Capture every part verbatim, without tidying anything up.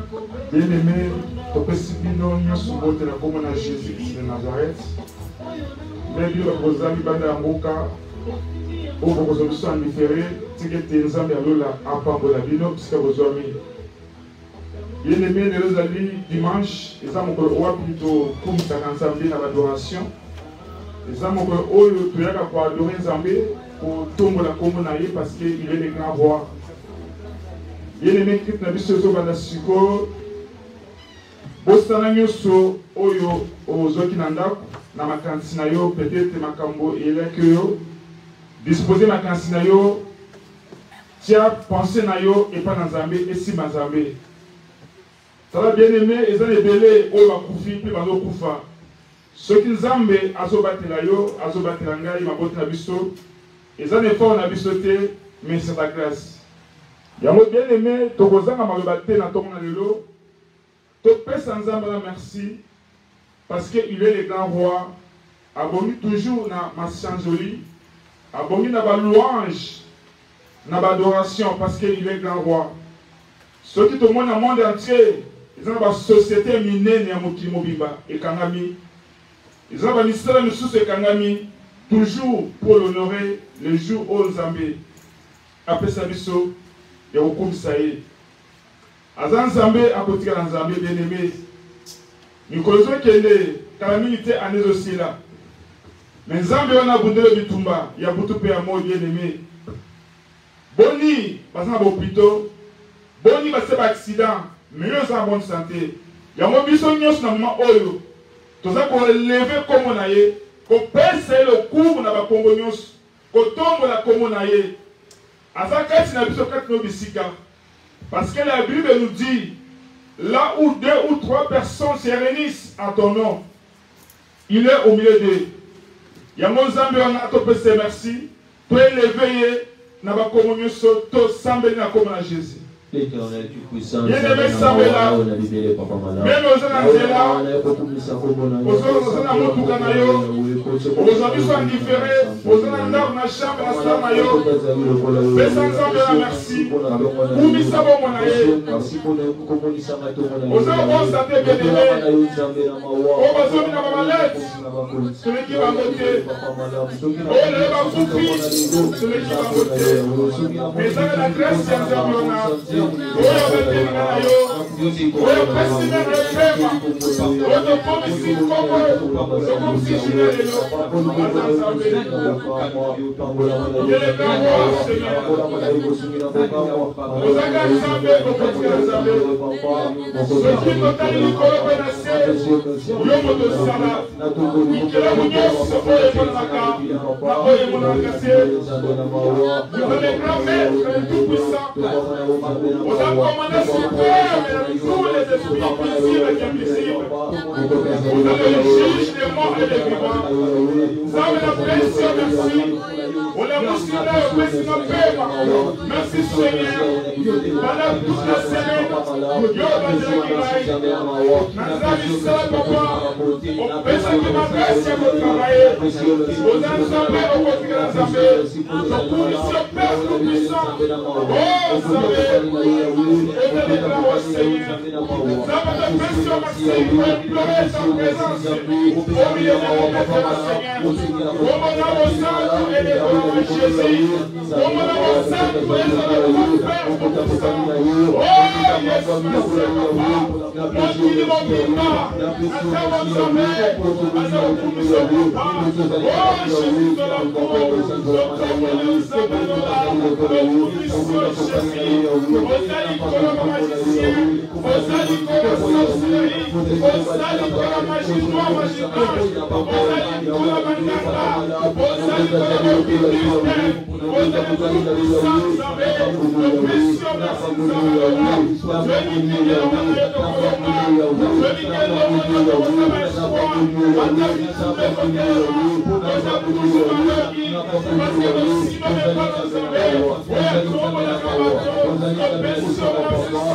Bien-aimé, Topesibino, Nyosubote, la commune Jésus de Nazareth. Mais Dieu, vos amis, Banda Amboka, ou vos solutions différées, Tigete Nzambe Alola, Apambo la Bino, puisque vos amis. Bien-aimé, les amis, dimanche, ils ont plutôt comme ça ensemble dans l'adoration. Ils ont pour adorer Nzambe pour tomber la commune parce qu'il est le grand roi. Bien-aimé, Christ n'a vu ce jour dans la succo. Bostana nyoso oyo ozoki nanda na makansi na yo peut-être makambo eleke yo disposer makansi na yo tia penser na yo et pas na Nzambe et si Nzambe. Ça va bien aimé et ça les belé o bakufi puis bazo kufa. Ceux qui Nzambe azobatela yo azobatela ngai maboti na biso et ça ne fort na biso te mais c'est ta grâce. Yango bien aimé tokozanga malobate na tongo na lelo. Topé sans Nzambe merci parce qu'il est le grand roi. Abongi toujours na Massanjoli. Abongi na ba louange, na ba adoration parce qu'il est le grand roi. Ceux qui te montrent dans le monde entier, ils ont une société minée et mobimba et kangami. Ils ont un ministère de sous et kangami toujours pour l'honorer le jour où Nzambe après sa biso et au comme ça y Azan Nzambe à côté de Nzambe bien aimé. Nous connaissons que les calamités années aussi là. Mais Nzambe on a abondé le bitumba, il y a beaucoup de amour bien aimé. Boni, parce qu'on a beaucoup plutôt. Boni, parce que c'est un accident, mais nous sommes en bonne santé. Il y a un besoin de nous dans le moment où tout ça qu'on lever comme on a eu, qu'on pèse le coup on a pas comme nous, qu'on tombe la comme on a eu. À ça quand il y a besoin de nous bisika. Parce que la Bible nous dit, là où deux ou trois personnes se réunissent en ton nom, il est au milieu d'eux. Il y a mon Zambé, on a topé ses merci, toi l'éveiller, n'a pas communion sur toi, semblé n'a comme à Jésus. L'Éternel du puissant, il y a des messieurs là, même aux gens là, aux gens là, aux amis sont différés, aux gens là, dans la chambre, la salle maillot, mais sans Zambé merci, où mis ça bon mon aïe, aux gens vont s'attendre bien aimé, aux besoins de la malette, celui qui va voter, oh le va souffrir, celui qui va voter, mais ça la grâce c'est un Zambé. Oyo beteli na yo, oyo pesi na rema, oyo komisi koko, so komisi jine lelo, ata Nzambe. Yele kango Seigneur. Ozanga Nzambe kokotika Nzambe. Soki totali likolo pe na se, yo moto sala, mikela munyoso oyo emonaka, na oyo emonaka se. Vous êtes le grand maître, le tout puissant. Vous avez commandé suprême tous les esprits visibles et invisibles. Vous avez le juge des morts et des vivants. Vous avez la blessure, merci. Vous les musculaires, merci nos pères. Merci Seigneur. Pendant toute la semaine, Dieu va dire Nazali sera papa. On peut se qui m'a blessé pour travailler. Vous avez Nzambe au côté de Nzambe. Je prie sur Père tout-puissant. Oh Nzambe. Merci.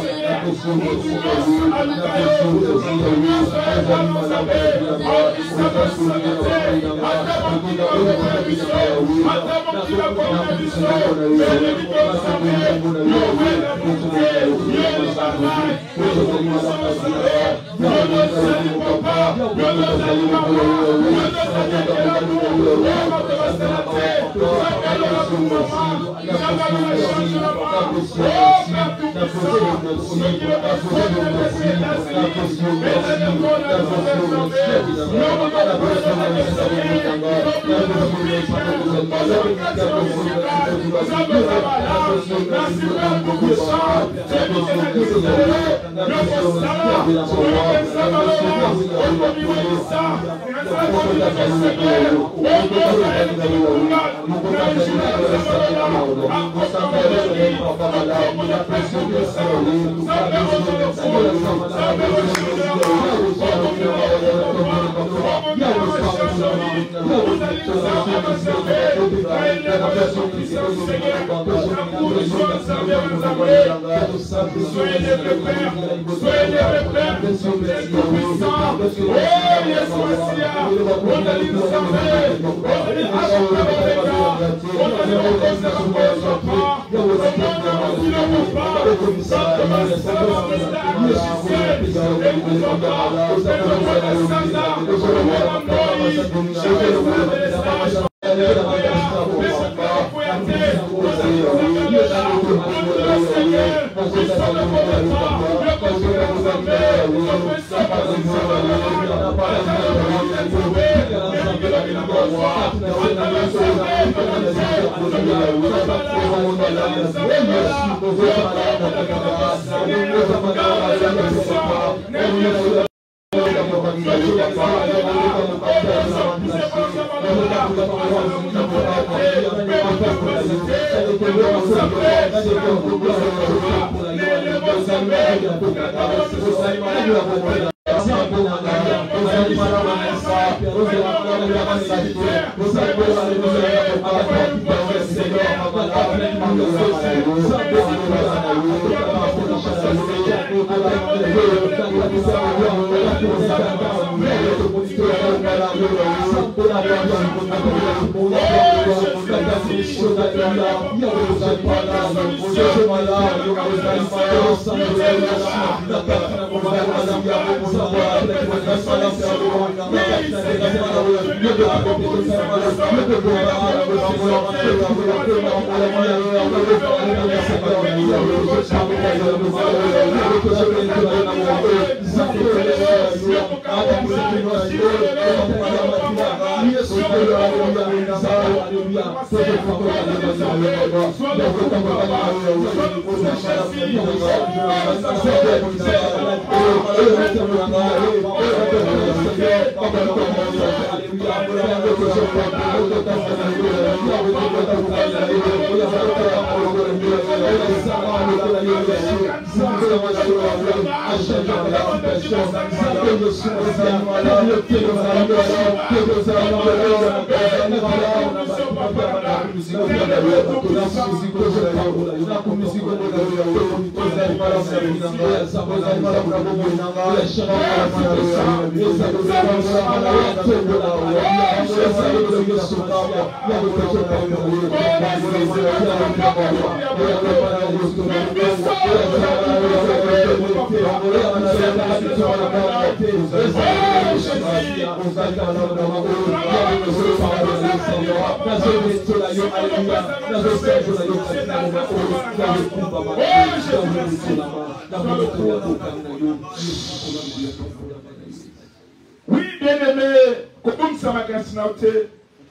Oui, bien-aimé, comme ça m'a continué.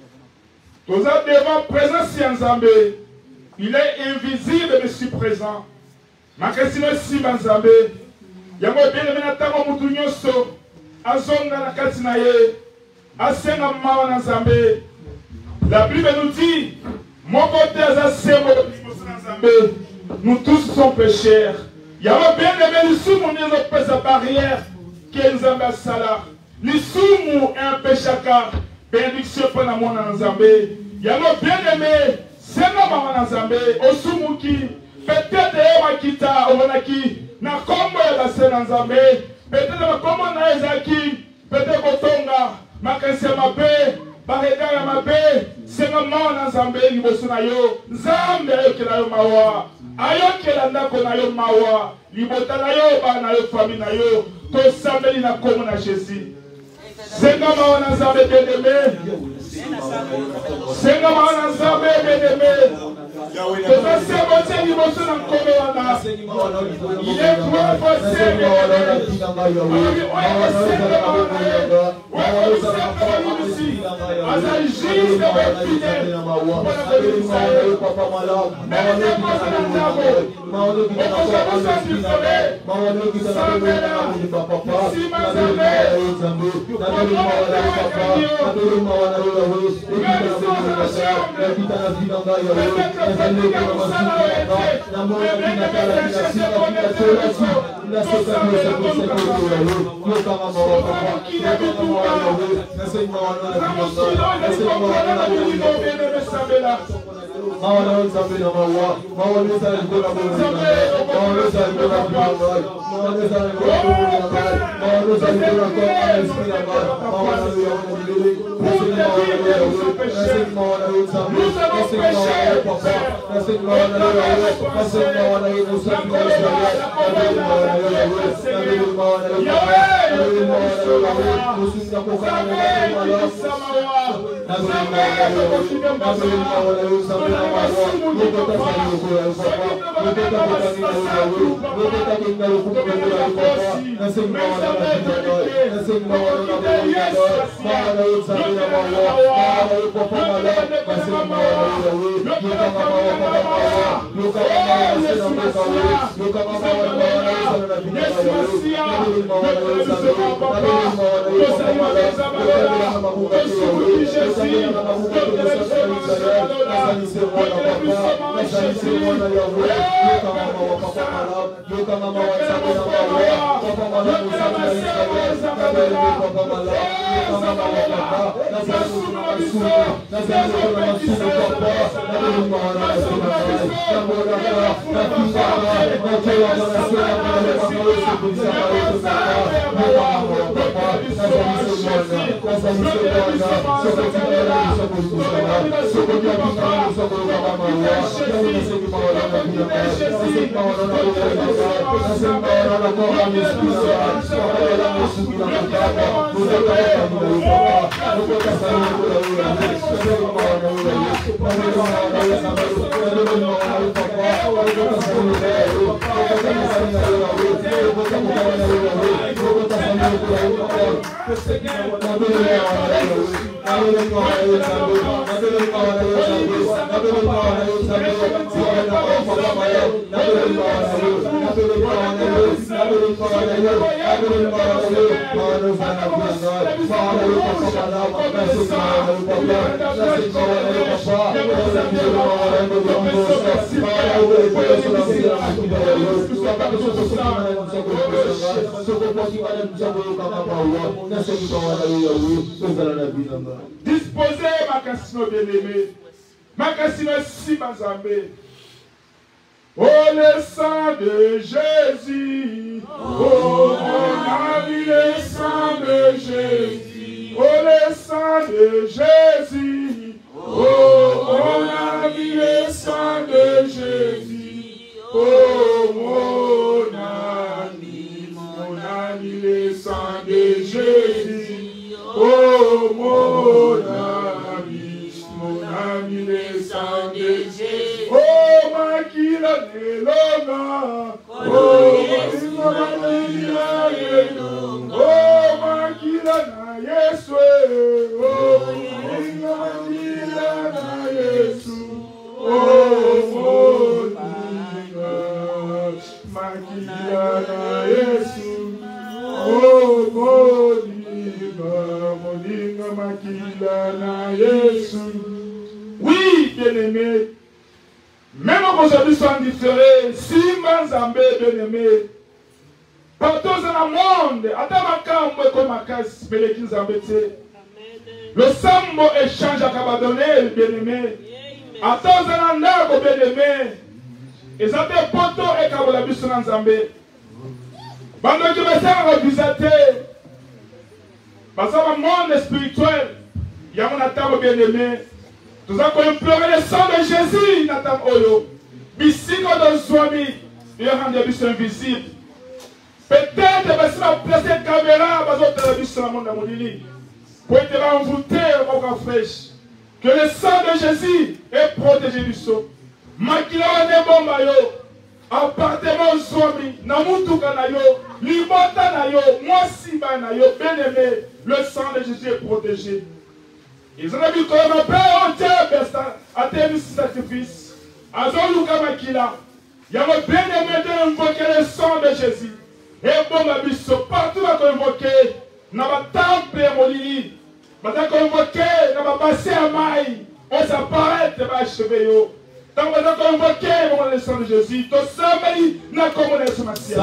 Nous avons devant présent si Nzambe, il est invisible mais si présent. Ma question est si Nzambe, il y a bien aimé na tango mutu nyoso, azonga na katina ye, asenga mawa Nzambe. La Bible nous dit, mon côté azasembo Nzambe, nous tous sommes pécheurs. Il y a bien aimé le sous mon pesa barrière qui est Nzambe sala. Le sous un péchaka. Bénédiction pour la Nzambe. Il y a bien aimé, c'est la maman Nzambe, au soumuki, peut-être ye makita omonaki na kombo ya base na nzambe peut-être makombo na ezaki peut-être kotonga makanisi ya mabe barega ya mabe senga mawa na nzambe liboso na yo nzambe ayokela yo mawa ayokela ndako na yo mawa libota na yo bana na yo famille na yo tosambeli na kombo na Jésus senga mawa na nzambe bien-aimé senga mawa na nzambe bien-aimé tozasi abotie liboso na nkombo wana il est trop possible azali juste bafidèle mpona kolekisa ye meme koza na ntango okokokosa sifole sambela nsima nzambe Mawana nzambe na mawa, mawana nzambe na mawa, mawana nzambe na mawa, mawana nzambe na mawa, mawana nzambe na mawa, esprit na mawa, mawana nzambe na mawa, nasi mawana nzambe, nasi mawana papa, nasi mawana nzambe, nasi mawana Musa Musa, nasi mawana nzambe, nasi mawana papa, nasi mawana Musa kokana na mawa, nasi mawana nzambe na mawa, Nokota sani ukura upapa, nokota kutani na udawe, nokota kinga ukupenda upapa, nasema wana na kitadoy, nasema wana na kitadoy, maana usafi na mawa, maana upapa mala, nasema wana udawe, yuka mama wapapa mawa, yuka mama wasena mkawe, yuka mama wana wana usana na kitadoy, nabili mawana usafi, nabili mawana upapa mala, yuka bila mabuka kiwawe, yuka bila mabuka kiwawe, nasani sewa na papa, nasani sewa na yawe, yuka mama wapapa mala, yuka mama wasafi na mawa, papa mala usafi na Israel, nabili papa mala, yuka mama wapapa, nasani sewa na masumu, nasani sewa na masumu papa, nabili mawana nasema kai, namona ka, nakinga ka, nakewa ka nasema kai, papa usiku nisama yetu papa, yuka mama wapapa, nasani sewa na, nasani sewa na, soko tina na soko kusama, soko tia kinga na soko kama mawa, yawe nasema mawana na pia ka, nasema mawana na pia ka, nasema mawana na kwa miskina ka, papa ya miskina kutaka, mutaka kwa mina upapa, nukota sana ula ula, nasema mawana ula ula, nasema mawana ula sama, nasema mawana ula papa, nukota sana ula ula, nukota sana ula ula, nukota sana ula ula, nukota sana ula ula, nabili mawana ula ula, nabili mawana ula sabu, nabili mawana ula sabu, nabili mawana ula sabu, siya na papa maya, nabili mawana ula, nabili mawana ula, nabili mawana ula, nabili mawana ula, mawana ula sana piyanga, mawana ula papa malama, nasi mawana ula papa, nasi mawana ula papa, nasi mawana ula papa, mawana ula ipaya sula siya na kibaya ula, papa kusoko sukina na msoko kusanga, soko poti wana msoko kama mawa, nasi mawana ula ula, kusala na binamba. Disposez ma casino bien-aimé, ma casino si mazambe. Oh le sang de Jésus, oh on a vu le sang de Jésus, oh le sang de Jésus, oh on a vu le sang de Jésus, oh mon ami, mon ami le sang de Jésus, oh mon ami, mon ami le sang de Jésus, oh makila nelonga, oh makila nelonga, oh makila na Yesu, oh makila na Yesu, oh moninga, makila na Yesu, oh moninga, moninga makila na Yesu. Oui, bien-aimé, même aujourd'hui sont différés, si Manzambe, bien-aimé, partout dans le monde, Atamakambo comme Makas, Beleki Zambete, le Sambo échange à Kabadonné, bien-aimé, Attends un anda, bien-aimé, Et ça te poto et kabola biso na Nzambe. Bando qui me sert à visiter. Parce que le monde spirituel, il y a mon attame bien-aimé. Nous avons imploré le sang de Jésus, Nathan Oyo. Bisiko de Swami, il y a rendu bis invisible. Peut-être que si on place une caméra, on va faire bis sur le monde de Moulili. Pour être envoûté au grand fraîche. Que le sang de Jésus est protégé du saut. Makila ne bomba yo. Appartement Swami, Namutuka na yo, Libota na yo, Mwasiba na yo, bien-aimé, le sang de Jésus est protégé. Ils ont vu que ma père, oh Dieu, a terminé ce sacrifice. Azon Luka Makila, il y a mon bien-aimé de invoquer le sang de Jésus. Et bon, ma biso, partout à invoquer, n'a pas temple et mon lili, n'a pas invoquer, n'a pas passé à maille, on s'apparaît, n'a pas achevé yo. Tant que nous convoquons le sang de Jésus, tout ça, mais nous avons le sang de Jésus.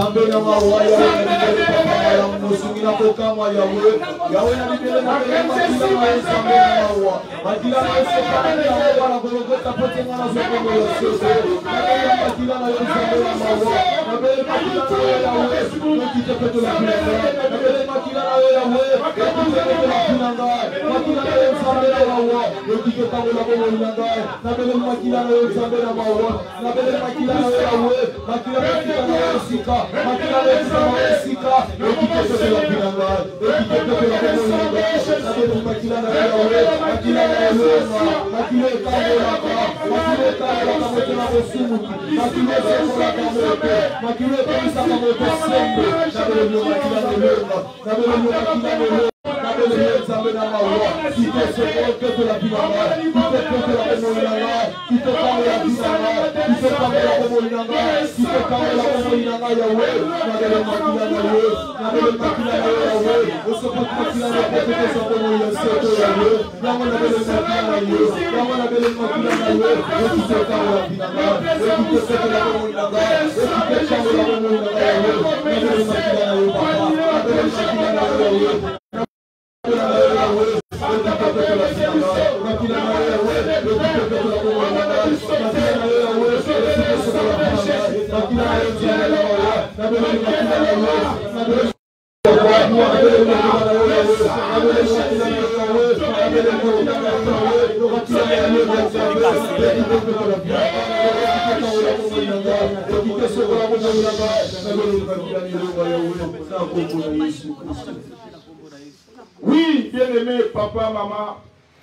Oui, bien-aimé, papa, maman.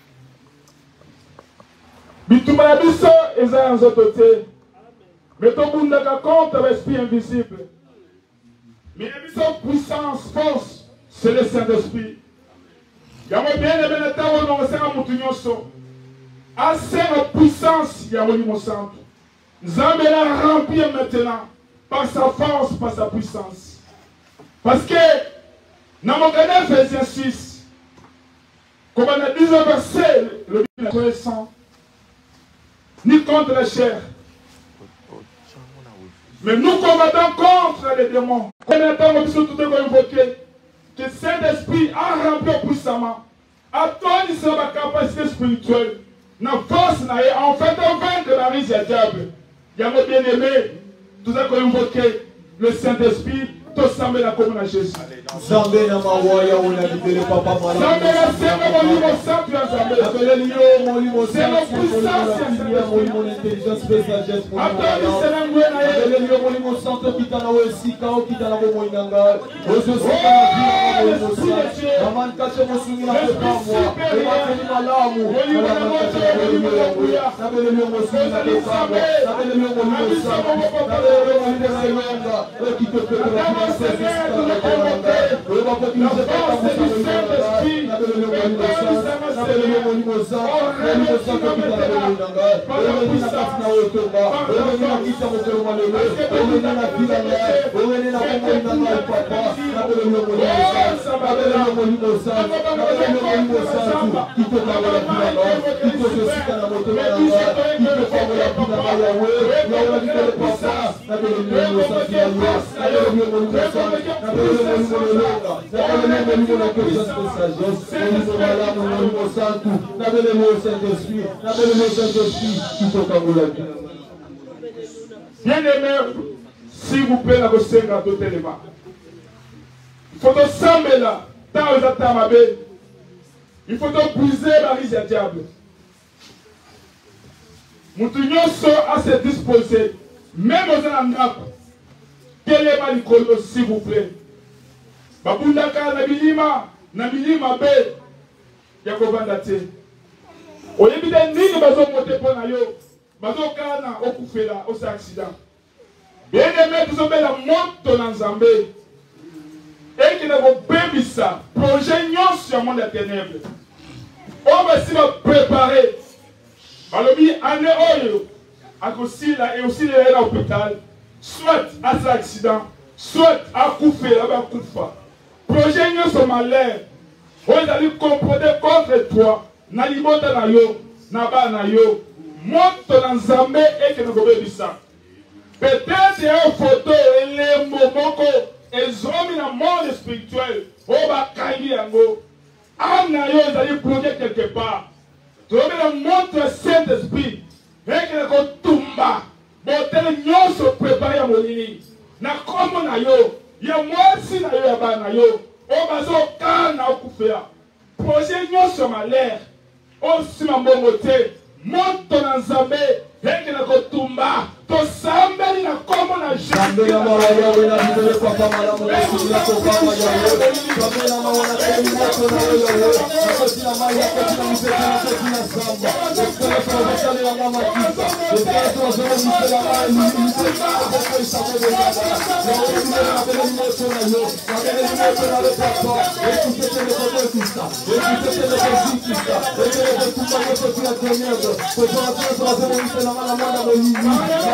Bituma biso eza nzoto te. Mais ton monde n'a compte l'esprit invisible. Mais biso puissance, force, c'est le Saint-Esprit. Yamo bien-aimé na tawo no sera mutu nyonso. Assez de puissance ya Molimo Santo. Nzambe la remplir maintenant par sa force, par sa puissance. Parce que dans mon canal Ephésiens six, comme on a dit le verset, le Bible est sans, ni contre la chair. Mais nous combattons contre les démons. On attend que tout est invoqué. Que Saint-Esprit a rempli puissamment. A donné sa capacité spirituelle. Na force, en fait, on vainc de la risée à diable. Il y a mon bien-aimé. Tout ça qu'on invoqué. Le Saint-Esprit. Tout ça, mais la commune à Jésus. Zambé na mawaya on a libéré papa mala. Zambé la sève molimo saint ya Zambé. Appelez lio molimo saint. C'est la puissance ya molimo intelligence sagesse molimo. Appelez lio molimo saint kitana wesika o kitana bomo inanga. Ozo sika na molimo saint. Maman kache mosungi na kwa moi. E bakeni malamu. Appelez lio mosungi na kwa. Appelez lio molimo saint. Appelez lio molimo saint. E kitope la puissance. Le papa qui nous a fait la Bien aimé, s'il vous plaît, la Kosenga totalement. Il faut te sembler là, tant aux atamabé. Il faut te briser la risée à diable. Moutounion sort à se disposer, même aux anandap. Quel est ma licolo, s'il vous plaît? Babundaka nabilima, nabilima be, yakovandate. Au début de l'année, bazo monte pour nayo, bazo kana okufela, au accident. Bien aimé, vous avez la monte dans Zambé. Et qui n'a pas bébisa, projet non sur le monde des ténèbres. On va s'y préparer. Balobi, année oyo, à aussi là, et aussi à l'hôpital, soit à cet accident, soit à couper là-bas, coupa. Projet non sur malheur. On allez comprendre contre toi. Nalimota na yo, naba na yo, monte dans Zambé et qui n'a pas bébisa. Peut-être il y a une photo, et les momoko, et zomi dans le monde spirituel, on va cailler yango. Amna yo, ils allaient bloquer quelque part. Tu vas dans le monde Saint-Esprit, et qui n'a pas tumba. Bon, tel nyon se prépare à mon ligne. Na comme na yo, il y a moi si na yo, ya ba na yo, on va zo ka na okufea. Projet nyon se malheur, on si ma momote, monte dans Zambé, et qui n'a pas tumba. To sambeli na komo na Zambé na mawa yawe na bidele papa malamu na sila kokama yawe. Zambé na mawa na kemi moto na yawe. Na koti na mali ya koti na mipeti na koti na zamba. Ekele kwa wakale na mama kisa. Ekele kwa zoro mipeti na mali mipeti na boko isa mwebe yada. Na ori mipeti na bele moto na yo. Na bele moto na le papa. Eki kete le kote kisa. Eki kete le kote kisa. Ekele kwa kupa yote kuna tenyebe. Kwa zoro kwa zoro mipeti na mala mwanda mwini.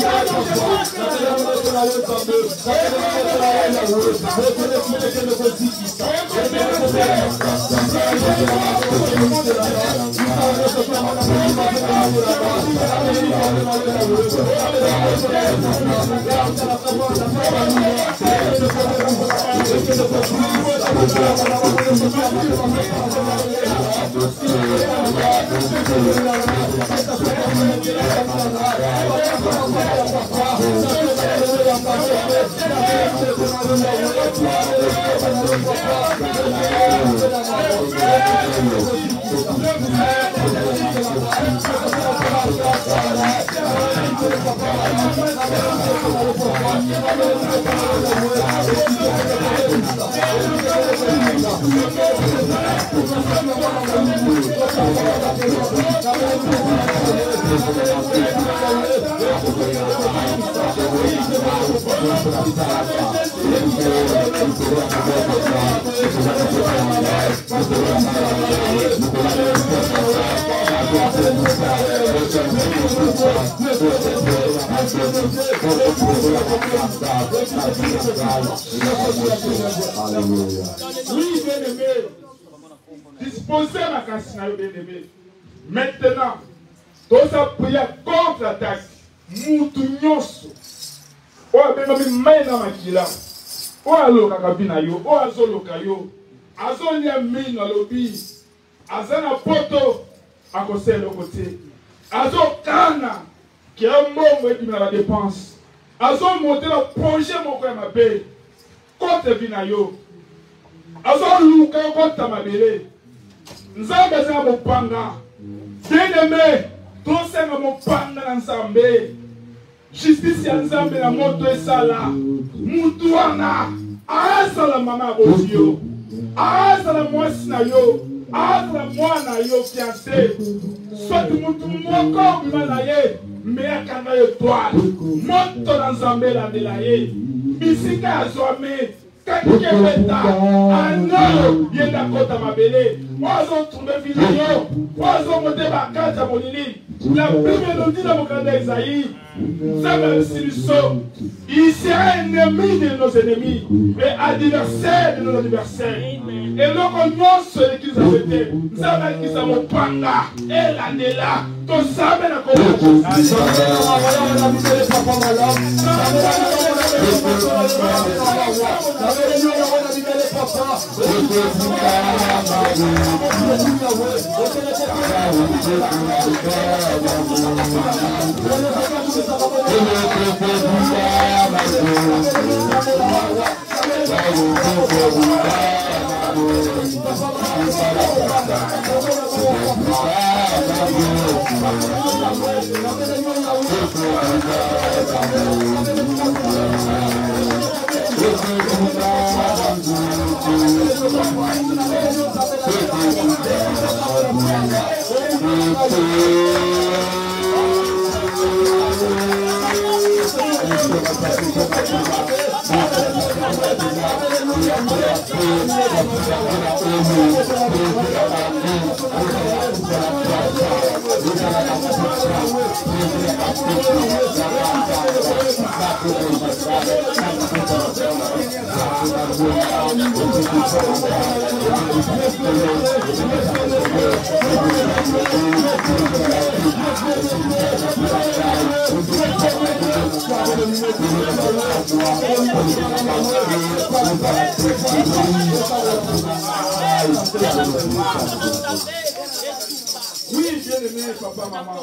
Oui, bien-aimé. Disposez ma cassina, bien-aimé. Maintenant, tous à prier contre l'attaque. Moutounyoso. Oa benga mi maina makila. Oa loka kabina yo. Oa zoloka yo. Azolia mina lobi. Azana poto. Akose le côté. Azo kana. Qui a un mot et la dépense. Azo monter le projet mon frère ma paix. Contre binayo. Azo luka contre ma belle. Nzambe za mopanga. Bien-aimé. Tous ces mopanga nzambe. Justice ya nzambe na moto esala. Mutu wana. Azala mama bozio. Azala mwasi na yo. Azala mwana yo fiancé. Soit mutu moko bimana ye. Mais quand il y a étoile, monte dans Zambé la délaye. Bisika azome, kakike beta, ano, yenda kota mabele. Ozo tombe vidéo, ozo monte bakata monili. La Bible nous dit dans le candidat Isaïe, Zambé Siliso, il sera ennemi de nos ennemis, et adversaire de nos adversaires. Et donc on a ce l'église a été, Zambé qui s'est mon panga, et la déla, ton Zambé n'a pas de Oui, bien-aimé, papa, maman.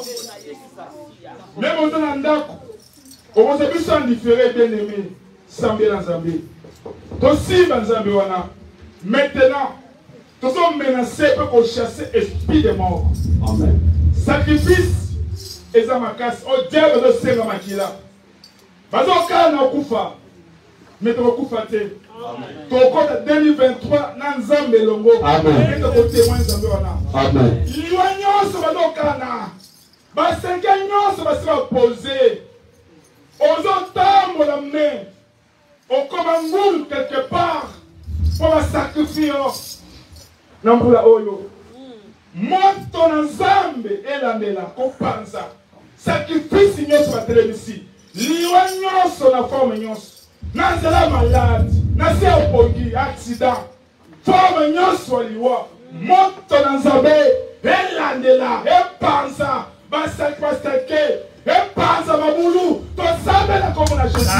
Même au temps d'Andako, on s'est vu sans différer, bien-aimé, sans bien en Zambie. Aussi, dans Zambie, maintenant, tous sont menacés pour chasser l'esprit de mort. Amen. Sacrifice, et ça m'a casse, au diable de Sega Makila. Parce qu'on a kufa, mais tu vas kufa te. Ton code deux mille vingt-trois, dans Zambie Longo. Amen. Et tu témoin Zambie wana. Amen. L'oignon se va donc kana. Bas cinq ans se va se poser. Aux autres, la main. Au Komangoul quelque part. Pour la sacrifier. Nambula oyo. Monte ton Zambie et la nela. Compensa. Sacrifice nyos va téléviser. L'oignon se la forme nyos. Nazela malade, Nazela opongi, accident. Forme nyonso liwa. Moto nanzabe, elandela, epanza, basaki basake, epanza mabulu, to sabe la comme la Jésus.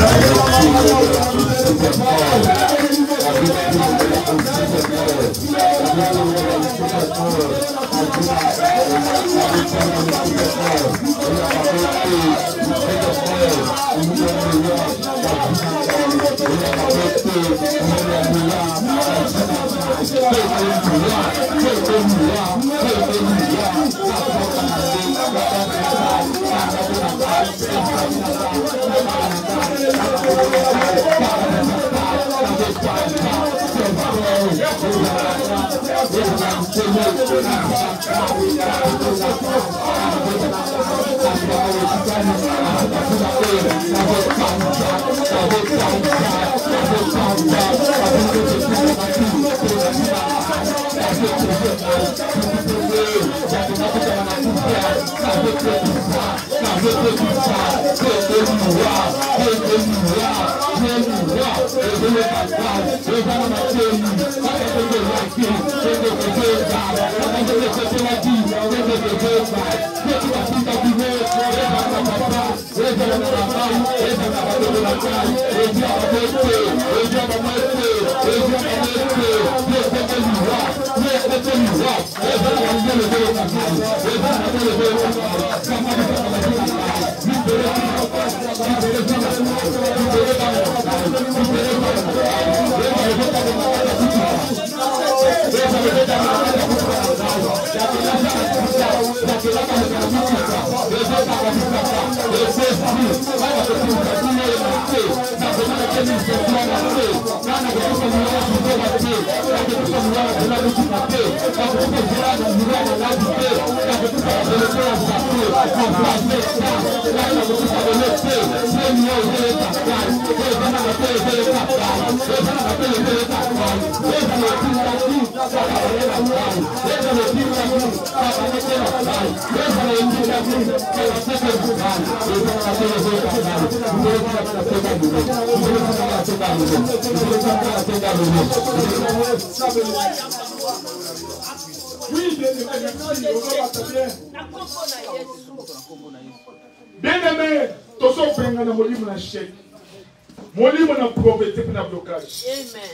Bien-aimé, tous sont prêts à mourir mon chèque. Mourir mon pauvreté pour le blocage. Amen.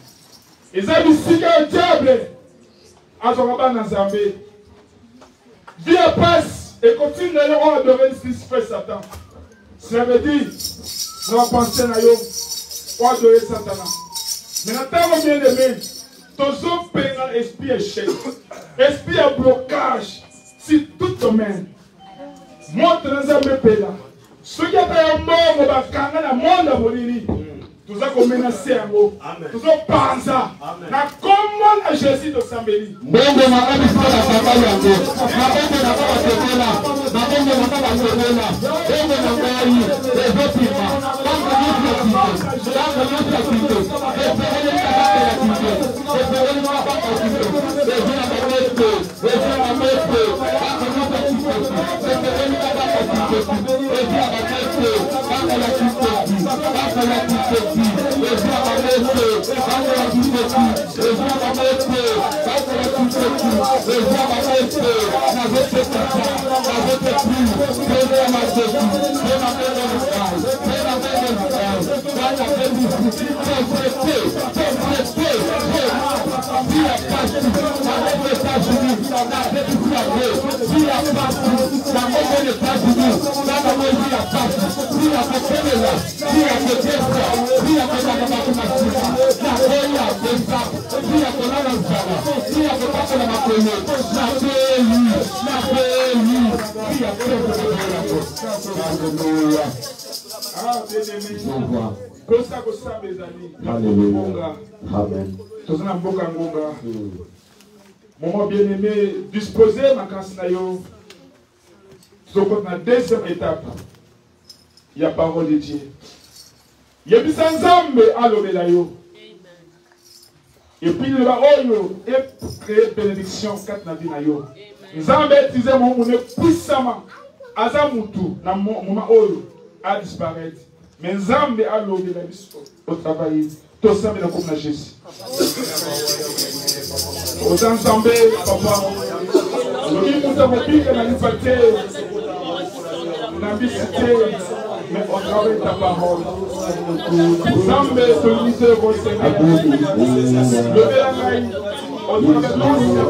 Et ça, c'est le diable. À son rabat dans Zambie. Vie passe. Et continue d'ailleurs à adorer ce qui se fait Satan. Cela veut dire, nous allons penser à yo, on va adorer Satan. Mais maintenant, bien aimé, tous autres pays dans l'esprit échec. Esprit à blocage sur tout domaine. Montre dans un pays là. Ceux qui ont un mort, on va gagner le monde à mourir. Tous ça comme menacé en haut. Tous ça pense à. Na comment la Jésus de Sambeli. Mungu na kabisa na sababu yangu. Na Mungu na baba tena. Na Mungu na baba tena. Mungu na gari. Ezotima. Mungu ni Mungu. Mungu ni Mungu. Epelele kabisa ya Mungu. Epelele kabisa ya Mungu. Epelele kabisa. Epelele kabisa. Epelele kabisa. Amen. Maman bien-aimé, disposer ma casse na yo. Donc la deuxième étape, il y a parole de Dieu. Il y a des ensemble à l'obélayo. Et puis le baoyo et créer bénédiction quatre na vie na yo. Nous avons baptisé mon monde puissamment. Azamutu na moment oyo a disparaître. Mais nous avons à l'obélayo au travail. Tout ça mais comme na Jésus. Aux ensemble papa. Nous nous avons dit que la liberté la visité, mais au travers de ta parole. Zambe, sollicite vos Seigneur. Levez la main. Au travers de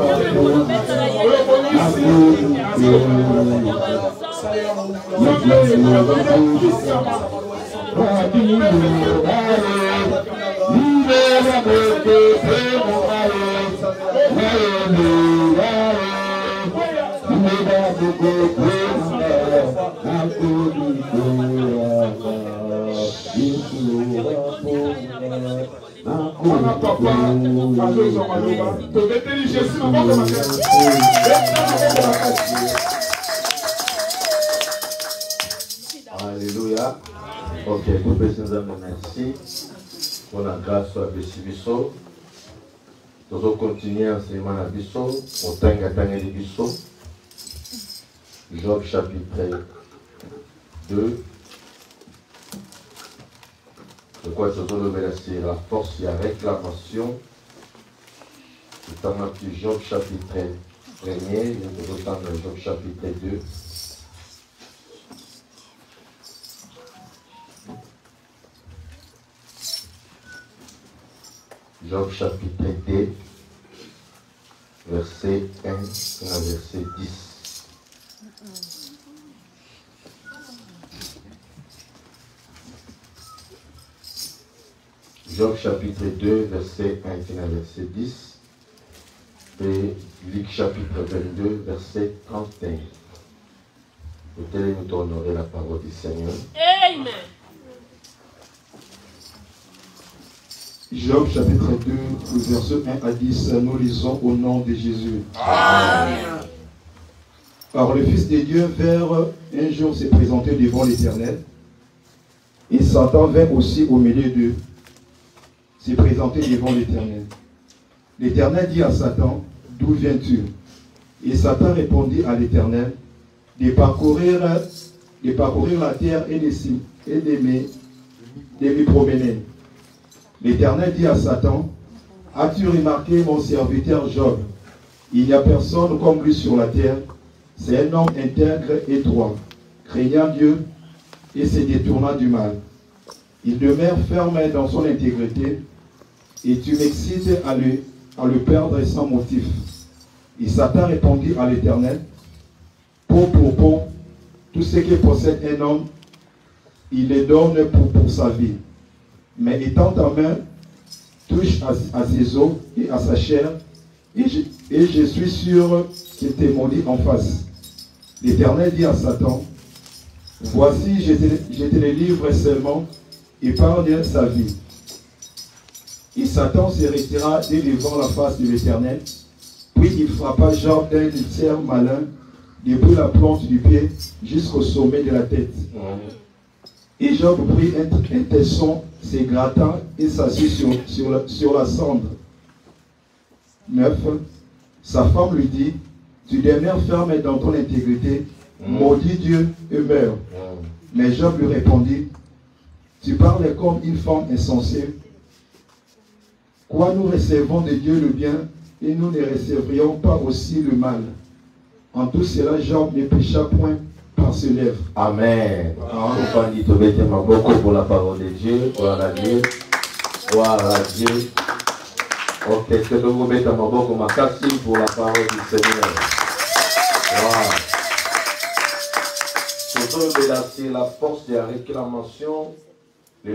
Alléluia. Ok, vous pouvez nous merci pour la grâce à Bessibiso. Nous allons continuer enseignement à Bisso, au Tangatanga de Bisso. Job chapitre deux. De quoi nous allons verser la force et la réclamation. Notamment Job chapitre premier, nous allons entendre Job chapitre deux. Job chapitre deux, verset un à verset dix. Job chapitre deux, verset un à verset dix. Et Luc chapitre vingt-deux, verset trente et un. Peut-être nous honorer la parole du Seigneur. Amen. Job chapitre deux, verset un à dix, nous lisons au nom de Jésus. Amen. Alors le Fils de Dieu vers un jour s'est présenté devant l'Éternel, et Satan vint aussi au milieu d'eux, s'est présenté devant l'Éternel. L'Éternel dit à Satan, d'où viens-tu? Et Satan répondit à l'Éternel, de parcourir, de parcourir la terre et de, et de me, de me promener. L'Éternel dit à Satan, as-tu remarqué mon serviteur Job? Il n'y a personne comme lui sur la terre. C'est un homme intègre et droit, craignant Dieu et se détournant du mal. Il demeure ferme dans son intégrité et tu m'excites à le, à le perdre sans motif. Et Satan répondit à l'Éternel, Pot pour pot, tout ce que possède un homme, il le donne pour, pour sa vie. Mais étant ta main, touche à, à ses os et à sa chair, et je, et je suis sûr qu'il t'est maudit en face. L'Éternel dit à Satan, voici, je te, je te le livre seulement, épargne sa vie. Et Satan se retira dès devant la face de l'Éternel, puis il frappa Job d'un ulcère malin, depuis la plante du pied jusqu'au sommet de la tête. Et Job prit un, un tesson, se gratta et s'assit sur, sur, la, sur la cendre. neuf. Sa femme lui dit, tu demeures ferme dans ton intégrité, maudit Dieu et meurs. Mais Job lui répondit, tu parles comme une femme insensée. Quoi, nous recevons de Dieu le bien et nous ne recevrions pas aussi le mal. En tout cela, Job ne pécha point par ses lèvres. Amen. Pour la parole de Dieu, gloire à Dieu, gloire à Dieu. Ok, est-ce que vous mettez ma boque ma casse pour la parole du Seigneur? Wow. C'est la force de la réclamation, les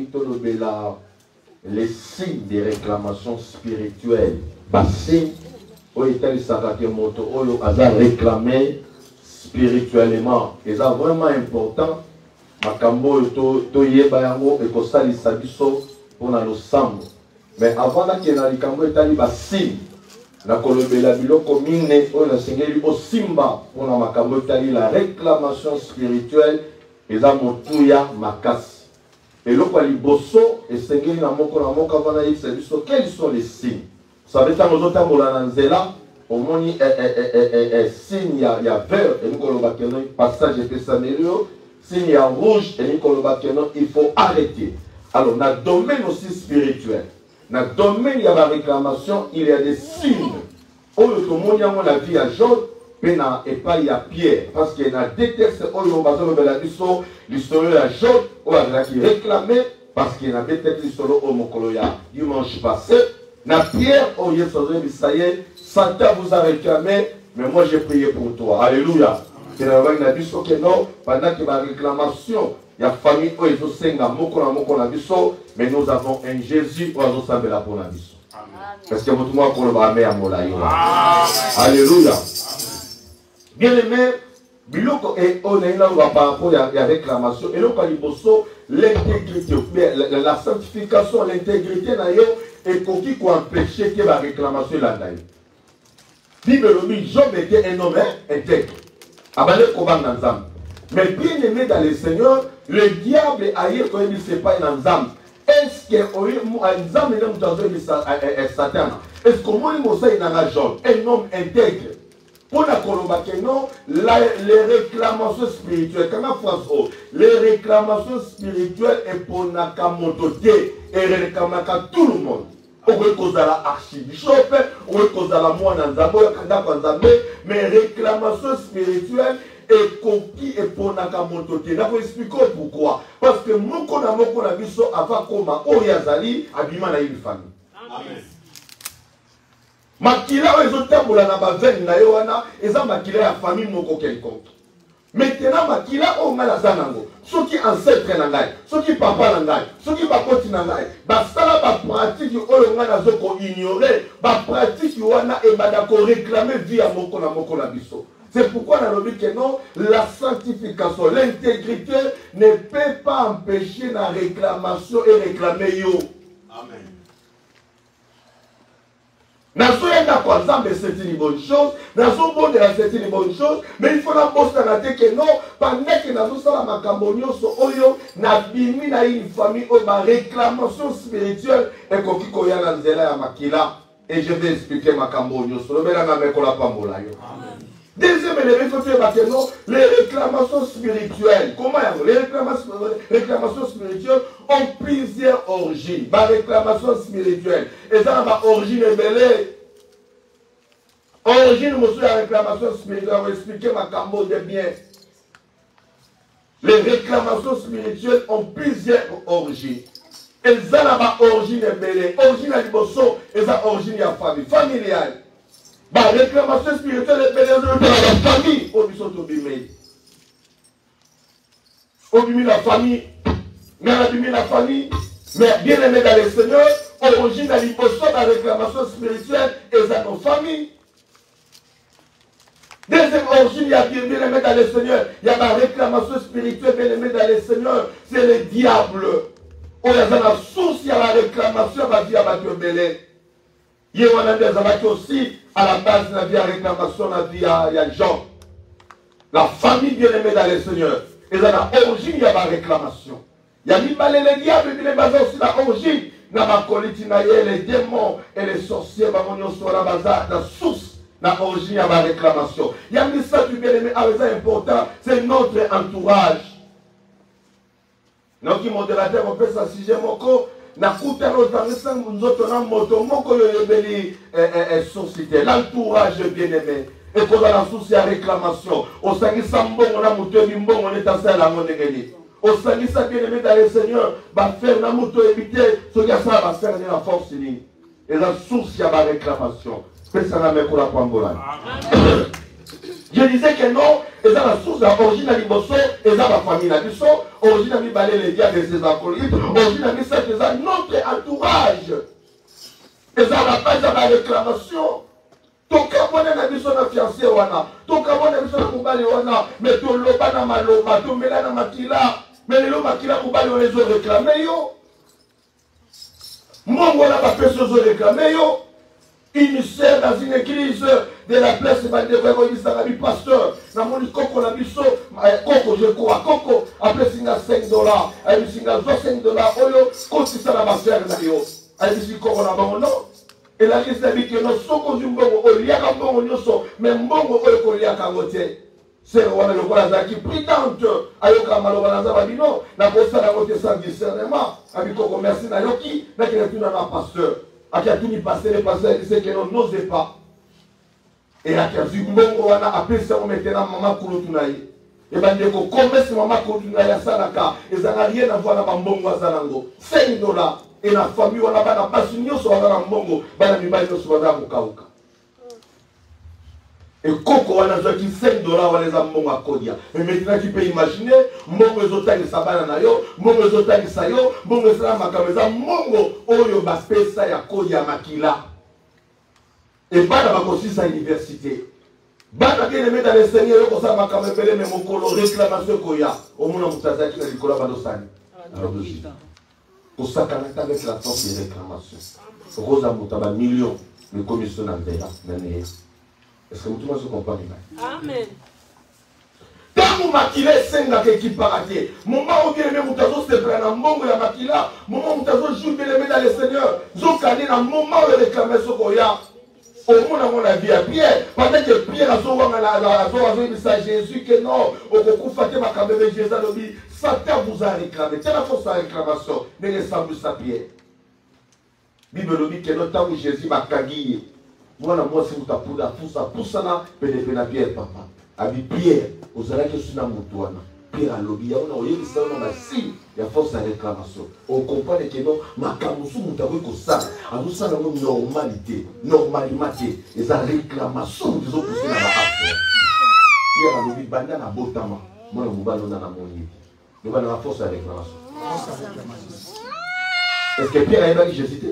les signes de réclamation spirituelle. Bassin, où est le moto, où a réclamé spirituellement. Et c'est vraiment important. Makambo to yeba yango et ko salisa biso pour na losambo. Mais avant na ke na likambo etali ba signe na kolobela biloko mine o na sengeli o simba pour na makambo etali la réclamation spirituelle et za motuya makasi. Et le quoi liboso et sengeli na moko na moko avant na yisa biso quels sont les signes? Ça veut dire que nous avons la nzela au moins un signe il y a vert et nous kolobaka no passage et pesamelio. S'il y a rouge et il faut arrêter. Alors, dans le domaine aussi spirituel, dans le domaine il y a la réclamation, il y a des signes. Au lieu de la vie à Job, et pas il y a Pierre. Parce qu'il y a des textes où il y a l'histoire de Job, où il réclamait, parce qu'il y a des textes l'histoire du dimanche passé. Dans Pierre, où il y a Satan vous a réclamé, mais moi j'ai prié pour toi. Alléluia. Pendant que ma réclamation, il y a famille où ils ont mais nous avons un Jésus où ils ont la pour la mission. Parce que votre moi pour le bas à Molaï. Alléluia. Bien aimé, biloko et on est là par rapport à la réclamation et donc l'intégrité, la sanctification, l'intégrité et qu'on qui empêcher que la réclamation là. Bible dit Job était un homme intègre. Mais bien aimé dans le Seigneur, le diable a dit qu'il ne sait pas un âme. Est-ce que un Satan? Est-ce que moi je un Job, un homme intègre? Pour la non, les réclamations spirituelles, les réclamations spirituelles et pour la camototé et réclamer tout le monde. On veut causer la archibishop, on veut causer la moine mais réclamation spirituelle et conquis et pour nakamototé. Je vais expliquer pourquoi. Parce que mon kona mon kona biso avant koma oyazali abima na une famille. Amen. Makila ozotambola na baveni na yo wana eza makila ya famille moko quelconque. Maintenant makila o ngala zanango. Soki ancêtre na ngai, soki papa na ngai, soki bakoti na ngai, basala ba pratique oyo ngana zoko ignorer, ba pratique wana e bada ko réclamer vie ya moko na moko na biso. C'est pourquoi on a dit que non, la sanctification, l'intégrité ne peut pas empêcher la réclamation et réclamer yo. Amen. C'est une bonne chose, c'est une bonne chose, mais il faut la poster que non, pendant que nous avons la macambonio, oyo, na bimi na une famille, ma réclamation spirituelle et qu'on qui koya na nzela ya makila. Et je vais expliquer macambonio, so le na mekola pambola yo. Deuxième élément, il faut dire que non, les réclamations spirituelles, comment les réclamations, réclamations spirituelles ont plusieurs origines. Ma réclamation spirituelle, et ça, ma origine est belle. Origine, monsieur, la réclamation spirituelle, on va expliquer ma cambo de bien. Les réclamations spirituelles ont plusieurs origines. Et ça, ma origine est belle. Origine à l'Ibosso, et ça, origine à famille, familiale. La réclamation spirituelle est pénètre dans la famille. Au biso to bimei. Au bimi la famille. Mais la bimi la famille. Mais bien aimé dans le Seigneur. Origine dans l'impotion de la réclamation spirituelle et dans nos familles. Deuxième origine, il y a bien aimé dans le Seigneur. Il y a la réclamation spirituelle bien aimé dans le Seigneur. C'est le diable. On a la source, il y a la réclamation, il y a la vie. Il y a des amis aussi, à la base de la vie à réclamation, la vie à Jean. La famille bien aimée dans le Seigneur. Et dans l'origine, il y a la réclamation. Il y a mis les diables, il y a aussi la origine. Dans la colite, les démons et les sorciers, la source. La origine, il y a la réclamation. Il y a mis ça, tu bien aimé, c'est important, c'est notre entourage. Donc, modérateur, on peut s'assiger mon corps. L'entourage bien aimé. Et pour la source, il y a réclamation. Au Sangi Sambo, on a mouté Bimbo, on est à la monnaie. Au Sangi Sambo, bien aimé dans le Seigneur, va faire la mouto éviter, ce qu'il y a ça va faire la force. Et la source, il y a la réclamation. Je disais que non, et ça la source, l'origine de l'immotion, et ça la famille, la mission, origine de l'imbalé les diables et ses acolytes, origine de l'immotion, et ça notre entourage. Et ça la base de la réclamation. Ton cabane na biso na fiancé wana, ton cabane na biso na mobali wana, mais ton loba na maloba, ton mela na makila, mais le makila mobali on les a réclamé yo. Mongo na ba personne ont réclamé yo. Une sœur dans une église de la place de Sarabi pasteur. Dans mon coco la biso, coco je crois, coco après singa cinq dollars, elle singa cinq dollars, oyo, quand ça la va faire na yo. Elle dit coco na bon non. Et la liste dit que non soko zumbongo oliaka bongo nyoso, mais mbongo oyo ko liaka ngote. C'est wana le voilà zaki prudente ayoka maloba na zabino na kosa na ngote sans discernement. Abi coco merci na yoki, na kile tuna na pasteur. A qui a tout mis passer, les pasteurs disaient que non, n'osez pas. Et à qui a dit, Mbongo wana appelé ça maintenant maman Kouloutunaï. Et bien, il faut commerce maman Kouloutunaï à Sanaka. Et ça n'a rien à voir avec Mbongo à Zanango. cinq dollars. Et la famille, on a pas de signé sur la Mbongo. Ben, la mibali, on a Mukauka. Et Coco, on a dit cinq dollars, on les a Mbongo à Kodia. Mais maintenant, tu peux imaginer, Mbongo Zotani Sabana Nayo, Mbongo Zotani Sayo, Mbongo Zotani Makameza, Mbongo Oyo Baspesa ya Kodia Makila. Et pas dans ma aussi sa université. Bana bien aimé dans les seigneurs, comme ça, Makamebele, mais mon colo, réclamation Koya. Au moins, on t'a dit que le Nicolas Badosani. Alors, pour ça, quand on a avec la force des réclamations, Rosa Moutaba, millions de commissions dans le pays. Est-ce que tout le monde se comprend? Amen. Tant que Makila est cinq dans l'équipe paraté, moment où bien aimé Moutazo se prend un bon de Makila, moment où Moutazo joue bien aimé dans les seigneurs, Zokane dans le moment où il réclamait ce Koya. Au moins, on a vu à Pierre, pendant que Pierre a dit à Jésus que non, au concours Fatima Kabebe, Jésus a dit, Satan vous a réclamé. C'est la force de réclamation, mais il semble ça Pierre. Bible dit que notre temps où Jésus m'a kagillé. Moi, moi, si vous avez poussé ça, poussé ça, pénétré la pierre, papa. Abi Pierre, vous allez que je suis dans mon toit. Pierre a lobby, on a eu ça, on a si, il y a force de réclamation. On comprend que non, ma camusou, vous avez que ça, à nous ça, dans une normalité, normalité, et ça réclamation, vous avez poussé dans la affaire. Pierre a lobby, banda na botama, moi, je vous balance dans mon lit. Nous allons la force de réclamation. Est-ce que Pierre a évacué Jésus?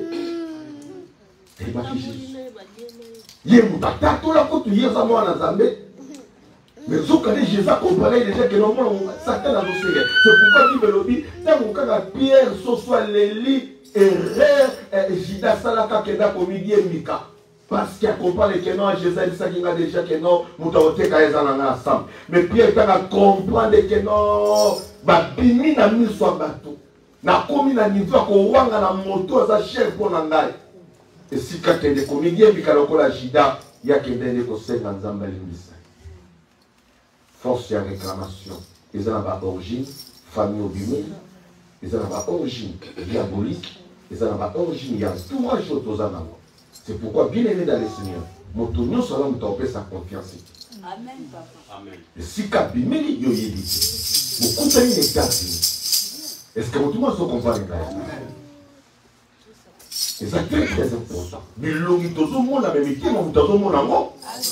Il va qui Jésus. Il y a un tata, tout la côte, il y a un mois en Zambé. Mais ce que Jésus a compris déjà que normalement, Satan a dossier. C'est pourquoi Bible le dit, tant que Pierre, ce soit Léli, et Ré, Jida Salaka, Keda, Komidi et Mika. Parce qu'il a compris que non, Jésus a dit ça qu'il a déjà que non, Moutaote Kaezana ensemble. Mais Pierre a compris que non, Bimi n'a mis soit bateau. N'a commis na niveau qu'on wanga na moto za chef pour nangai. Et si quelqu'un de comédien Mika lokola Jida, il y a quelqu'un de conseil dans Zamba Limbisa. Force et réclamation. Ils ont une origine, famille au bimé. Ils ont une origine diabolique. Ils ont une origine, il y a tout le chose aux années. C'est pourquoi, bien aimé dans les seigneurs, mon tonneau sera nous topé sa confiance. Amen, papa. Amen. Et si Kabimé, il y a eu des beaucoup de temps, est-ce que tout le monde se comprend? Et ça très très important. Bilongi tozo mona mais miti mo tozo mona ngo.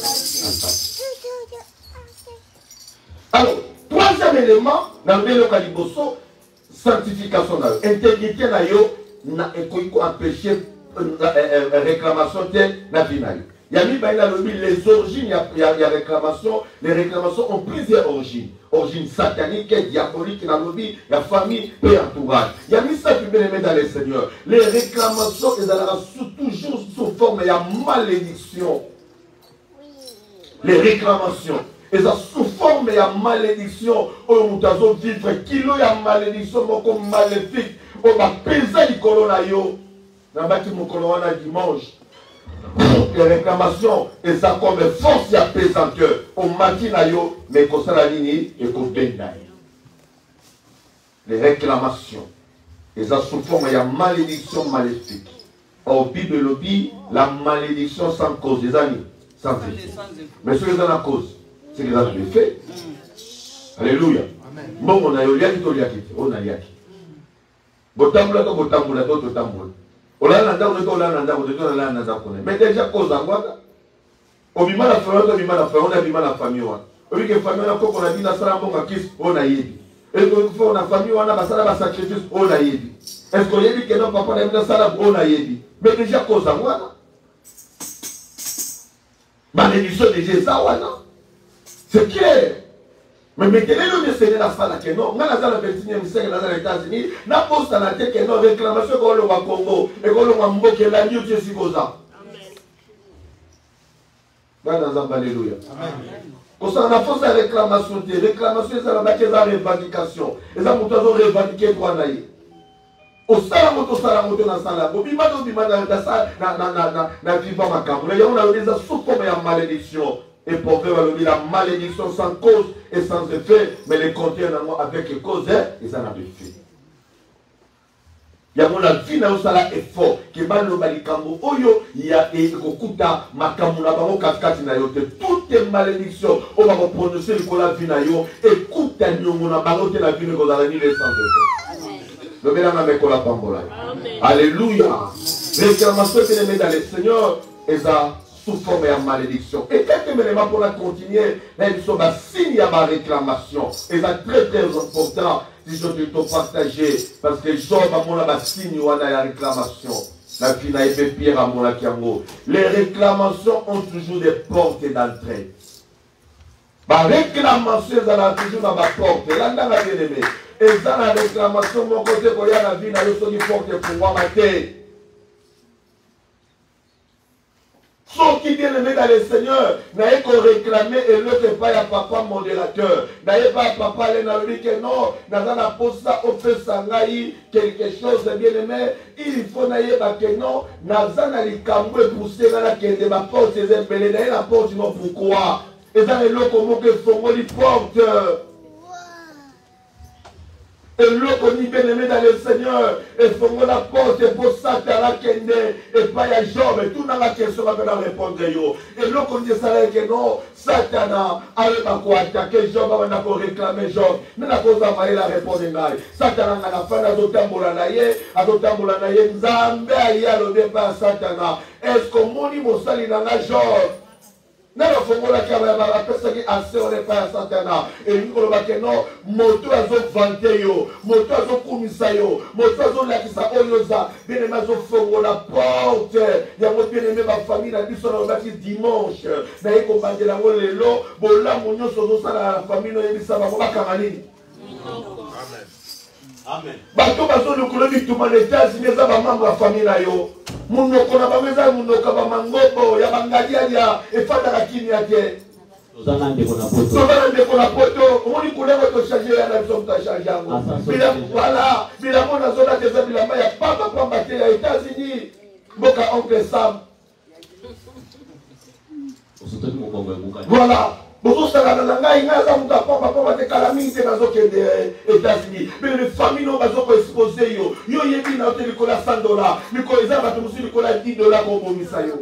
Alors, troisième élément dans le kaliboso, sanctification na yo, intégrité na yo na ekoiko empêcher réclamation de na vie na yo. Il y a mis les origines, il y a, il y a, il y a réclamation. Les réclamations ont plusieurs origines. Origine satanique, diabolique, il y a lobby, il y a famille et entourage. Il y a mis ça qui bien aimé dans les seigneurs. Les réclamations, elles sont toujours sous forme, il y a malédiction. Les réclamations, elles sont sous forme, il y a malédiction. Oh, nous avons vivre kilo, il y a malédiction, comme maléfique. Oh, ma pesa du colonna yo. Dans bâti mon colonna dimanche. Les réclamations, et ça comme force et apesanteur au matin, mais comme ça la ligne et comme les réclamations, et ça sous forme, il y a malédiction maléfique. Au Bible le dit, la malédiction sans cause, des amis, sans effet. Mais ce qui est dans la cause, c'est que ça le fait. Alléluia. Bon, on a eu liaki, on a liaki. Botambula, botambula, botambula. Mais déjà, cause à moi, on vit mal à faire, on vit mal à faire, on a vu mal à la famille. On vit que la famille, on a dit, on a dit, et on a famille, on a sacrifice, on a dit. Est-ce qu'on a dit que non, papa, on a dit. Mais déjà, cause à moi, malédiction de Jésus, c'est clair. Mais maintenant, nous sommes dans la salle que non, nous sommes dans le vingt-et-unième siècle dans les États-Unis, nous sommes dans la tête que non, réclamation qu'on a au Congo, et qu'on a au que la nuit est si beau ça. Alléluia. Quand on a fait cette réclamation, réclamation, c'est la revendication. Et ça, nous avons revendiqué droit naïf. Au salamoto, au salamoto, dans la salle, au bimado, au bimado, dans la salle, dans la vivant ma cambre. On a eu des sous-formes et malédiction. Et pour faire la malédiction sans cause et sans effet, mais les contient avec cause et ça n'a pas fait. Il y a mon vie dans ça effort qui va le balikambo oyo il y a et kokuta makamu na bango kaskati na yo te toutes les malédictions on va prononcer le la vie na yo écoute nyongo na bango te la vie ne kozala ni les sans effet. Le bénin avec la pambola. Alléluia. Réclamation que les dans les seigneurs et ça sous forme de malédiction. Et quelques éléments pour la continuer, là, ils sont signe à ma réclamation. Et c'est très très important si je dois partager. Parce que Job a mon signe à la réclamation. La fille a été pire à mon akiamo. Les réclamations ont toujours des portes d'entrée. La réclamation, elle a toujours dans ma porte. Là, on a bien aimé. Et ça, la réclamation, mon côté, quand il y a la vie, il y a une porte pour moi mater. Ceux qui viennent aimer dans le Seigneur, n'ayez qu'à réclamer et l'autre pas à papa modérateur. N'ayez pas à papa aller dans le que non, dans la poste ça, on peut s'engager quelque chose de bien aimé. Il faut n'ayez pas que non, n'a pas les camboues pousser dans la quête de ma porte, c'est un belé, n'ayez la porte, non pourquoi. Et dans les locaux, comment que sont les portes. Et l'autre on y bien aimé dans le Seigneur, et faut la porte pour Satan la kende, et pas ya Job, et tout dans la question va répondre yo. Et l'autre on dit ça que non, Satan a pas quoi attaquer Job, on a pour réclamer Job, mais la cause va la répondre naï. Satan a la fin à dotambola naïe, à dotambola naïe, Nzambe a y a le départ Satan. Est-ce qu'on moni mon sali dans la Job? Non, il faut que la personne qui a assez, on n'est pas à Satan. Et il faut que non, moto a zo vanté yo, moto a zo kumisa yo, moto a zo lakisa oyoza, bien aimé a zo fongo la porte. Il y a mon bien aimé ma famille, la vie sur le bâti dimanche. D'ailleurs, qu'on va dire la mole lo, bon là, mon yon sur la famille, nous y ça va pas camarade. Amen. Bato bazo le colonie tout le monde États-Unis, ça va membre la famille là yo. Muno kona bameza muno kaba mangobo ya bangalia ya efata la kimia ke. Ozana ndeko na poto. Ozana ndeko na poto. Omoni kulego to changer ya na biso mta changer yango. Bila voilà, bila mona zona teza bila maya papa pamba te ya États-Unis. Boka oncle Sam. Osotoni mokongo ebuka. Voilà. Bonjour, ça va dans la Gaïna, ça vous apprend, papa, va te calamiter dans les États-Unis. Mais les familles n'ont pas exposé. Yo, yo, yé, dit, n'a pas de cent dollars. Mais quand ils ont dix dollars pour vous, ça yo.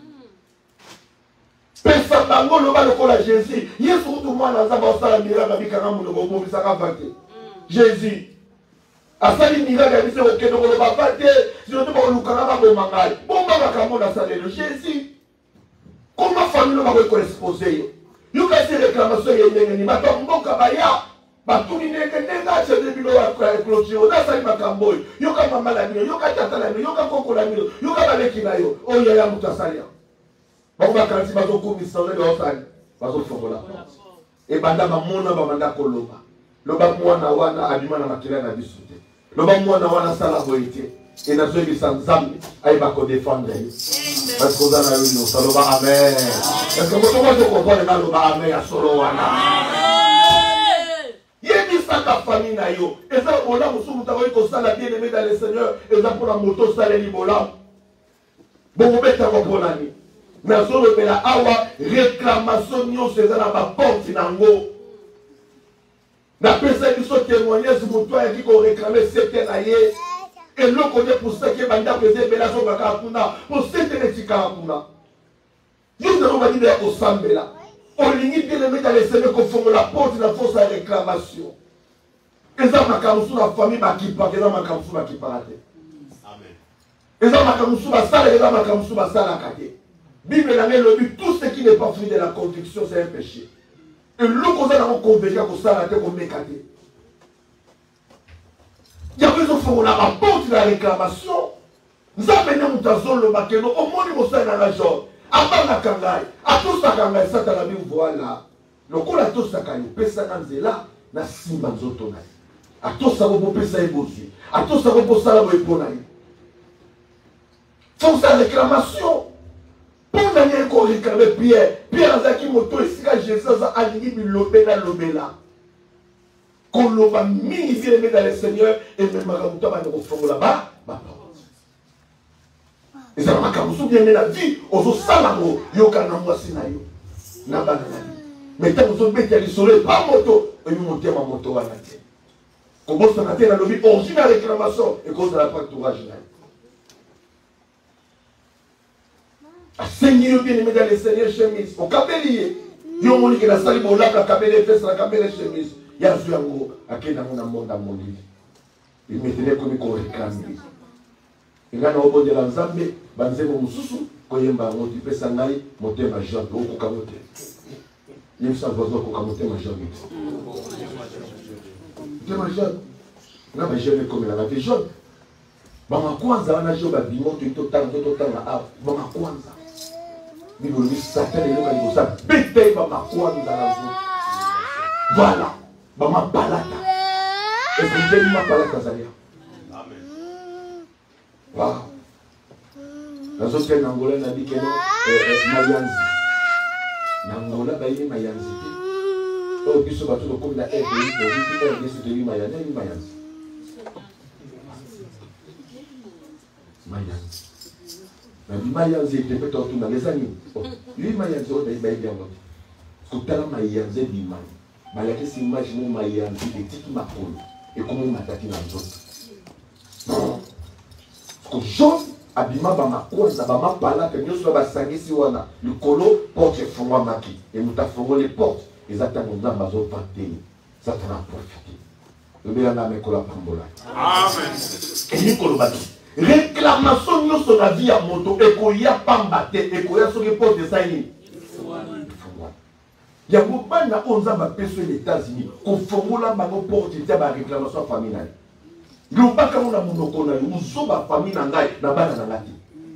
Personne n'a pas le col à Jésus. Il y a surtout moi dans un bon salaire, mais il y a un miracle, mais ça va Jésus. asali miracle ya biso okende koloba pa te sino te bakolukana baboma ngai bomba makambo na salelo jésus comment famille bakoki koexpose yo yokasi réclamation ye ndenge nini bato ya mboka baya batuni ndenge ndenge achede bino ya clôture onasali makambo oyo yoka mama na bino yoka tata na bino yoka koko na bino yoka baleki na yo oyo yaya moto asali yango bango bakanisi bazokumisa olele osali bazofongola ebanda bamona bamanda koloba loba mwana wana abima na makila na biso te loba mwana wana sala boye te enazoyebisa nzambe ayeba kodefendre yo parce que oza na yo nyonso aloba amen parce que moto moto comprendre nga aloba amen ya solo wana yebisaka famille na yo eza bola mosusu moto akoki kosala bien aimé dans le seigneur eza mpona moto osaleli bolamu bokobetango mponani nazolobela awa réclamation nyonso eza na baporte nango napesa biso témoignage moto ayaki koréclame sete na ye eloko nde posaki bandako eza ebele azongaka kuna po sete netikaka kuna yo nzango badina ya kosambela olingi bien-aimé dans les semaines kofongola porte na force ya réclamation eza makambo mosusu na famille bakipaka eza makambo mosusu bakipaka te eza makambo mosusu basalaka eza makambo mosusu basalaka te Bible n'a dit tout ce qui n'est pas fruit de la conviction, c'est un péché. Et l'eau qu'on a convaincu qu'on s'arrête qu'on mécate. Il y a besoin de faire la porte de la réclamation. Nous avons mis dans zone le makeno, au moins nous sommes dans la jambe. Avant la kangai, à tout ça kangai, ça t'as vu voilà. Le coup à tout ça kangai, pesa kanzela, na simba nzoto nai. À tout ça vous pesa ebosi. À tout ça vous ça la vous eponai. Faut sa réclamation. Pour venir qu'on réclame Pierre, Pierre a dit moto ici quand Jésus a aligné le lobela lobela. Qu'on l'a mis ici dans le Seigneur et même Maramuta va nous faire là-bas, bah et ça m'a camusou bien la vie, aux salamo, yoka na moi sinayo, na banana. Mais tant que vous mettez à l'isoler, pas moto, et nous montez ma moto à la tête. Comment ça n'a été la lobby, original réclamation et cause de la facturage. Seigneur bien-aimé dans les seigneurs chemise. Au kabeli, yo moni que la sali bola la kabeli fesse la kabeli chemise. Ya zuango akenda mona monda mondi. Il mettait comme ko réclamer. Ingana obo de la nzambe banzemo mususu koyemba ngoti pesa ngai motema jambe ko kamote. Yemsa bozo ko kamote ma jambe. Motema jambe. Na ba jeune comme la vie jaune. Bama kwanza wana jo ba bimoto total total na a bama kwanza. Bible dit Satan est là comme ça. Bête va ma quoi dans la zone. Voilà. Va ma balata. Et vous avez ma balata Zaria. Amen. Wow. La société n'angola n'a dit que non. Mayanzi. N'angola ba yi mayanzi. Oh biso ba tout comme la aide. Vous dites que c'est de mayanzi, mayanzi. Mayanzi. Mais mayanzi était peut-être tout dans les années. Lui mayanzi au pays bien l'autre. Kutala mayanzi bimani. Malaki si imagine mayanzi de tiki makolo et comment mataki na nzoto. Non. Ko Jean abima ba makoza ba mapala que nyoso ba sangisi wana le colo porte fongwa maki et muta fongo les portes exactement nzamba zo pateni. Ça t'en a profité. Le bien na me kola pambola. Amen. Et ni kolo batu. Réclamation nous sur la vie à moto et qu'on y a pas mbatté et qu'on y a sur les portes de Saïni. Il y a beaucoup de onze ans sur les États-Unis qu'on formule la porte de la réclamation familiale. Il n'y a pas comme on a monocona, nous sommes la famille nangai na bana nangati.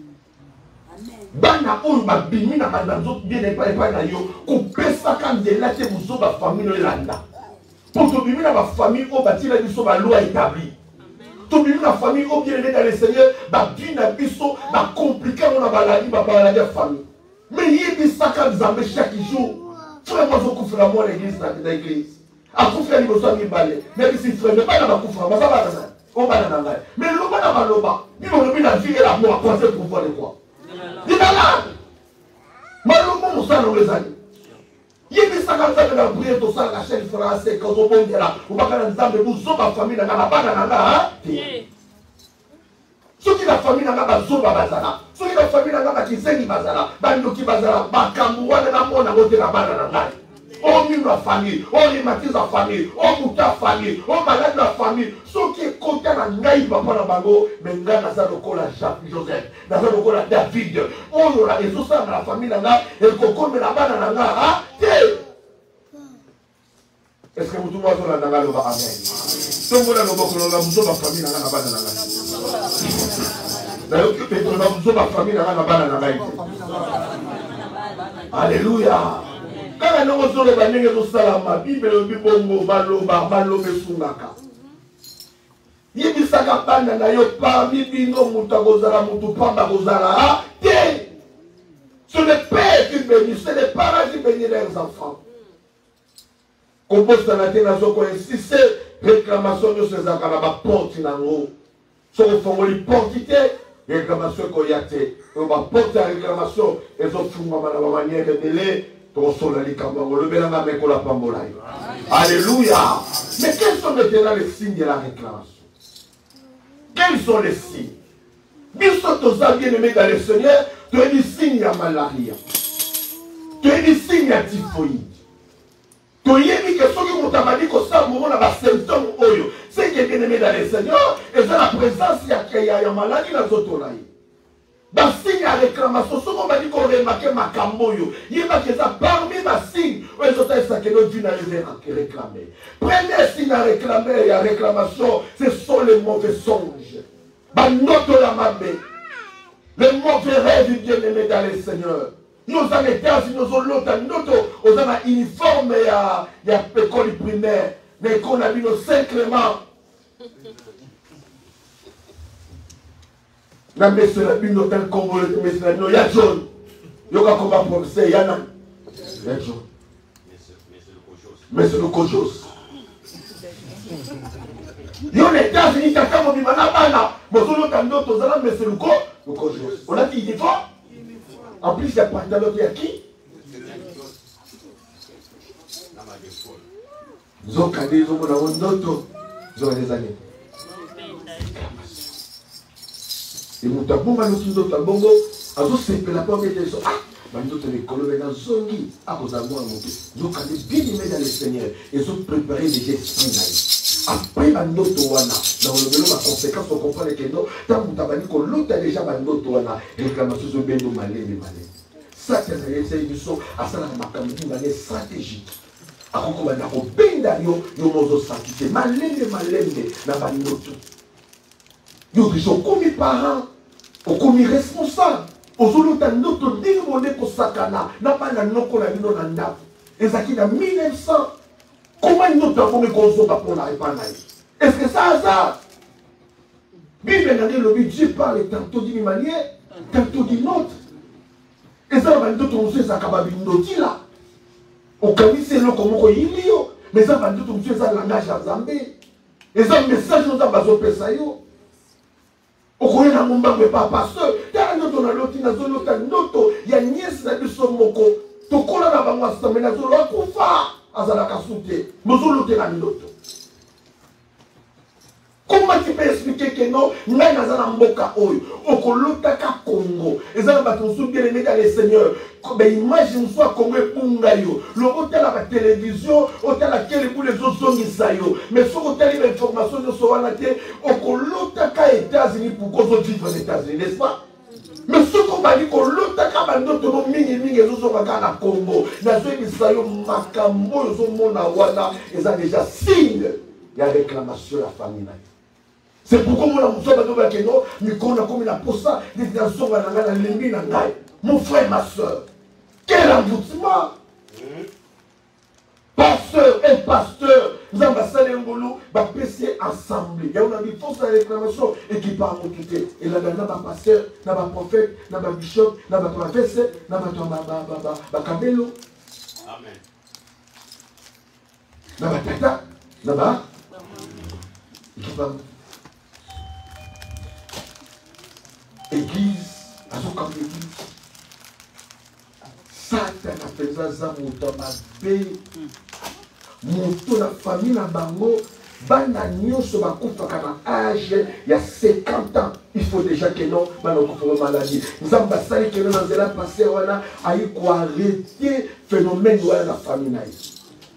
Bana on va bimi na mandanzo bien et pas et pas na yo qu'on pesa quand de là que nous sommes la famille landa. Pour que bimi na la famille on bâtit la nous sommes la loi établie. Tout le monde la famille au bien aimé dans le Seigneur, bah bien na biso, bah compliqué on a baladi, bah baladi la famille. Mais il y a des sacs à examiner chaque jour. Frère moi je couvre la moi l'église dans l'église. À couvrir les besoins de balai. Mais si frère ne pas dans la couvre, mais ça va dans on va dans la. Mais le bas dans le bas, il on le la vie et la mort à penser pour voir de quoi. Il est là. Malheureusement on s'en dans les années. Il y a des sacs à examiner la prière tout ça la chaîne française quand on bon là, on va dans l'examen vous sommes ma famille dans la bas dans la. Ceux qui la famille n'a pas besoin de bazala, ceux qui la famille n'a pas qui sait ni bazala, bando qui bazala, bakamoua n'a pas mon amour de la banane. On mime la famille, on rhumatise la famille, on mouta la famille, on malade la famille. Ce qui est côté na ngai papa na bango, mais nga na za lokola Joseph, na za lokola David. On y aura et tout ça dans la famille na nga, et koko me la bana na nga, ah, est-ce que vous tout le monde a amen? Tout le monde a besoin de la famille na nga na bana na nga. D'ailleurs, tu as besoin de la famille na nga na bana na nga. Alléluia. Quand nous sommes les bannières de Salama, Bible le Bibongo, Baloba, Balobe Sungaka. Yibisaka bana na yo parmi bino mutagozara mutupamba gozara. Ce n'est pas qui bénit, c'est les parents qui bénissent leurs enfants. Compose na tena zoko insiste réclamation de ces akala ba porte na ngo. So fongo li portité réclamation ko yate. On va porter la réclamation et autres fuma na manière de délai. Alléluia. Mais quels sont maintenant les signes de la réclamation? Quels sont les signes? Bien sûr, tous les bien-aimés dans le Seigneur, tu as des signes à malaria. Tu as des signes à typhoïde. Tu as dit que ceux qui m'ont dit que ça, on a des symptômes. Ceux qui sont bien-aimés dans le Seigneur, ils ont la présence, il y a une maladie dans les autres. Dans le signe à réclamation, ce qu'on m'a dit qu'on remarquait ma camboyo, il y a parmi ma signe, où les autres sont que nous à réclamer. Premier signe à réclamer et à réclamation, ce sont les mauvais songes. Bah, notre la mabé, les mauvais rêves bien-aimés dans le Seigneur. Nous avons été assis, nous avons l'autre, nous avons un uniforme et à l'école primaire, mais qu'on a vu nos sacrements. Na messe la bino tel Congo le messe la no ya jaune yoka komba professeur yana ya jaune messe le kojos yo les États-Unis tata mo bimana bana mosolo tando tozala messe le ko le kojos on a dit il est fort en plus il y a pantalon qui a qui zoka des hommes na wondoto zo les années. Et mon tabou m'a dit que bongo a zo sepe la pomme de so ah bando te les colorer dans zongi à cause à moi monter donc quand bien aimé dans le Seigneur ils ont préparé des gestes après bando toana dans le vélo la conséquence on comprend que non tant mon tabani que l'autre déjà bando toana réclamation zo bendo malé de malé ça c'est un essai du son à ça la makambi une stratégie à koko banda ko benda yo yo mozo sakite malé de malé na bando to. Nous disons comme parents, comme responsables, aux autres notre démodé pour Sakana, n'a pas la non qu'on a vu dans la nappe. Et ça qui est en mille neuf cents, comment nous avons mis qu'on soit pour la réparer? Est-ce que ça hasard? Bible n'a dit le budget parle tantôt d'une manière, tantôt d'une autre. Et ça va nous trouver ça capable de là. Au cas où c'est le comment il y a, mais ça va nous trouver ça langage à Zambé. Et ça message nous a basé ça yo. Okoye na mumba me pas pasteur tala ndoto na loti na zolo ta ndoto ya nièce na biso moko tokola na bango asame na zolo akufa azala kasute mozolo te na ndoto. Comment tu peux expliquer que non ngai na zana mboka oyo okolota ka Congo ezala bato so bien aimé dans le Seigneur ben imagine soit Congo epunga yo le hôtel à la télévision hôtel à quel pour les autres zongisa yo mais sur hôtel une information de so wana te okolota ka États-Unis pour qu'on vivre aux États-Unis n'est-ce pas? Mais ce qu'on va dire que l'autre cabane de mingi mingi nous sommes à Congo na zo bisa yo makambo yo zo mona wana eza déjà signe ya réclamation à la famille. C'est pourquoi moi, je suis là, je comme la posa, mon frère et ma soeur. Quel envoûtement! Pasteur et pasteur, nous avons passé un boulot, nous avons passé ensemble. Il y a une force de réclamation et qui part en tout. Et là, nous avons pasteur, nous avons prophète, nous avons bishop, nous avons professeur, nous avons kabelo. Amen. Nous avons tata, nous avons église, à son camp d'église. Satan a fait ça, mon temps m'a payé. Mon tour la famille, la bango, bana nyonso bakufa kana âge, il y a cinquante ans. Il faut déjà que non, bana kufa maladie. Nous avons passé que nous avons passé, on a eu quoi arrêter phénomène de la famille.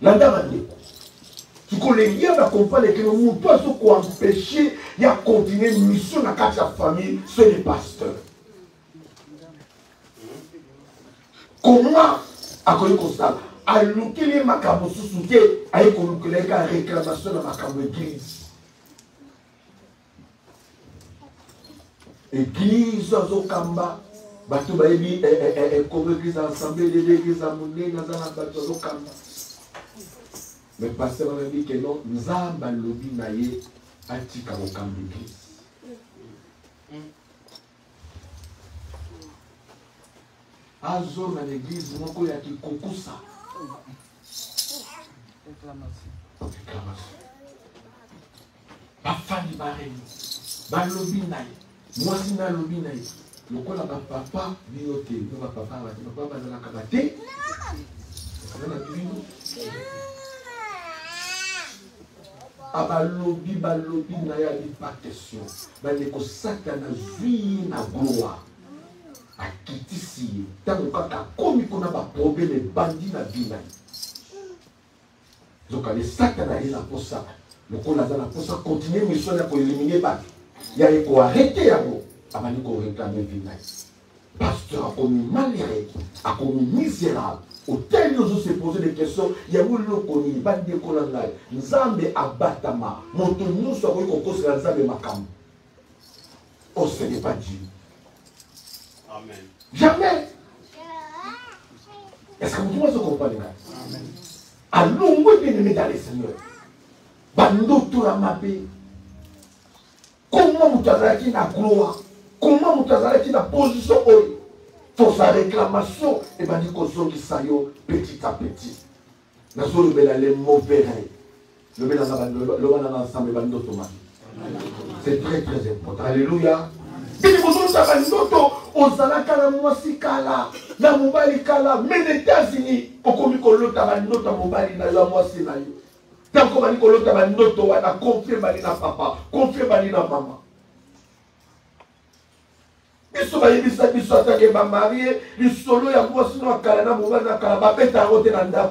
Landa bandeko. Tu connais rien à comprendre que nous pouvons empêcher de continuer une mission dans la famille, c'est les pasteurs. Comment a connu ça? A l'outil macabre sous-souté, a écouté la réclamation de macabre église. Église Zokamba, bateau baby, comme église ensemble, l'église à monnaie, dans un bateau Zokamba. Mais pasteur m'a dit que non, nous avons lobby naïe à tika au camp d'église. Azo dans l'église, mon collègue qui concourt ça. Réclamation. Pas fani barré. Ba lobby naïe. Moi si na lobby naïe. Le collègue a papa, bioté, le papa, papa dans la cabate. Ça va la abalobi balobi na ya di pas question bale ko satana zui na gloire akitisi tango kaka komi kona ba problème bandi na bina donc les satana eza posa le ko la za posa continuer mission ya ko éliminer ba ya ko arrêter yango abani ko réclamer bina pasteur a commis malheureux a commis misérable. Autant nous se poser des questions, il y a eu le connu, il y a des colonnes, Nzambe abatama, montre nous sur le concours de Nzambe makam. Oh, ce n'est pas Dieu. Amen. Jamais. Est-ce que vous pouvez comprendre? Amen. Allons, moi, bien aimé dans les seigneurs. Bando toura mapé. Comment vous avez la gloire? Comment vous avez la position? Pour sa réclamation, et bien, il qui s'aille petit à petit. Nous avons les mauvais rêves. Le ensemble c'est très très important. Alléluia. Mais les États-Unis, tant papa, maman. Ils sont mariés, ils sont attaqués, ils sont mariés, ils sont là, ils sont là, ils sont là,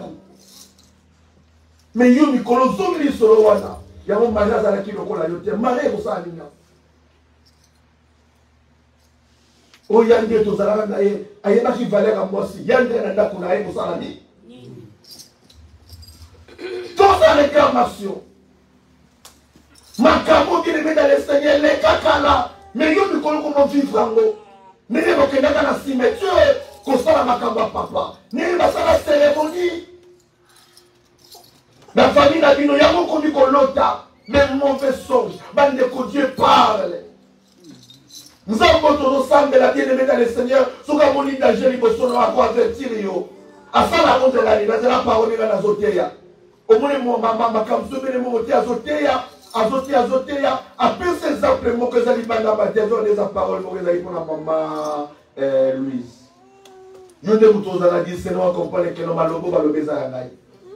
mais yo mikolo zongi li solo wana ya mo mariage ala ki lokola yo te marié ko sa linga o yande to zala na ye ayeba ki valeur à moi si yande na ndako na ye ko sa ni dans sa réclamation makamo qui le dans le Seigneur les kakala mais yo mikolo comment vivre ango nene ko kenda na cimetière ko sala makamba papa nene ba sala cérémonie. La famille n'a dit non, il y a beaucoup de kolota, mais mauvais songe, bande que Dieu parle. Nous avons tous ensemble la bien-aimée dans le Seigneur, sous la monnaie d'Algérie, nous sommes à quoi avertir. À ça, la honte de la vie, dans la parole de la Zotéa. Au moins, mon maman, ma femme, se met le mot à Zotéa, à Zotéa, à Zotéa, à peu ces exemples, moi que j'allais pas dans ma tête, on les a parole, moi que j'allais pour la maman Louise. Nous devons tous à la dire, c'est nous, on comprend que nous allons le baiser à la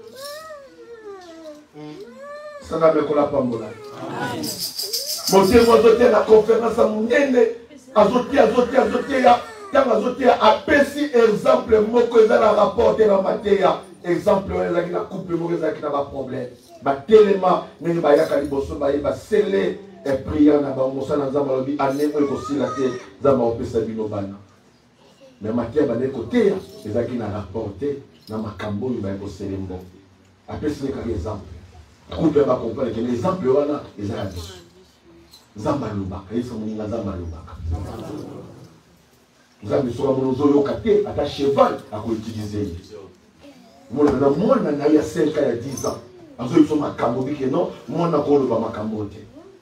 ça n'a pas la pambola. Mon Dieu, moi, je la conférence à mon nene, à Zoté, à Zoté, à Zoté, à Zoté, à Pessi, exemple, moi, que j'ai rapporté dans ma terre, exemple, on a coupe, moi, que j'ai pas problème. Bah, tellement, mais il y a des choses qui sont scellées et priant dans le monde, dans le monde, à l'époque aussi, la terre, dans le monde, c'est le monde. Mais ma terre, de côté, les gens qui ont rapporté, dans ma cambo, ils vont se le monde. Après, c'est un exemple. Coupe va comprendre que les exemples wana les arabes. Zamba lubaka, ils sont na zamba lubaka. Zamba sur mon zoyo kate ata cheval à ko utiliser. Moi na moi na ya cinq ans à dix ans. Azo ils sont makambo bi que non, moi na ko loba makambo te.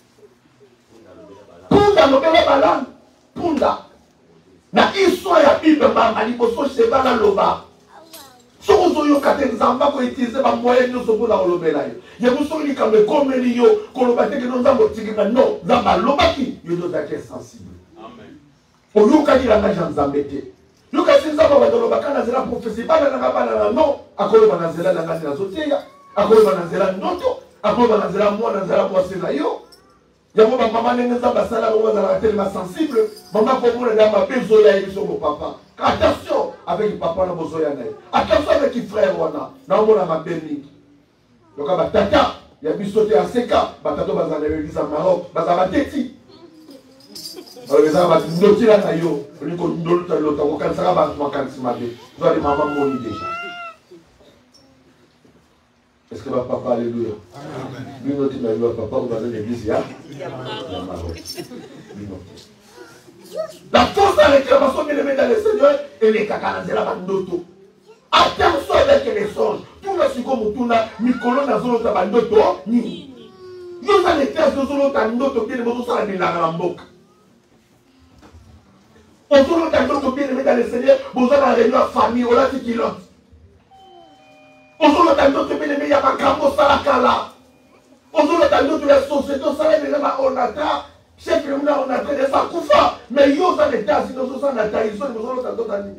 Punda no bela balan. Punda. Na histoire ya Bible mama liboso cheval na loba. Si vous avez un zamba pour utiliser ma moyenne, nous sommes dans le bélaï. Il y a des gens qui ont des commélies, qui ont des gens non, zamba lobaki, il y a des gens sensibles. Amen. Au lieu de dire la nage en zambété. Le cas de zamba va dans le bacan, dans la prophétie, pas dans la banane, non, à quoi on va dans la nage en sotéa, à quoi on va dans la noto, à quoi on va dans la moi, dans la moi, c'est là, yo. Il y a mon maman, les zamba, ça là, on va dans la tellement sensible. Maman, pour moi, dans ma besoin, il sur mon papa. Attention avec le papa, on a besoin. Attention avec le frère, on a. Non, on a ma béni. Donc, tata, il y a biso te aseka, batato bazana l'église à Maroc, bazaba teti. Alors, les gens vont dire, ndoti la tayo, on ko ndolo ta lota, ko kansara ba ma kansimade. Toi les mamans moni déjà. Est-ce que va papa alléluia? Amen. Lui noti na lui papa ou dans l'église ya? Ya Maroc. La force de réclamation bien aimé dans le Seigneur et les cacaranzela bandoto. Attention avec les songes. Tout le sucre mutuna, Mikolo na zolo ta bandoto ni. Nous allons faire ce zolo ta bandoto bien aimé tout ça la ramboka. On zolo ta bandoto bien aimé dans le Seigneur, vous allez en réunion famille, on a dit qu'il a. On zolo ta bandoto bien aimé, il y a pas cambo salakala. On zolo ta bandoto la société, ça va déjà ma onata. Chef le muna on a traité ça kufa mais yo ça les tas sinon ça na ta ils sont besoin de d'autres animés.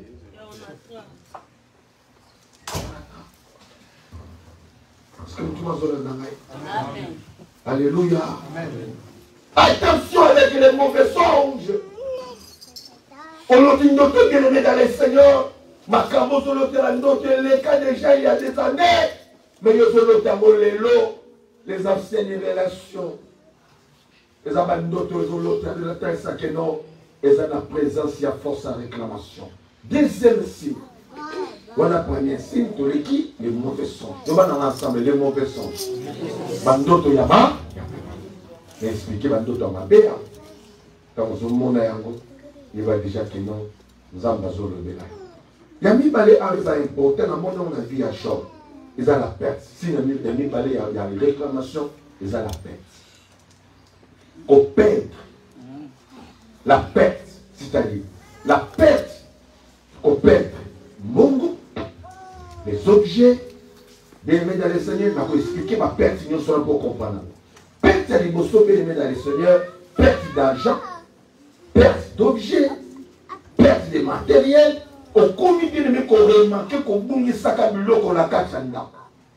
Parce que tu m'as donné Amen. Alléluia. Amen. Attention avec les mauvais songes. On l'a dit notre bien aimé dans les seigneurs. Ma cambo sur le terrain d'autres les cas déjà il y a des années. Mais yo sur le terrain les lots les anciennes relations. Les abandons de l'autre de la terre, ça que non, ils ont la présence, il y a force à réclamation. Deuxième signe, voilà le premier signe, de l'équipe, les mauvais songes. Nous allons ensemble, les mauvais songes. Bandoto yama, mais expliquer bandoto yama béa. Quand vous monde il va déjà que non, nous avons besoin de béa. Il y a mis balé à les important, dans mon nom, on a vu à choc. Ils ont la perte. Si il y a mis balé, il y a les réclamations, ils ont la perte. Au perdre la perte, c'est-à-dire la perte, au perdre Mungu, les objets, bien aimés dans le Seigneur, je vais expliquer ma perte, nous sommes pour comprendre. Perte à l'émotion, bien aimés dans le Seigneur, perte d'argent, perte d'objets, perte de matériel, au commis bien aimé qu'on remarque qu'on bouge ça comme l'eau qu'on a caché là.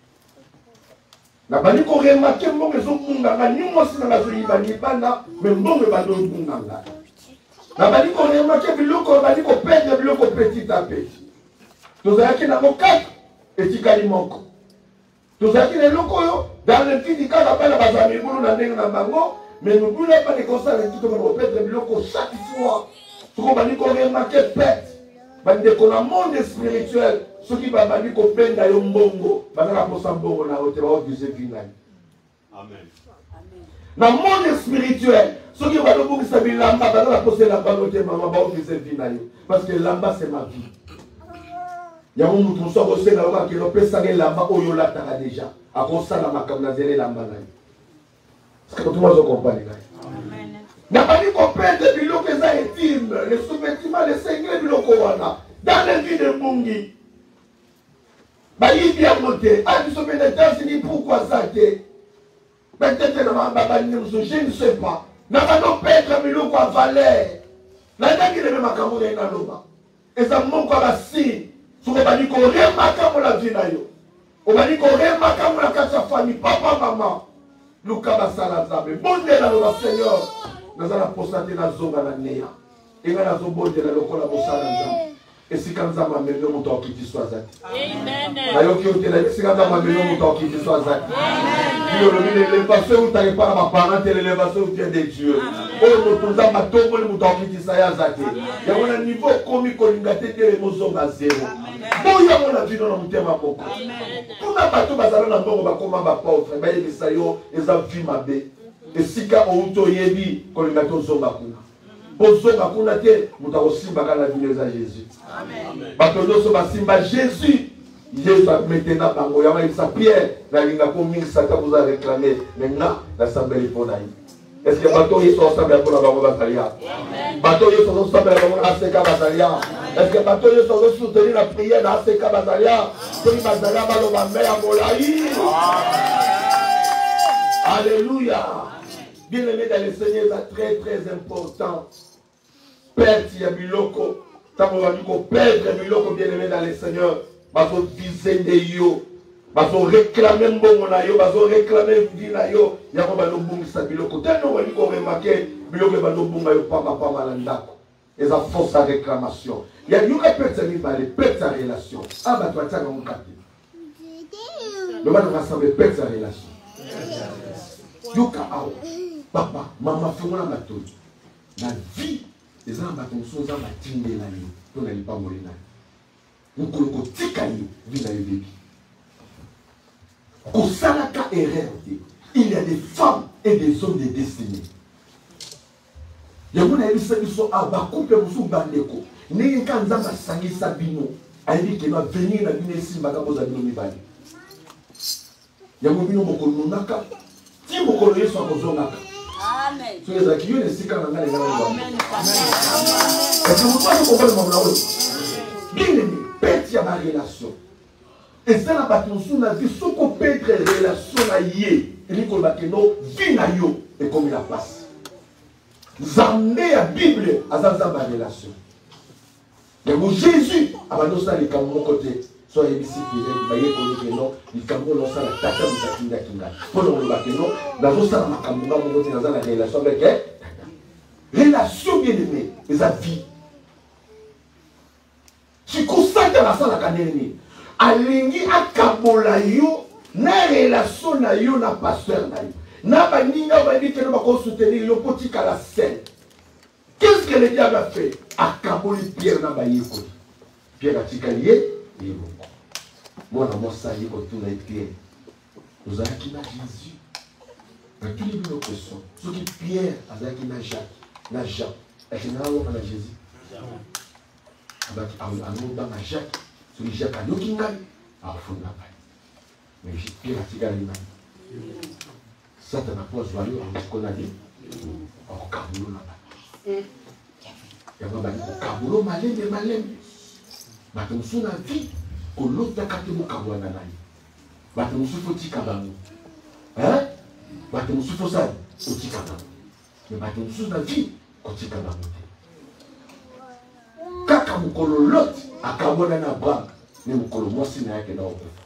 Na bani ko remarqué mbongo zo munganga ni mosi na zo yibani bana mais mbongo bando munganga na bani ko remarqué biloko bani ko perdre biloko petit à petit tozaki na mokaka etikali moko tozaki na loko yo dans le petit kaka bana bazami bulu na ndenge na bango mais nous bula pas de constat tout ko perdre biloko chaque fois to bani ko remarqué perte bande ko na monde spirituel ceux qui va bani ko penda yo mbongo bana ko mbongo na hote ba obligé vinani. Amen. Dans le monde spirituel ceux qui va le bouger sa bilamba bana ko la balote mama ba obligé vinani parce que lamba c'est ma vie. Ya mo mutu so ko se na wa ki no pesa ke lamba oyo la taka déjà a ko sala makamna zele lamba na. Est-ce que tout le monde comprend les gars? Amen. Na bani ko penda biloko za intime les sous-vêtements les singles biloko wana dans la vie de Mungi. Bah, il vient monter. Ah, nous sommes les États-Unis, pourquoi ça t'est? Peut-être que je ne sais pas. Nous allons perdre le quoi valeur. La dame qui est même à Cameroun, et ça manque quoi la signe. Si on va dire qu'on remarque la vie, on va dire qu'on remarque la famille, papa, maman. Nous avons ça là, bon Dieu, le Seigneur. Nous allons poster la zone à la néa. Et nous allons bon Dieu, le collaboration. Et si quand ça m'a mené mon temps qui te soit zat. Amen. Ayo qui ont été si quand ça m'a mené mon temps qui te soit zat. Amen. L'élévation où tu n'arrives pas à ma parente, l'élévation où tu es de Dieu. Oh, nous tous avons tombe le mouton qui te soit zat. Il y a un niveau comique qu'on a été les mots à zéro. Bon, il y a mon avis dans mon thème à beaucoup. Pour n'a pas tout basé dans le bon, on va comment va pas au travail, mais ça y est, ils ont vu ma bé. Et si quand on t'a dit qu'on a tout zomba. Ozonga kuna te mutakosimba kana vineza Jésus. Amen. Batondo so basimba Jésus. Jésus maintenant bango yama isa Pierre na linga ko mingi sata vous a réclamé maintenant l'assemblée pour naï. Est-ce que bato yeso ensemble pour la bango batalia? Amen. Bato yeso ensemble pour la seka batalia. Est-ce que bato yeso soutenir la prière dans seka batalia? Pour les batalia balo ba me amolaï. Alléluia. Bien aimé dans le Seigneur, c'est très très important. Perdre ya biloko, tant qu'on va dire qu'on perdre biloko bien aimé dans le Seigneur, parce qu'on disait de yo, parce qu'on réclame bon na yo, parce qu'on réclame vie na yo, ya ko ba no bungi sa biloko. Tellement on va dire qu'on remarque biloko ba no bunga yo papa papa malandako. Et ça force à réclamation. Il y a une perte sa vie, perte sa relation. Ah bah toi ça dans mon quartier. Le mal va s'en perdre sa relation. Yoka awa. Papa, maman, fais-moi la bataille. La vie, les gens battent son sang à tinder la vie. On n'allait pas mourir là. Nous collons tikaï, vie dans le bébé. Au salaka erreur, il y a des femmes et des hommes de destinée. Il y a des gens qui sont à Bakoupe et Moussou Bandeko. N'est qu'un zamba sangi sabino. Aïe qui va venir à l'une ici, Bagabo Zabino Mibali. Il y a des gens qui sont naka. Si vous connaissez son naka. Amen. So les acquis, les six ans, les gars, Amen. Est-ce que vous pouvez comprendre mon blabla? Bien aimé, pète ma relation. Et ça n'a pas ton sou na vie, ce qu'on pète relation na yé. Et dit qu'on va que non, vie na yo, et comme il la passe. Zambé à Bible, à ça ma relation. Mais mon Jésus, avant de ça, les camons côté. So ici qui est baillé pour nous non il cambo non ça la tata nous takinda kinga pour nous le baquet non dans tout ça ma cambo mon côté dans la relation avec elle relation bien aimée les avis si constate la ça la kaneni alingi akabola yo na relation na yo na pasteur na yo na baninga ba dit que nous va soutenir yo petit à la scène. Qu'est-ce que le diable a fait? Akaboli Pierre na baye ko Pierre a tikalié. Moi, dans mon salut, quand tout a été, nous avons qui n'a Jésus. Dans tous les bureaux que sont, ceux qui Pierre, avec qui n'a Jacques, n'a Jacques, et qui n'a pas Jésus. Avec un autre dans Jacques, celui Jacques a nous qui n'a pas, fond n'a pas. Mais Pierre a tigé l'imam. Satan n'a pas joué, on a dit, au Kaboulou n'a pas. Il y a un Kaboulou malin, mais malin. Bato musu na vie ko lota kate mo kabwana nayi bato musu fo tika bango hein bato musu fo sa o tika bango mais bato musu na vie ko tika bango kaka mukolo lot akabona na Abraham ne mukolo mosi na yake na okufa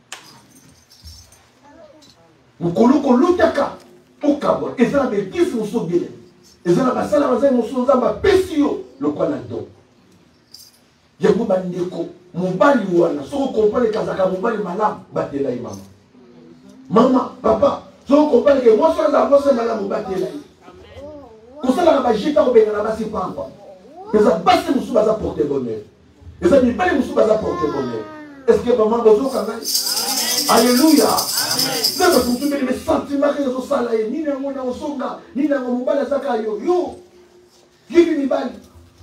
mukolo ko lotaka o kabona ezala be kifu musu bele ezala basala bazali musu nzamba pesio lokwa na do yango bandeko mobali wana soko comprendre kazaka mobali malamu batela yi mama mama papa soko comprendre que moi ça za bosse malamu batela yi kosala ba jita ko benga basi pampa eza basi musu baza porter bonheur eza ni bali musu baza porter bonheur est-ce que maman bozo kanga alléluia amen nako musu beli mes sentiments que zo sala yi ni nango na osonga ni nango mobali zaka yo yo gibi ni bali.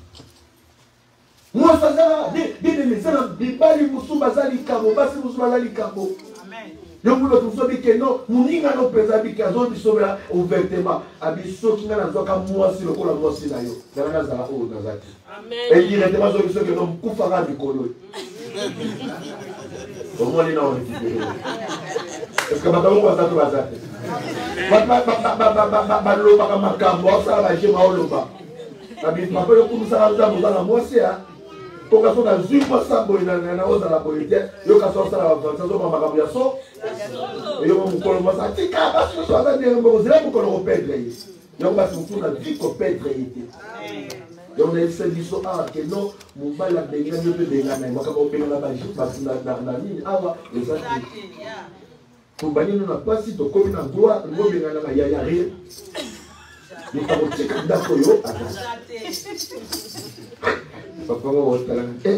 Moi, ça va, bien aimé, ça va, bien bali musu bazali kabo, basi musu bazali kabo. Amen. Donc, vous le trouvez que non, nous n'y avons pas besoin de nous sauver ouvertement. Abisso qui n'a pas moi si le col a moi si d'ailleurs. Dans la zara ou dans la tête. Amen. Et directement sur ce que nous coufara du colo. Au moins, il y a un récupéré. Est-ce que maintenant, on va s'attendre à ça? Papa, papa, papa, papa, papa, papa, papa, ça va, j'ai ma oloba. Abi papa yo comme ça là dans la moitié hein. Pour que ça dans une fois ça boy na na oza la politique, yo ka so ça la ça zo mama ka so. Et yo mo ko mo ça tika parce que ça va dire mo zela mo ko le perdre. Yo ba surtout la vie ko perdre été. Yo on a essayé de so ah que non mon bal la benga yo pe benga na mo ka ko benga la ba juste parce que na na ni awa les ça. Pour bani no na pas si to ko na gloire ngo benga na ya ya rien. Nous avons dit que nous avons papa, on va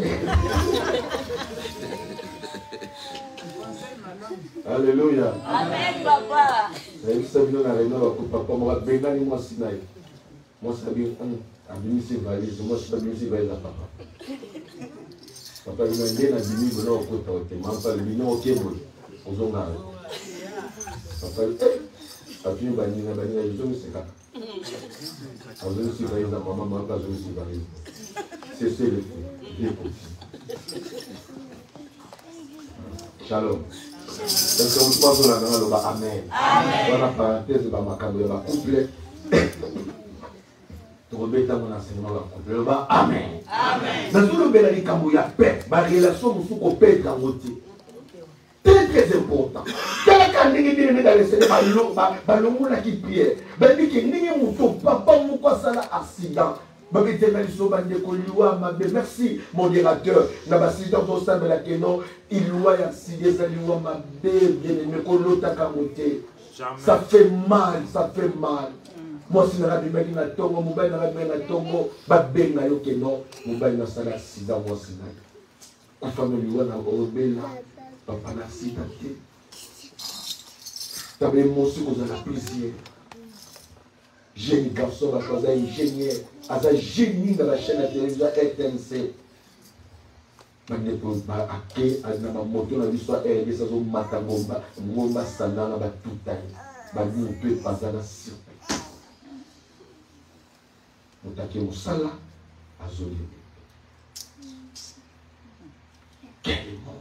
alléluia. Amen, papa. Vous savez, nous avons papa, on va bénir moi Sinaï. Moi, ça vient à ministre valise. Moi, je suis ministre valise à papa. Papa, il m'a dit, il a dit, il m'a dit, il m'a dit, il m'a dit, il m'a dit, papa, eh, tu vas venir, tu vas venir, je me sais pas. Je me suis valise à maman, maman, je me suis valise. C'est ça le fait. Bien compris. Shalom. Est-ce que vous pensez là dans le Amen. Amen. Dans la parenthèse, dans ma caméra, va coupler. Tu remets dans mon enseignement, va coupler. Le bas Amen. Amen. Dans tout le bel ali kambo ya paix, ma relation nous sous paix dans votre très très important. Quand quand n'ingi bien dans le Seigneur, ba lo ba ba lo mona qui pierre. Ba dit que n'ingi muto papa mu kwa sala accident. Merci, modérateur. N'abassidant au sein de la Kénon, il loua y a signé ça, il loua ma belle bien-aimé, ça fait mal, ça fait mal. Moi, si je suis un tongo, je suis un tongo, je suis un tongo, je suis un accident, moi, si je suis un tongo, je suis un accident. Tu as des émotions que vous avez plaisir. Jeune garçon, je suis ingénieur, je suis génie dans la chaîne de télévision R T N C. Je ne peux pas acquérir ma moto dans l'histoire R D, ça sont matagomba, ngomba sandana, tout taille. Je ne peux pas aller sur Motake Moussala à Zolé. Quel mot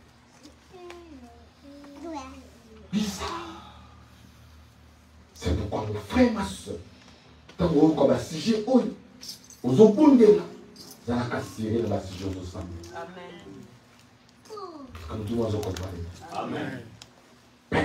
bizarre. C'est pourquoi mon frère, ma soeur, tant que vous avez un sujet, vous avez un bon débat. Vous avez un sujet dans la sujet de sang. Amen. Comme tout le monde comprend. Amen. Pète.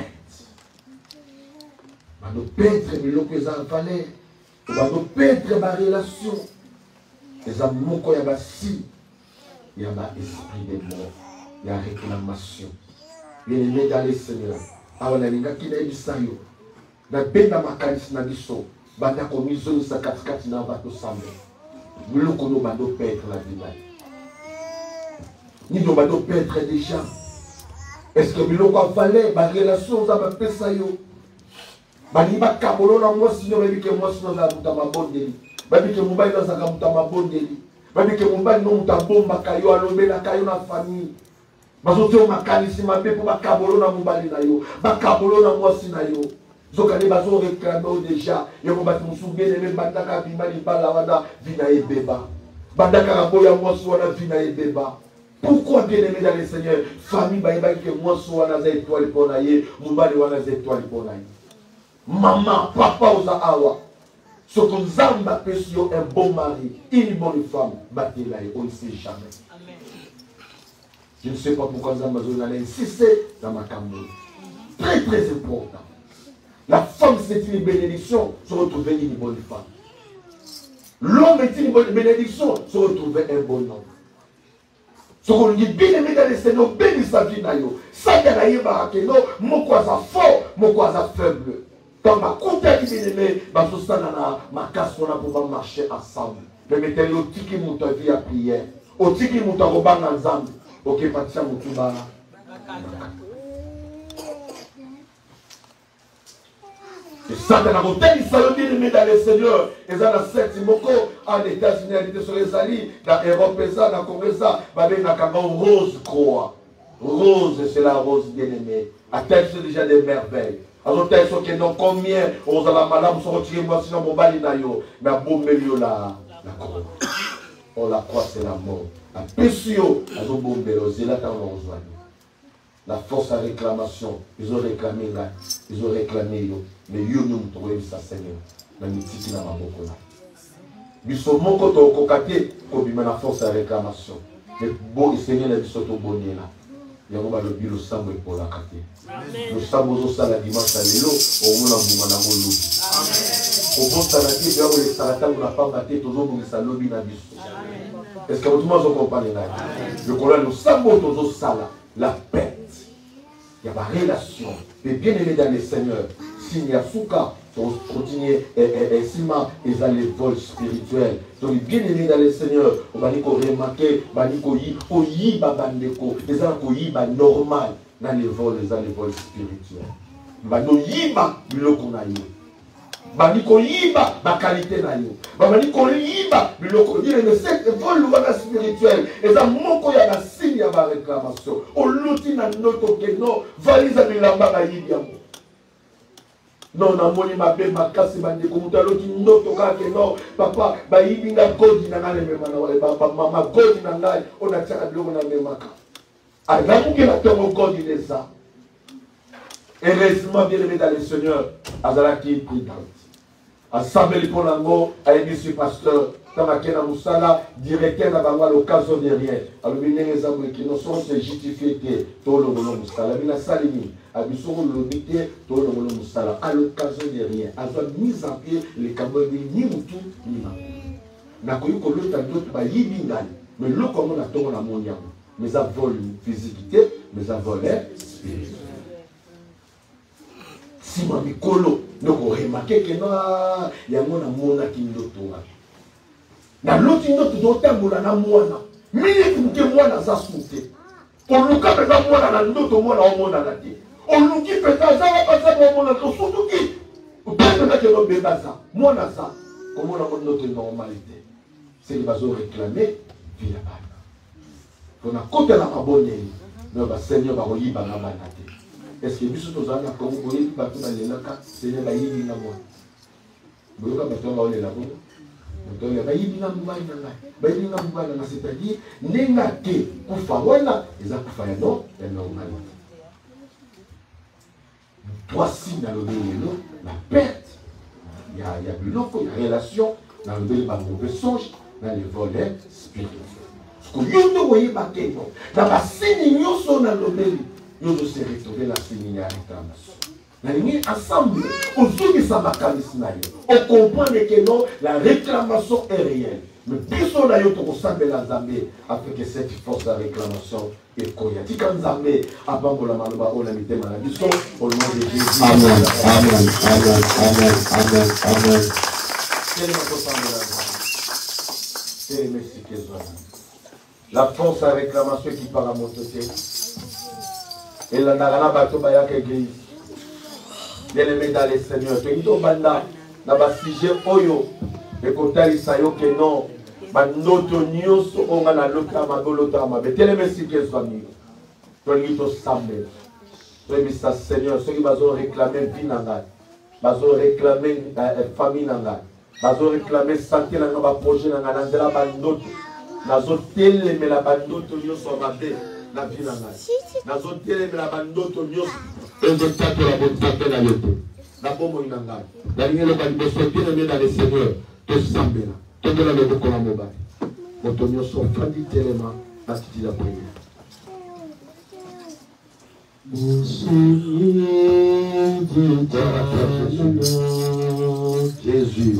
Nous pète, mais l'eau que ça fallait. On va nous perdre ma relation. Les amours qu'il y a si, il y a un esprit de mort, il y a réclamation. Bien aimé dans les seigneurs. Alors, il y a qui n'a eu ça. Il y a bien dans ma calice na biso. Banda ko mizo sa katikati na bato sambe. Nous nous bando perdre la vie. Nous nous bando perdre déjà. Est-ce que nous avons valé ma relation ça va faire ça yo? Bani ba kabolo na moi sino babi ke moi sino za mutama bondeli babi ke mumbai na za mutama bondeli babi ke mumbai no mutabomba kayo alobe na kayo na famille bazote makanisi mabe pour ba kabolo na mumbali na yo ba kabolo na moi sina yo zokane bazo réclamer déjà yo ko bati musubele même bandaka bimali bala wana vina ebeba bandaka raboya moi sona vina ebeba. Pourquoi bien aimé dans le Seigneur famille ba yeba ke moi sona za étoile pour na ye mumbali wana za étoile pour na ye. Maman, papa, aux awa. Ce que nous avons appelé un bon mari, une bonne femme, battez-la et on ne sait jamais. Amen. Je ne sais pas pourquoi nous avons insisté dans ma campagne. Très très important. La femme c'est une bénédiction, se retrouver une bonne femme. L'homme est une bonne bénédiction, se retrouver un bon homme. Ce qu'on dit bien aimé dans les Seigneurs, bénis sa vie. Ça y est, mon quoi ça fort, mon quoi ça faible. Dans ma contexte qui bien-aimé, ma casse pour marcher ensemble. Mais mettez le tiki mouta vie à prière. Au tiki mouta roban ensemble. Ok, patia moutuba. Et ça, dans la montagne, ça le bien-aimé dans les Seigneurs. Et ça, dans sept moko, en États-Unis, elle était sur les alliés, dans l'Europe, ça, dans le Congrès, ça, babé n'a qu'un rose croix. Rose, c'est la rose bien-aimée. À tel, c'est déjà des merveilles. Alors, tel, c'est que non, combien, on a la malade, on se retire, moi, sinon, mon bali na yo. Mais à bon milieu, la couronne. On la croix, c'est la mort. La pécio, elles ont bombé, c'est là qu'on a besoin. La force à réclamation, ils ont réclamé là, ils ont réclamé yo. Mais yo nous trouvons ça Seigneur. Dans les petits na maboko là. Biso moko to kokate ko bima la force à réclamation. Mais bon Seigneur na biso to bonné là. Yango ba le bilo sambo pour la kate. Le sambo zo sala dimanche lelo o mona mbuma na ngolo. Amen. Au bon salati bien le salata on n'a pas batté toujours pour ça lobby na biso. Est-ce que tout le monde comprend là? Le colon le sambo to sala la paix. Il y a ma relation. Mais bien aimé dans le Seigneur, s'il y a souka, on continue et sima et dans les vols spirituels. Donc bien aimé dans le Seigneur, on va dire qu'on remarque, on va dire qu'on y on y va bandeko, les gens qu'on y va normal dans les vols, dans les vols spirituels. On va dire y va biloko na yo. Bani ko yiba ba qualité na yo. Bani ko yiba biloko dire le sept vol wana spirituel. Et ça moko ya ba signe ya ba réclamation. O luti na noto ke no valise bilamba ba yibi yango. Non na moni mabe makasi bande ko mutalo ki noto ka ke no papa ba yibi nga godi na ngale mema na wale papa mama godi na ngai ona tsaka biloko na memaka. Ala ku ke na tongo godi leza. Heureusement bien aimé dans le Seigneur, azalaki prudente. Assemblée pour l'ango, avec M. Pasteur, Tamakena Moussala, directeur à l'occasion de rien. Alors, les amis qui ne sont pas justifiés, tout le monde Moussala, mais la salini, à Bissoro l'obité, tout le monde Moussala, à l'occasion de rien. À la mise en pied, les Camerounais, ni Moutou, ni Mamou. na koyi kolota ndoto ba yibi ngani mais lo comme na tongo na monyango mais ça vole physiquité mais ça vole spirituel si ma mikolo noko remarquer que no yango na mona ki ndoto wa na loti ndoto do tambola na mwana minute muke mwana za sute oluka pesa mwana na ndoto mwana o mona na te oluki pesa za wa pesa mo mona to sutuki utenda ke no bebaza mwana za comment on a notre normalité c'est les bases réclamer via bana on a côté la mabonne mais ba seigneur ba oyiba na bana te est-ce que biso tozana ko boye ba tuna lelaka seigneur ba yibi na mwana boyoka ba tonga ole la bongo donc ba yibi na mwana na ba yibi na mwana na c'est-à-dire nenga ke kufa wana eza kufa ya no ya normalité toi si na le la perte il y a il y a biloko il y a relation dans le mauvais songe dans les volets spirituels. Ce que nous devons voir, dans la signe nous dans le mérite, nous devons se retrouver la signe à réclamation. Dans les ensemble, on comprend que non, la réclamation est réelle. Mais plus on a eu au sein de la Zambie, afin que cette force de réclamation est cohérente. Si quand Zambie a bango la maloba, on a mis des maladies, au nom de Jésus. Amen, amen, amen, amen, amen, amen. Quel est notre sang de la Zambie? Quel est le Messie qui est la force à réclamation qui part à mon côté. Et la Narana Batobaya église. Bien-aimé dans les Seigneurs, tu es dans le sujet Oyo, et quand tu as que non, bandoto nyonso onga na lota magolota mabe tele merci que soit mieux to ngito sambe to misa Seigneur ceux qui bazo réclamer vie nanga bazo réclamer famille nanga bazo réclamer santé nanga ba projet nanga na nzela bandoto nazo tele me la bandoto nyonso mabe na vie nanga nazo tele me la bandoto nyonso ezo tato la bonne na yote na bomo nanga dalingelo ba liboso tele me dans le Seigneur to sambela Tendez la main pour la mobile. Votre union sont fondis tellement à ce qu'il a prié. Jésus.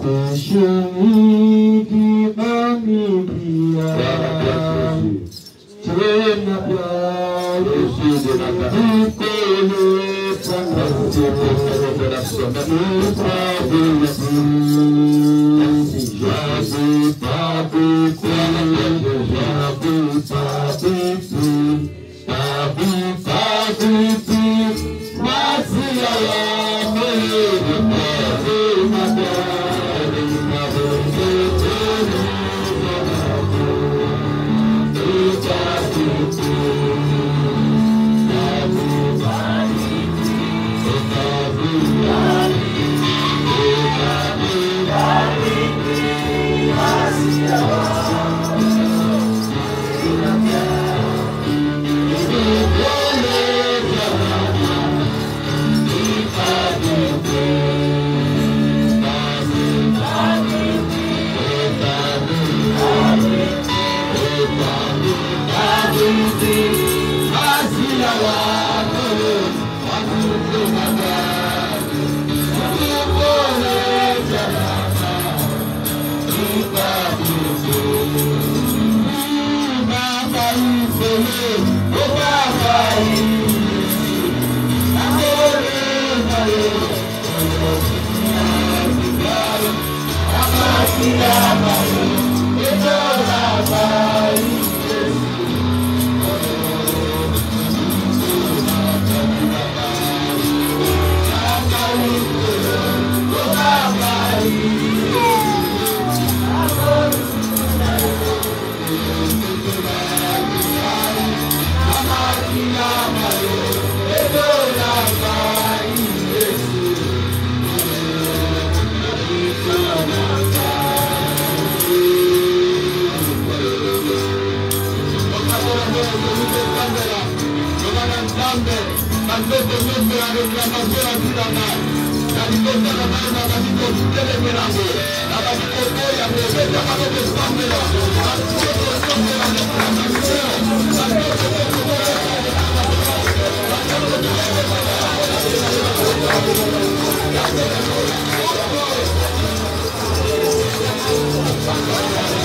Thank you.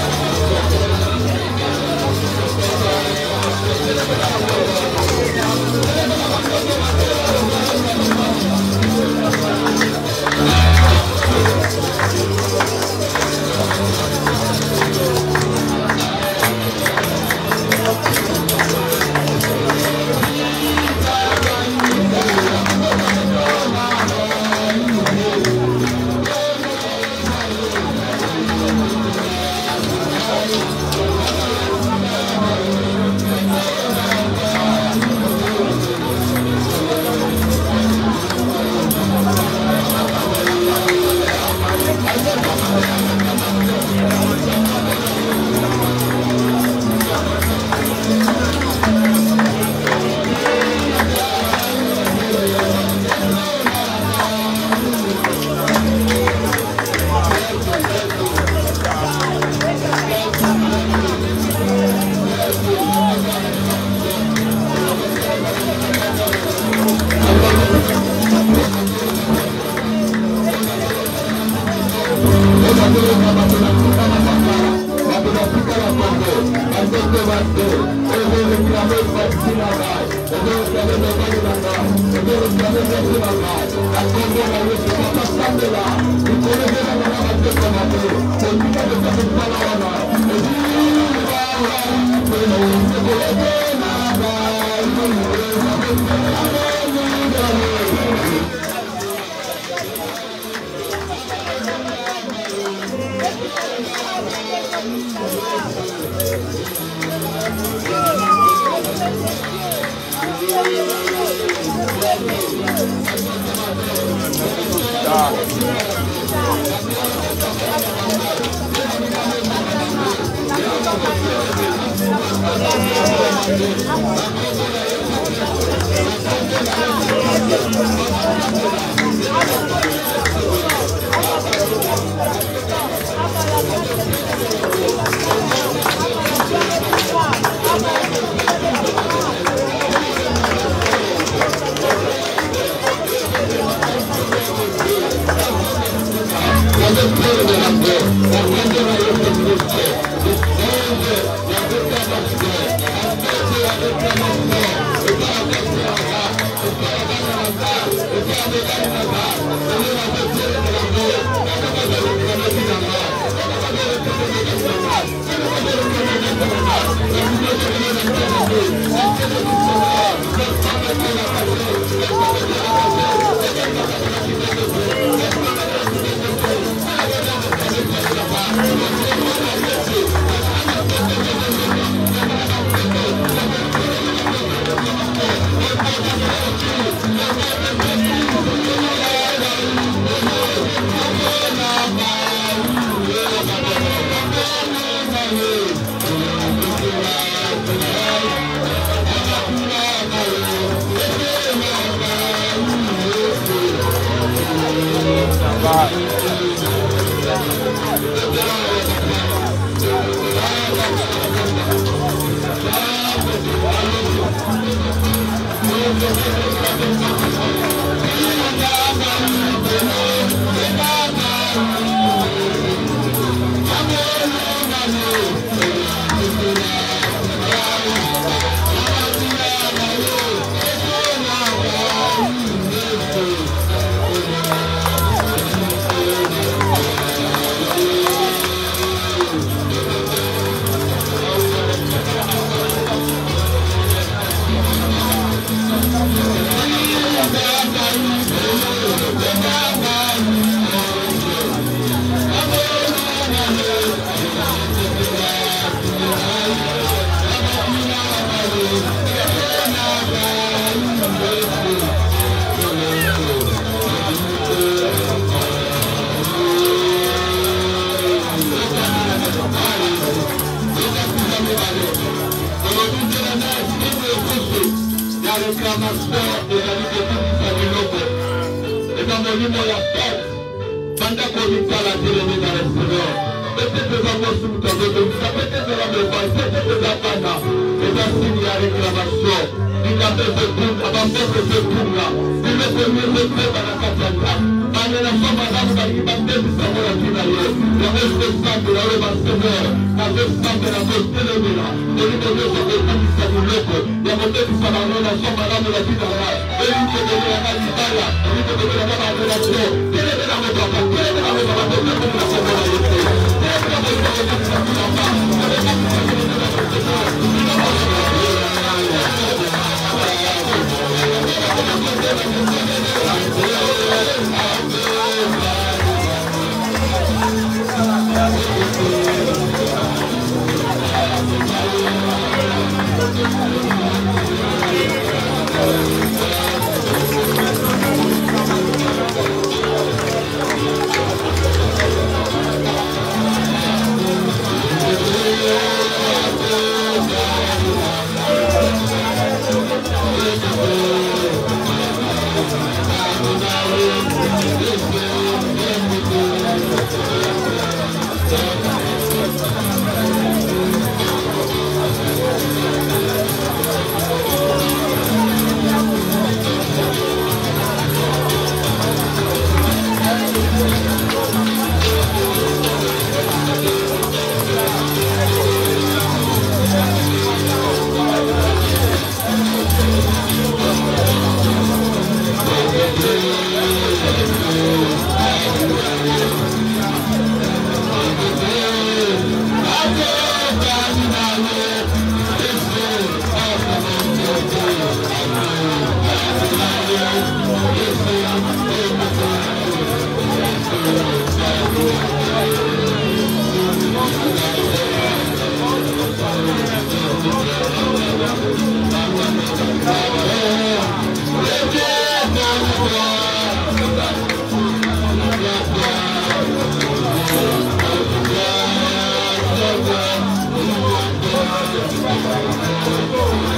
Thank you.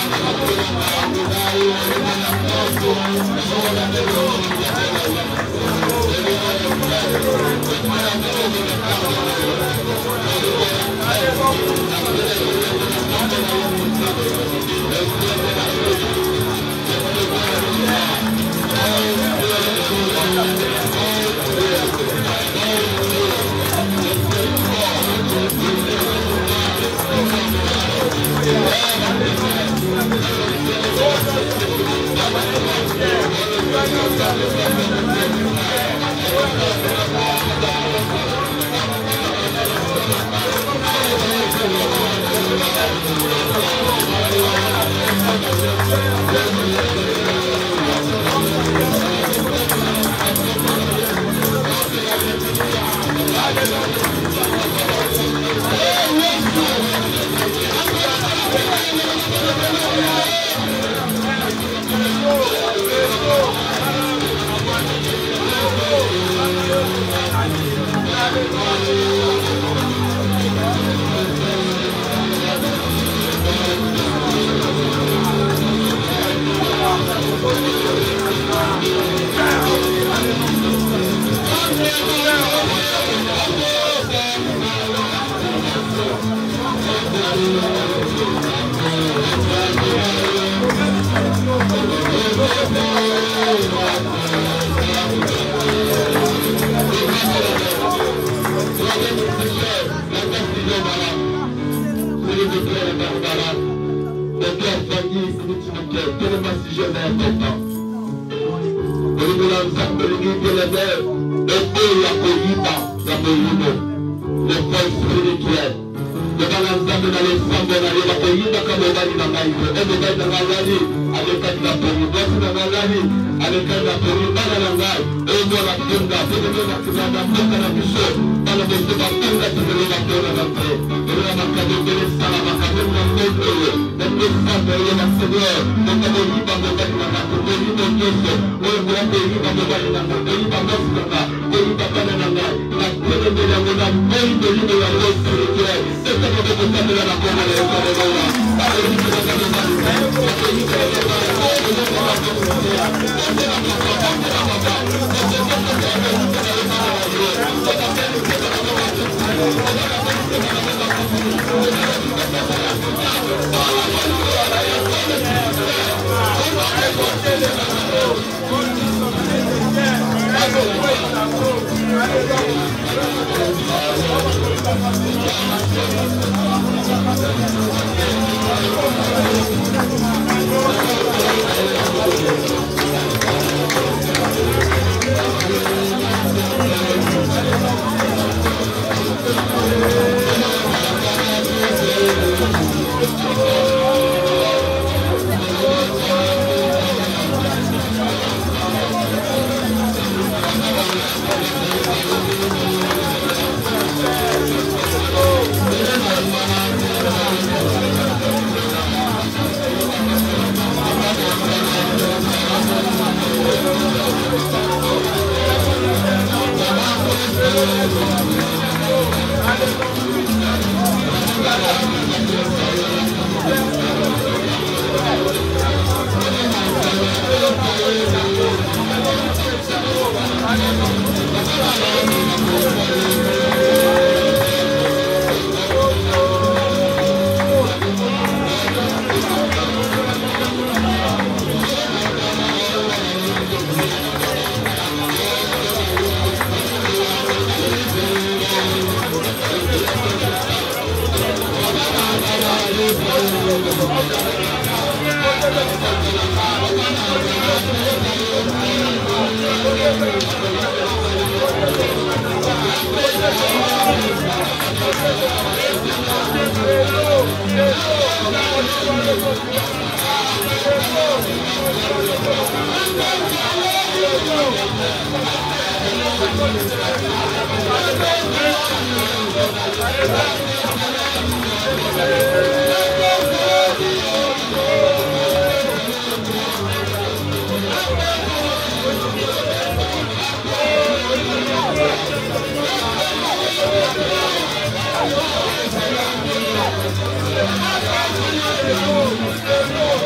Thank you.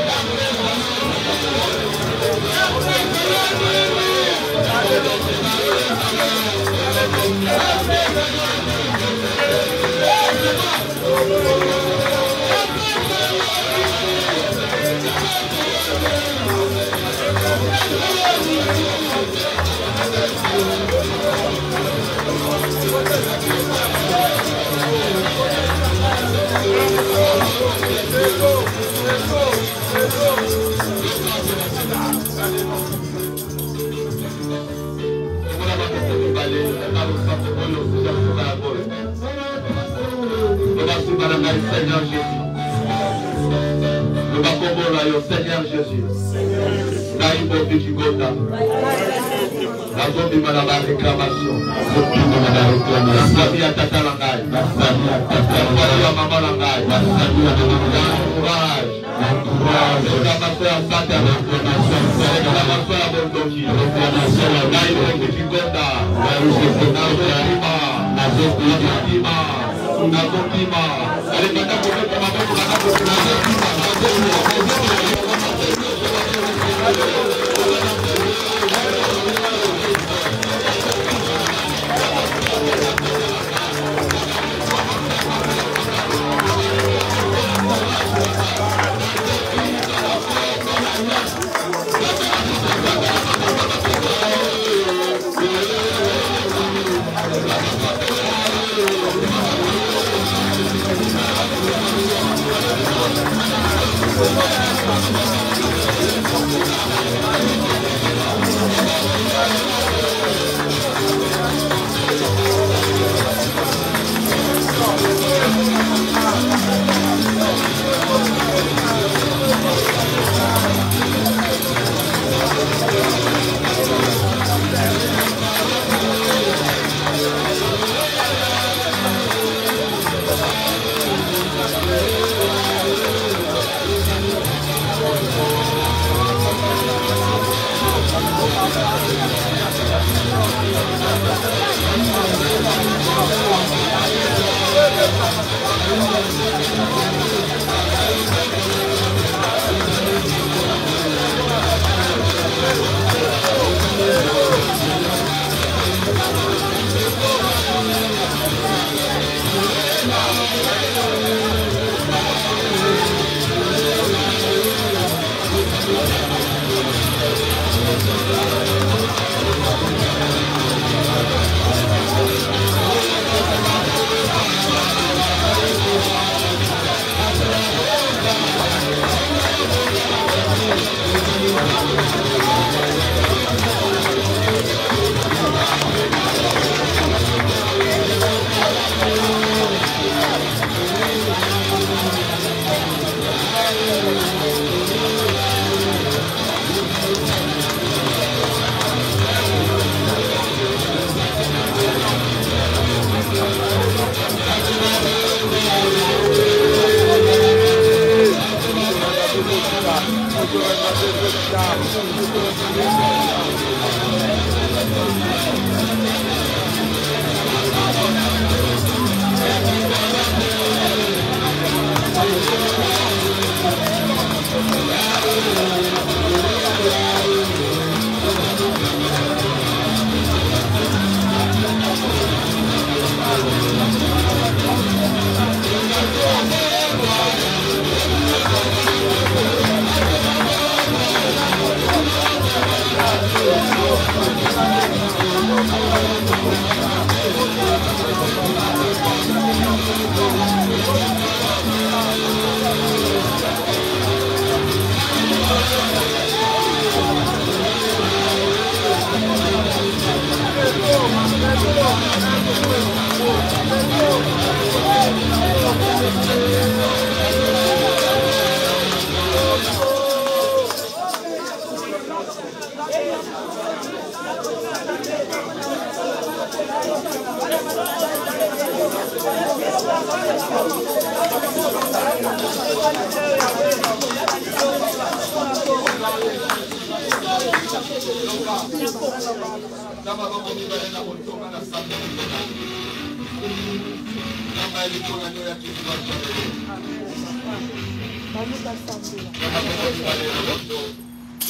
Seigneur Jésus. Nous allons Seigneur Jésus. Naïbo Bikigota. La zombie m'a la réclamation. La famille à Tata Langaï. La famille à Maman Langaï. La famille à Courage. Courage. La masseur à Satan. La masseur à Bondoki. Naïbo Bikigota. La zombie Nazokima, allez maintenant pour mettre ma main pour la pour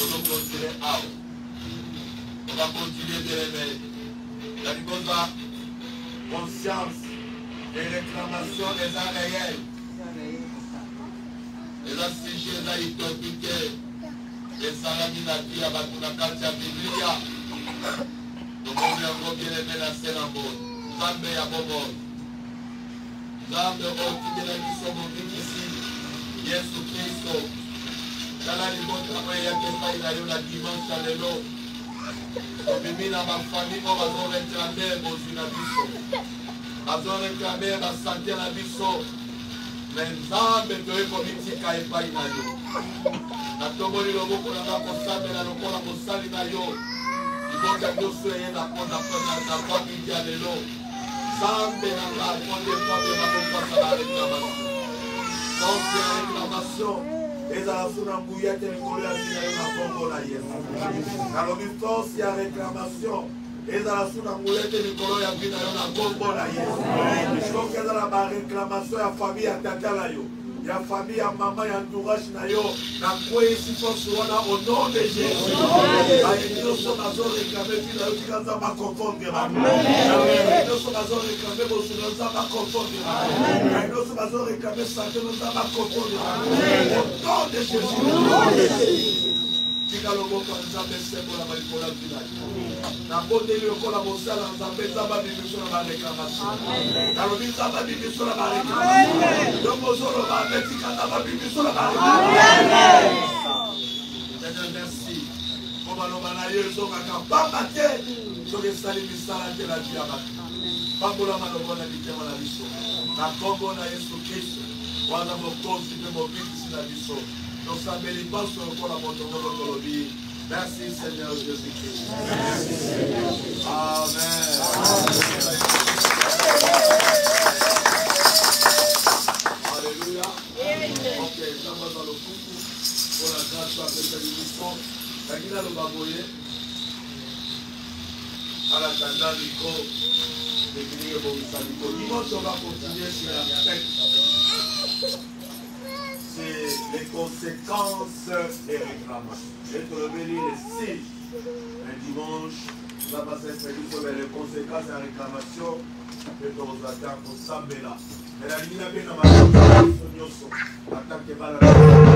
On va continuer de l'éveiller. La Ligonza, conscience et réclamation des arts réels. Et là, si j'ai là, il peut piquer. Et ça l'a mis la vie à la carte de Biblia. Donc, on vient de bien aimer la scène en mode. Zambe à Bobo. Zambe au qui est la mission de vie ici. Yesu Christo. Kala ni moto ambaye yake sai na yona dimanche à l'élo. Donc, mimi na ma famille, on va se réclamer aux unabiso. On va réclamer la santé à l'abiso. Mais Zambe te komitika epai na yo. Na toboli loboko na nga kosambela lokola mosali na yo. Iboka nyonso eye na mpona na famille ya lelo. Zambe na nga akonde pambe na kopasa na réclamation. Donc la réclamation ezala funa nguya te likolo ya zina yo na kombo na Yesu. Nalobi force ya réclamation ezala funa nguya te likolo ya zina yo na kombo na Yesu. Donc ezala ba réclamation ya famille ya tata na yo. Ya famille, ya maman, ya entourage na yo, na quoi ici force wana au nom de Jésus. Aïe, nous sommes à zone réclamés, puis là, tu vas à ma confondre. Aïe, nous sommes à zone réclamés, nous sommes à ma confondre. Aïe, nous sommes à zone réclamés, santé, nous sommes à ma confondre. Au nom de Jésus. Tikalogo kwa nzambe sebo la malikola village. Na bonde lokola mosala nzambe nzamba bibiso na réclamation. Na lobi nzamba bibiso na réclamation. Donc ozolo ba betika nzamba bibiso na réclamation. Merci. Comme aloba na yeso kaka pamba te. Soke sali misala te la vie abaki. Pambola malobo na bitema na biso. Na kombo na Yesu Kristo. Wana mokozi pe mobiki na biso. Nous sommes bénis sur le corps à mon nom. Merci Seigneur Jésus-Christ. Merci Seigneur. Amen. Alléluia. Ok, ça va dans le coup. Pour la grâce de la bénédiction. Kagina le baboye. À la tanda Nico. Définir bon saliko. Dimanche on va continuer sur la fête. C'est les conséquences des réclamations. Je te le bénis les six. Un dimanche, on va passer sur les conséquences des réclamations. Je te attends pour Sambela. Mais la ligne a bien dans ma vie. Attaquez pas la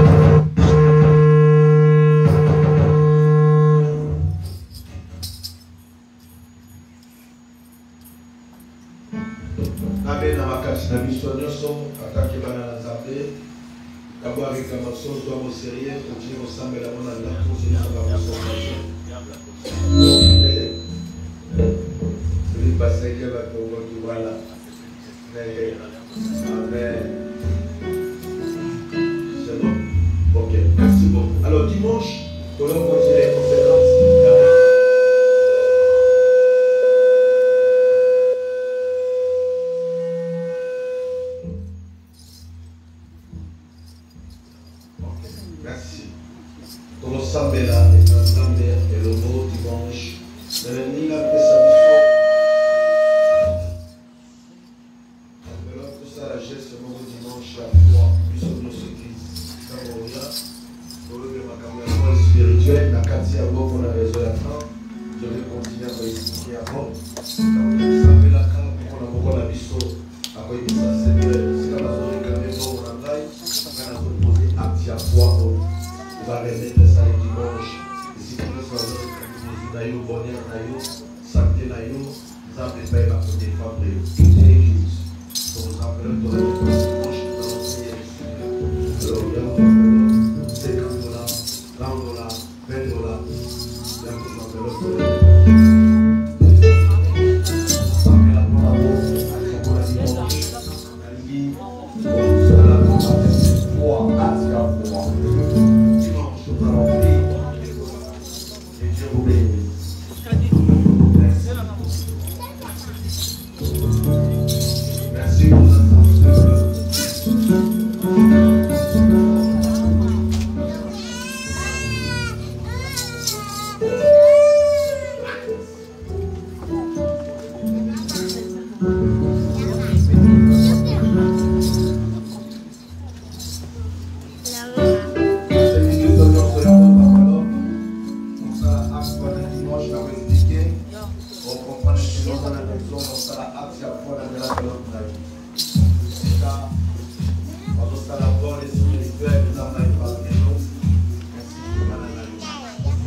Amen. Na makasi na biso nyonso attaquez pas la Zambé. D'abord réclamation, soit au sérieux, continuer au samedi la monnaie de la course et la consommation. Celui passé qui va te voilà. Amen. C'est bon? Ok, merci beaucoup. Alors dimanche, nous allons continuer les conséquences. Sambela est un samedi et le beau dimanche. Le Nila Pessabiso. Alors pour ça, la geste le beau dimanche à trois, plus sur nos églises. Samoria, pour le macabre spirituel, la Katia Bob, on a raison à fin. Je vais continuer à expliquer avant. Sambela, quand on a beaucoup d'abisso, après il ça c'est c'est la maison réclamée pour on a taille. On a posé acte à trois. On va remettre ça le dimanche. Et si vous voulez faire bonheur, santé, ça ne peut pas défendre toute l'église. Donc, nous appelons dans le dimanche, nous allons prier le Seigneur. Alors, il y a cinquante dollars, trente dollars, vingt dollars. Il y a nous appelons le Merci pour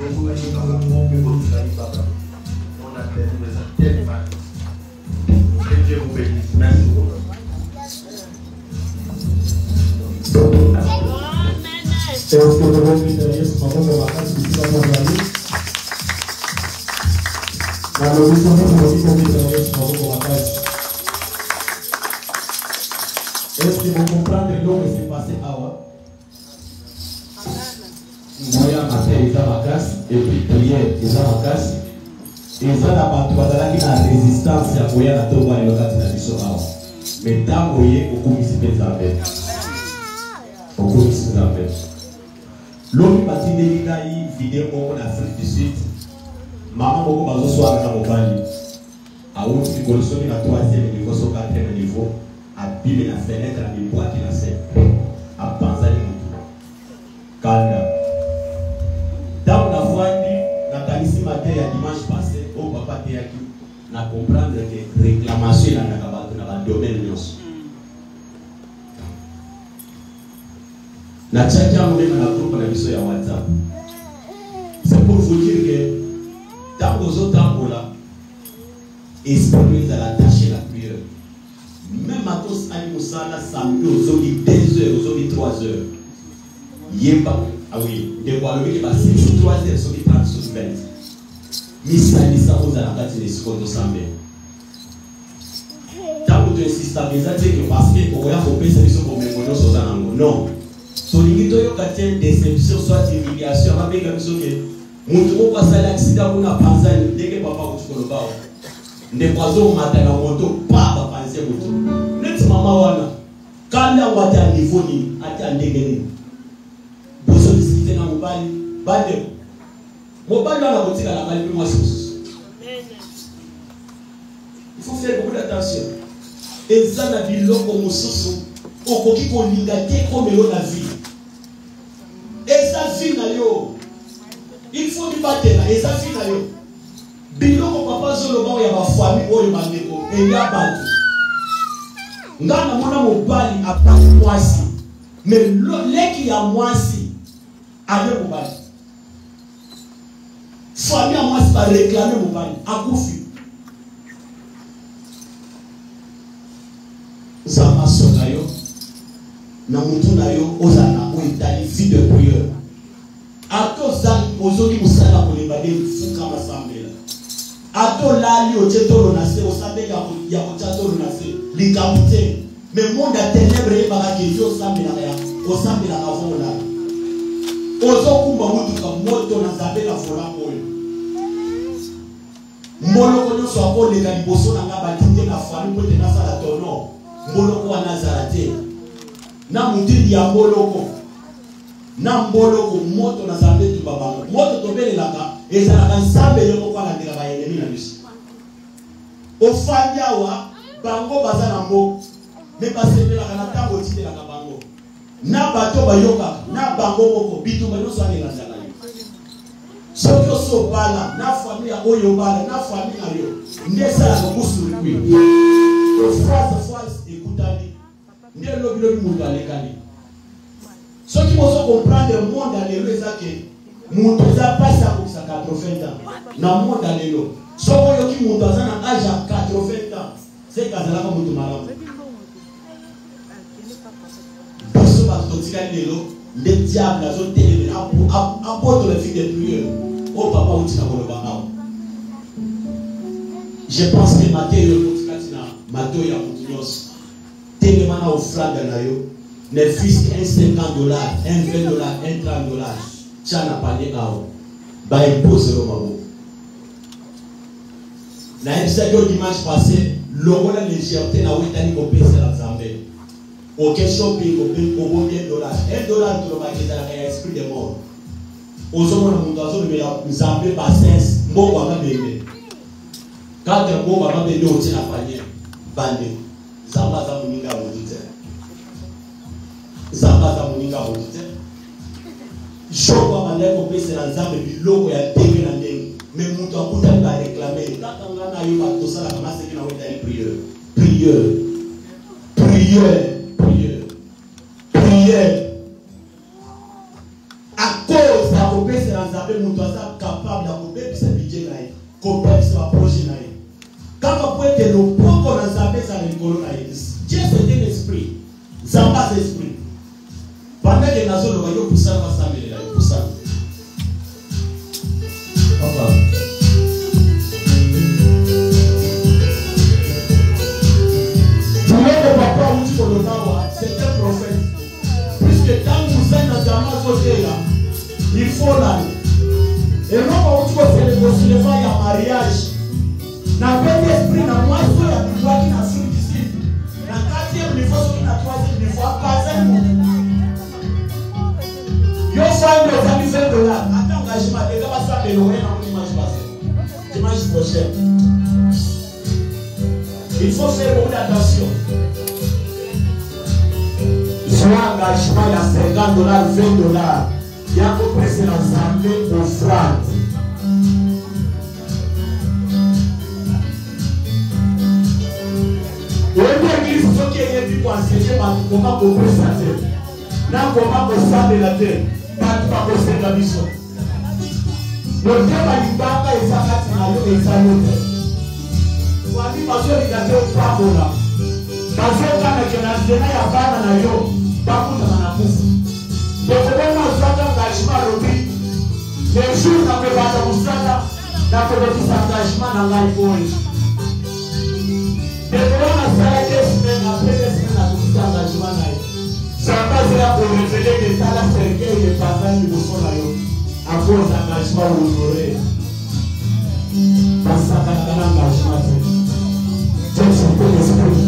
Que Dieu vous bénisse. Merci beaucoup. Est-ce que vous avez une ce matin de vacances qui va vous aller? La lobby, vous avez une ce matin de vacances. Est-ce que vous comprenez l'eau qui s'est passé à Awa? Moya matin, ils ont la classe, et puis prière, ils ont la classe. Ils ont la battre, qui a la résistance à Moya na Toba et le cas de la mission Awa. Mais tant Moya, au commissaire des affaires. Au commissaire des affaires. L'homme m'a dit qu'il y a une vidéo en Afrique du Sud. Maman, beaucoup de choses sont à Mobali. À où tu connais la troisième niveau, au quatrième niveau, à bimer la fenêtre, à les boîtes qui la servent. À penser à l'autre. Kanda. Dans la voie, dans la ici matin, il y a dimanche passé, au papa Théaki, on a comprendre que réclamation est dans le domaine de l'os. Na tchaki yangu mimi na groupe na biso ya WhatsApp. C'est pour vous dire que dans vos autres temps là, esprit à l'attacher la prière. Même à tous animaux ça là samedi aux autres deux heures, aux autres trois heures. Yemba ah oui, de quoi le qui va six trois heures sur les trente sur vingt. Misali ça aux alakati les secondes samedi. Tant que tu insistes à bien dire que parce que on va couper ces choses pour me connaître sur un non. Solingito yo katien déception soit humiliation va bien biso ke mutu ko pasala accident kuna panzani deke papa kuchukolo bao nde kwazo mata na moto pa ba panze mutu net mama wana kanda wata niveau ni ata ndenge ni boso discuter na mobali bande mobali wana kotika la mali moi sous il faut faire beaucoup d'attention ezana biloko mususu okoki kolinga te komelo na vie. Et ça vie na yo. Il faut du battre et ça vie na yo. Biloko papa zolo ba ya ba famille oyo bandeko e ya batu. Ngana mona mobali apaki mwasi. Mais leki ya mwasi ale mobali. Famille ya mwasi ba réclamer mobali akufi. Zama soka yo. Na mutu na yo ozana o itali vie de prière. Ato zali ozoki musala kolebade fuka masambela. Ato lali ojetolo na se osabeka ya ochatolo na se likabute. Mais monde a ténèbres ba ke yo sambela ya osambela ka vona. Ozokumba mutu ka moto na zabela fola moyo. Moloko no so akole ka liboso na ngaba tinde na fami pote na sala tono. Moloko wa Nazarate. Na mutindi ya moloko na mboloko moto na zambe tu babango moto tobele laka ezalaka nsambe yoko kwa na ndira ba ennemi na biso ofanya wa bango bazana mo me basepela kana tango tindela ka bango na bato bayoka na bango moko bitu ba nyonso ani landala yo soko so bala na famille oyo bala na famille ayo ndesa ko kusuri kwi phrase phrase ekutani ndé lobi lobi mutu alekani. Ce qui faut comprendre le monde à l'élo, c'est que mutu za passe à quatre-vingts ans. Dans le monde à l'élo. Ce qui mutu za na âge à quatre-vingts ans, c'est kazala ko mutu malamu. Biso ba totika l'élo, le diable a zoté les apôtre le fils de prière. Oh papa uti na koloba awo. Je pense que Matthieu totika tina Matthieu ya mutu nyos. Tellement na offrande na yo ne fils un cinquante dollars, un vingt dollars, un trente dollars. Ça n'a pas de awo. Ba impose le mamo. Na episode dimanche passé, logola légèreté na wetani ko pesa la Zambie. Aucun shopping ko bin ko un dollar. un dollar to ba ke dans l'esprit de mort. Ozomo na mundo azo me la Zambie ba sens mbo wa mabebe. Quatre mbo wa mabebe o tina panye. Bande. Zamba za muninga wodite. Zamba za muninga wodite. Shoko mandeko pesa na Zambie biloko ya tenge na ndenge. Mais mutu akuta ba réclamer. Kaka ngana yo ba tosala kama seki na wetani prière. Prière. Prière. Prière. Prière. À cause de la pesa na Nzambe mutu aza capable ya kobebisa budget na ye, kobebisa projet na ye. Kaka po ete loboko na Nzambe ezala likolo na ye. Dieu c'est un esprit. Nzambe aza esprit. Pendant que nazoloba yo kusala basamelela yo kusala. Papa. Le papa où tu peux c'est un prophète. Puisque quand vous êtes dans un côté là, il faut l'aller. Et non, où tu peux faire le cinéma, il y a mariage. Dans le premier esprit, dans moi, il y a des lois qui n'ont pas ici. Dans le quatrième niveau, il y a troisième niveau, pas un mot. Yo fais des amis vingt dollars. Attends, engagement, les gars, ça va s'améliorer dans l'image passée. Dimanche prochain. Il faut faire beaucoup d'attention. Soit engagement, il y a cinquante dollars, vingt dollars. Il y a pour presser l'ensemble au front. Et l'église, il faut qu'il y ait pour enseigner comment on peut sa terre. Comment on s'en la terre. Pas de passer la mission. Le thème à l'Ibanga et sa catégorie et sa note. Wali mazo ligate upako la. Mazo kama kenazena ya bana na yo. Baku na manakufu. Ndio kwa msaka ngashima robi. Yesu na kubata musaka na kubata ngashima na ngai boy. Ndio kwa sala kesho na pele sana kubata ngashima na yo. Samba zera pour révéler que ça la cercueil est pas dans le bousson là yo. À cause d'engagement honoré. Parce que dans l'engagement c'est un esprit.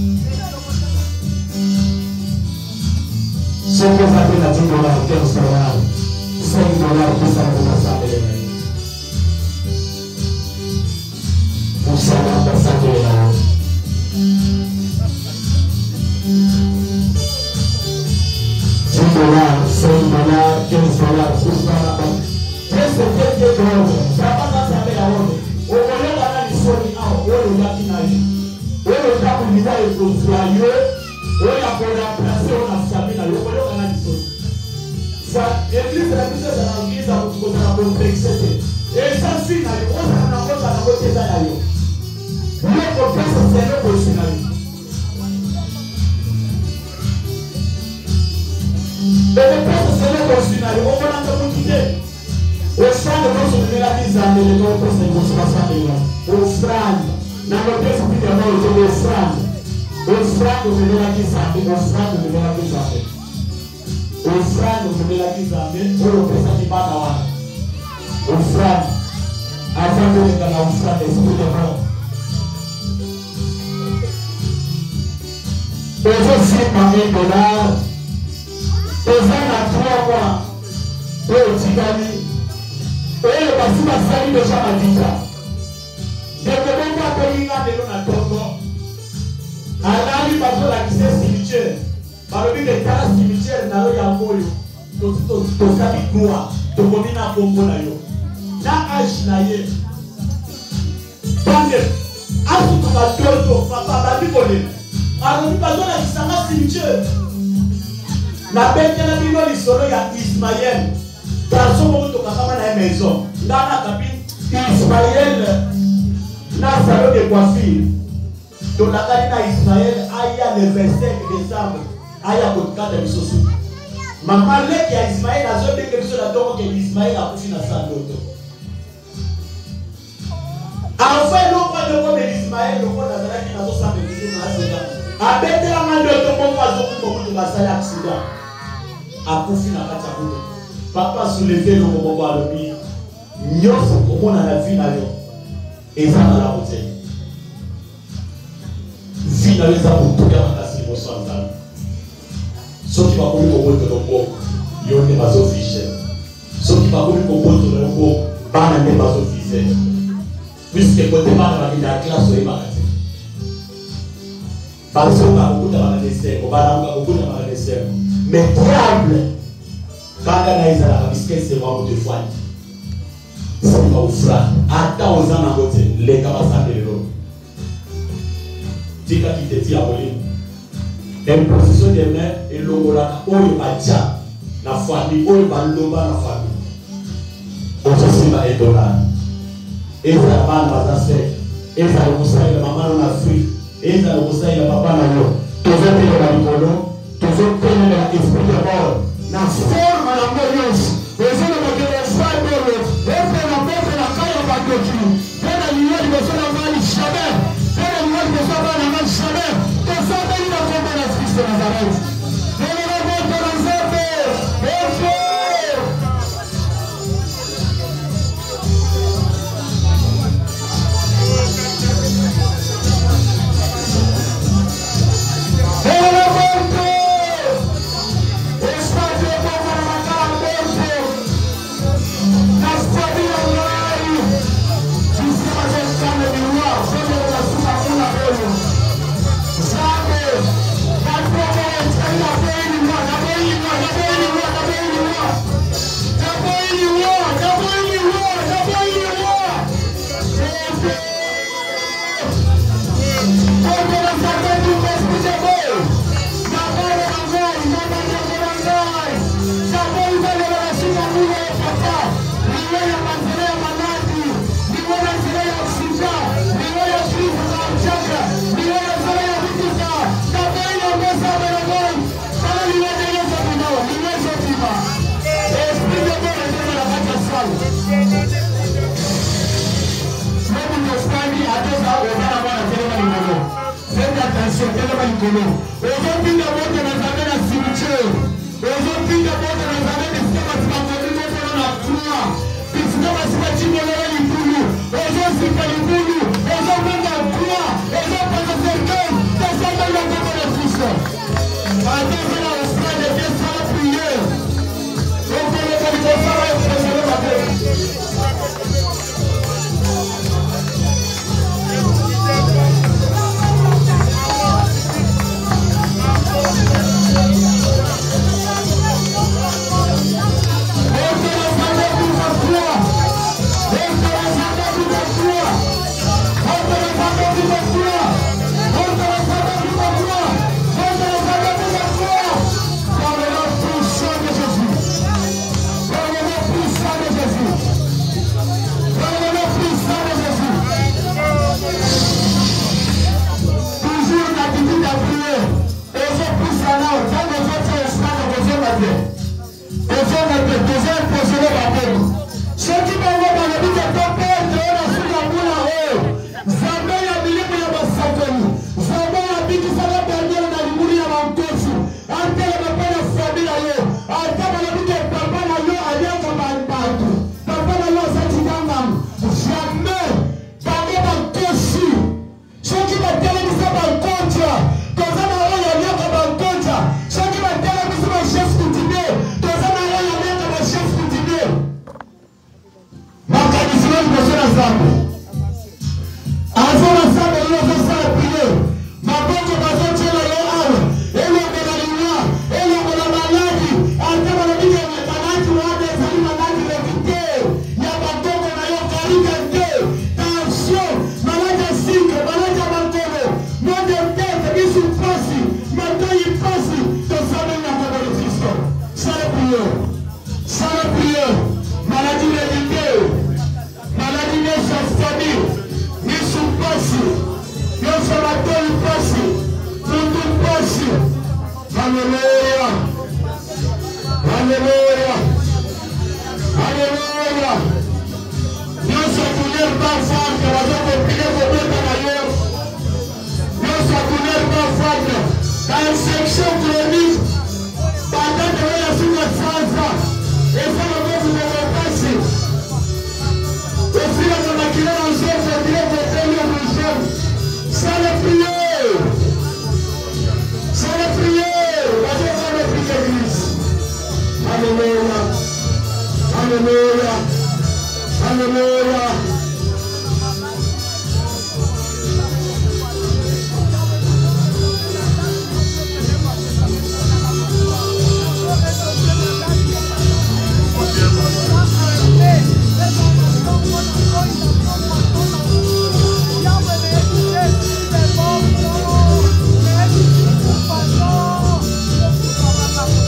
Ce que vous appelez la dix dollars, quinze dollars, cinq dollars, tout ça pour s'appeler. Pour ça, on va s'appeler là. dix dollars, cinq dollars, quinze dollars, tout ça là. Qu'est-ce que c'est que c'est? Ça va pas s'appeler la honte. Au lieu d'aller ici, on va aller là. Oyo takuliza ekonzwayo oyo akola place on a sabi na yoko yo kana diso sa église la biso za l'église a ko na complexité et ça si na yo on na ko na ko teza na yo yo ko pesa selo ko sina yo et le pesa selo ko sina yo on na ko mutide o sa de no so de la bizarre de no pesa ko sa sa de yo o frère. Na mapesa pia ambao ndio Frank. Frank umelela kizambi, Frank umelela kizambi. Frank umelela kizambi, wewe pesa kibana wana. Frank afanye ngala Frank esikuja kwa. Ozo sima ngendo na ozo na kwa wewe tigani. Wewe basi basi ndio chama dita. Dès que l'on va payer la maison à Togo, à l'année, parce que la crise cimetière, par le but de la cimetière, n'a rien à voir. To sabi quoi, to commune à Congo na yo. Na âge na ye. Bande, asu tuka toto, papa babi kone. Alors, parce que la crise cimetière, na bête na bino lisolo ya Ismaël. Dans son moment, to kakama na maison. Dans la cabine, Ismaël. Na salon de coiffure. Donc la carrière d'Ismaël aya le vingt-cinq décembre aya kotika de bisosu. Maman le qui a Ismaël a zone de quelque chose là donc que Ismaël a couché dans sa doto. Enfin l'on va de comme Ismaël le voit dans la qui n'a pas ça mais toujours dans ça. Avec la main de ton bon oiseau pour pour la salle accident. A couché na kata kuto. Papa soulever le bon bon le bi. Nyoso comment on a la vie là yo. Et ça dans la bouteille. Finaliser pour tout le monde à ce niveau sans âme. Ceux qui vont courir au bout de l'eau, ils ont des bases officielles. Ceux qui vont courir au bout de l'eau, ils ont des bases officielles. Puisque côté pas dans la classe, ils vont arrêter. Parce qu'on a beaucoup de maladies, on a beaucoup de maladies. Mais diable, quand on a la biscuit, c'est vraiment de foi. C'est pas au frère. Attends aux gens à côté. Les capacités de l'eau. Tika qui te dit à voler. Imposition des mains et l'eau là. Oyo badia. La famille. Oyo baloba la famille. ezala bana bazaseka ezala kosalela mama na Afrique ezala kosalela papa na yo tozotelela likolo tozotelela esprit de mort na forme yango nyonso ezala bakele esali oyo epena pepe na kai ya bakoki mpe na liyo liboso na ngai jamais mpe na liyo liboso na ngai na ngai jamais tosambeli na kombo na Kristo Nazareth elelo moto na nzambe efe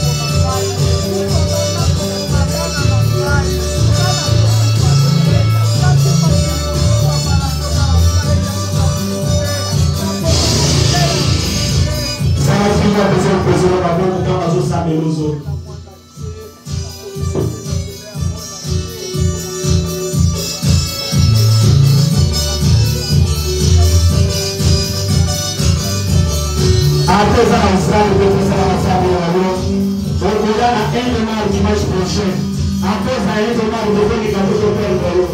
Thank you. Après ça, on sera de tout ça, on sera de la gauche. Donc, on a un démarre dimanche prochain. Après ça, il y a un démarre de faire les cadeaux de faire le ballon.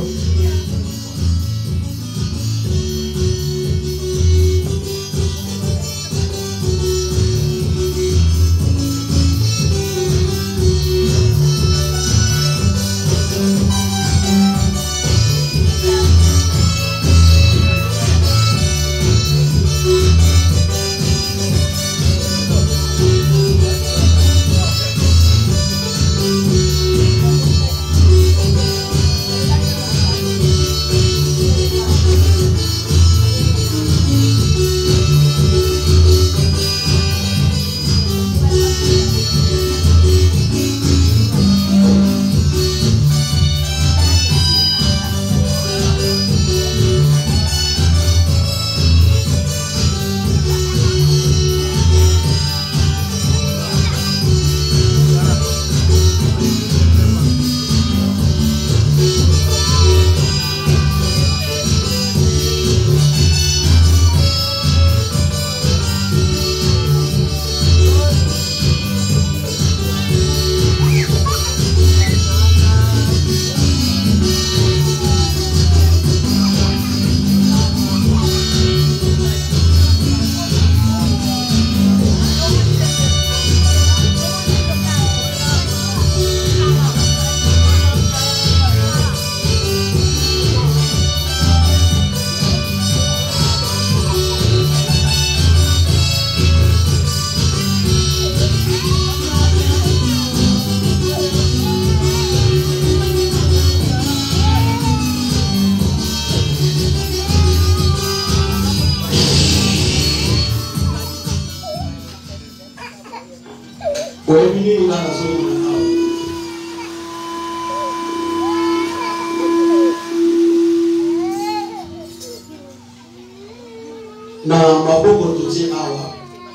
na maboko totie awa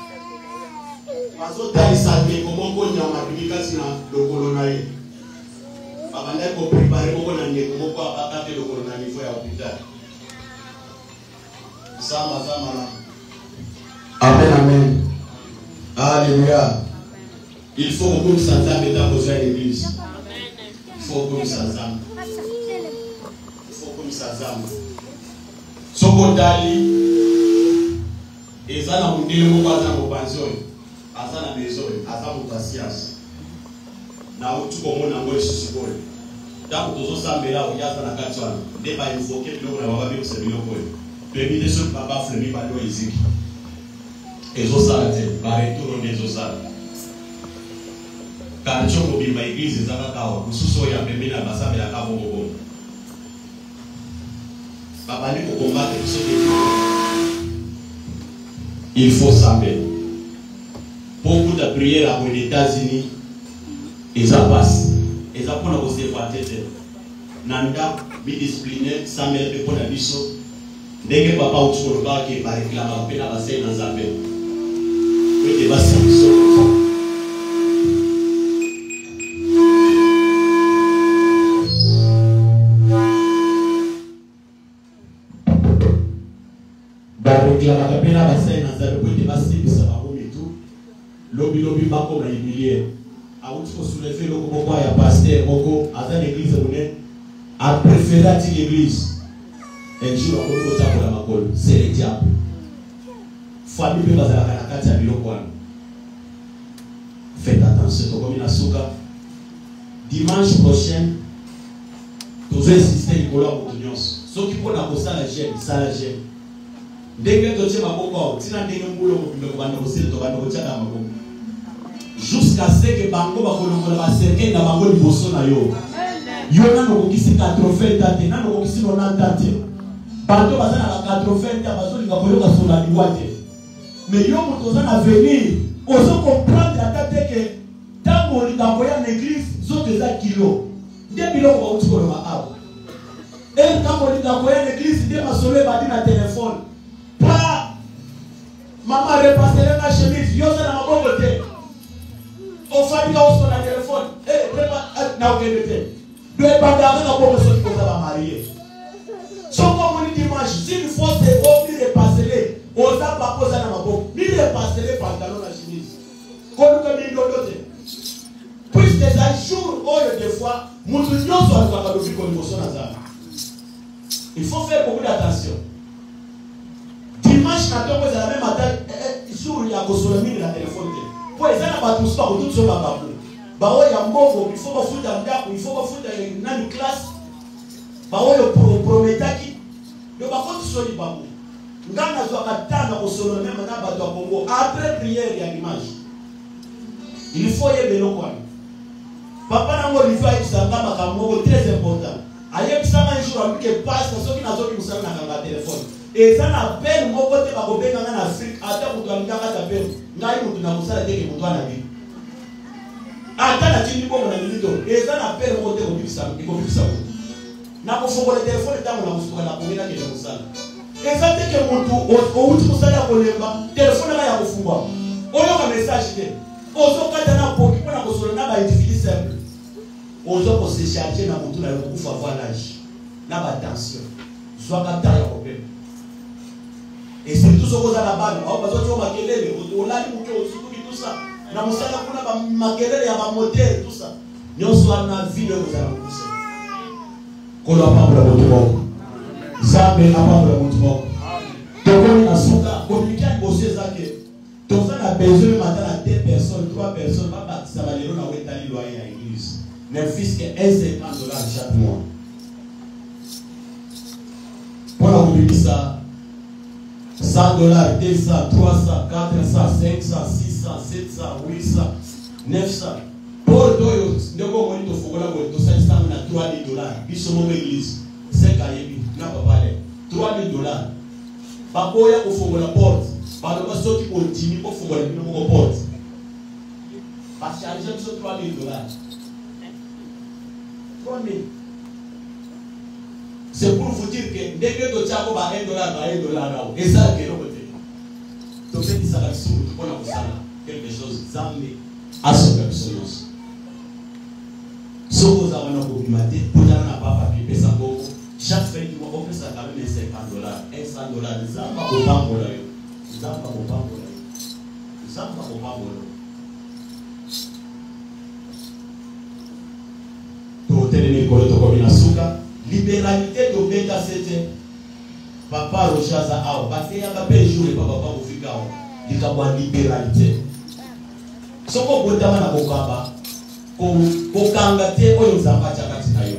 bazotalisa ndeko moko nyama bimikasi na lokolo na ye babandaki koprepare moko na ndeko moko abaka te lokolo na niveau ya hôpital sama sama na amen amen alléluia. Il faut que nous s'entendons dans vos églises. Il faut que nous s'entendons. Il faut que nous s'entendons. Sokotali ezana mundele mo baza mo banzoi azana mezoi azamu patience na utu ko mona ngo sisibole da ko zo sambela o yaza na katwana de ba invoquer bilo na baba bi kusebilo ko bebi de so baba flemi ba do iziki ezo sala te ba retourno de ezo sala ka chongo bi ba igreja zaka kawa kususo ya bebi na basabela ka bongo bongo baba ni ko combattre so de il faut savoir. Beaucoup de prières aux États-Unis, et ça passe. Et ça pour nous faire tête. Nanda, bi discipliné, ça me fait pour la biso. Dès que papa ou tu le vois qui va réclamer la peine à passer dans sa paix. Oui, tu vas s'en réclama la peine à passer dans sa paix. Lobi lobi bako na humilier a outi ko soulever le ko ya pasteur moko aza l'église bonne a préféré à l'église un jour ko ko ta ko la makolo c'est le diable famille pe bazala na kati ya biloko wana. Faites attention to comme na suka dimanche prochain tous insister likolo ya moto nyonso soki pona kosala jeune sala jeune ndenge totie maboko tina ndenge mbulo mobimbe ko banda kosila to banda kotia na maboko jusqu'à ce que bango bakolongola ba cercueil na bango liboso na yo yo na nokokisi quatre-vingts tate na nokokisi quatre-vingt tate bato baza na quatre-vingts tate bazolinga koyoka sola liwa te mais yo moto oza na venir ozo comprendre ata te ke ntango olinga koya na église zoto eza kilo nde biloko bauti koloba awa e ntango olinga koya na église nde masolo ebandi na telefone pa mama repasele na chemise yo oza na maboko te ofandika oso na telefone eh prema na okendete do ebanda na bobo so ko za ba marier so comme on dimanche s'il faut c'est au mi repasser oza pa posa na maboko mi repasser pendant Il faut faire beaucoup d'attention. Dimanche matin, vous avez la même matin, jour il y a Gosolami la téléphone. Pour les gens, pas tous pas tout sur ma babou. Bah ouais, il y a un bon, il faut pas foutre un diable, il faut pas foutre une classe. Bah ouais, le prométa qui. Le bafo tout sur les babou. Ngana zo katana Gosolami maintenant ba doit Congo. Après prière, il y a l'image. Il faut y aller le quoi. Papa n'a pas dit que ça très important. Aïe, ça m'a dit que passe dans ce qui n'a pas besoin de téléphone. Et ça n'a peine, mon côté, ma copine en Afrique, à ta pour toi, n'a pas d'affaire. N'a eu de la moussa de pour toi la vie. À ta la tini pour mon ami. Et ça n'a peine, mon côté, au but ça, il faut que ça. N'a pas fait le téléphone, et dans la moussa, la première qui est la moussa. Et ça fait que mon tour, au bout de ça, la colère, téléphone là, il y a au fouba. On a un message. Ozo katana poki pona kosolo na ba individu simple. Ozo ko se charger na mutu na ko fa voilage. Na ba tension. Soit kata ya problème. Et c'est tout ce qu'on a là-bas. On va sortir au makelele, au lali mutu surtout tout ça. Na musala kuna ba makelele ya ba moteur tout ça. Nyonso na vie de vous allez pousser. Ko la pa pour mutu moko. Zambe na pa pour mutu moko. Toko na suka communiquer bosser zake. Donc, on a besoin de matin à deux personnes, trois personnes, pas bâtir ça va les rouler à loyer à l'église. Mais fils que un cinquante dollars chaque mois. Pour la publier ça, cent dollars, deux cents, trois cents, quatre cents, cinq cents, six cents, sept cents, huit cents, neuf cents. Pour toi, nous avons dit que nous avons trois mille dollars. Puis, sur mon église, c'est Kayebi, n'a pas parlé. trois mille dollars. Papa, il faut que la porte. Par le ceux qui continuent pour faire le numéro de porte. Parce que l'argent c'est trois mille dollars. trois mille. C'est pour vous dire que dès que tu as un dollar, un dollar, et ça, c'est l'autre côté. Donc, c'est ça la soupe, on a quelque chose d'amé à ce personne. Si vous avez un complimenté, vous n'avez pas papier, mais ça vaut. Chaque fin du mois, on peut ça quand même cinquante dollars, cent dollars, ça va au banc pour l'air. Zamba Mopambo. Zamba Mopambo. Pour tenir le combinasuka, libéralité de Beta c'était Papa Rochaza Ao. Baté à la jour et Papa Mofika. Il y a libéralité. Ce qu'on peut dire à Bokaba, Bokangate, ou Zamba Chakatinayo.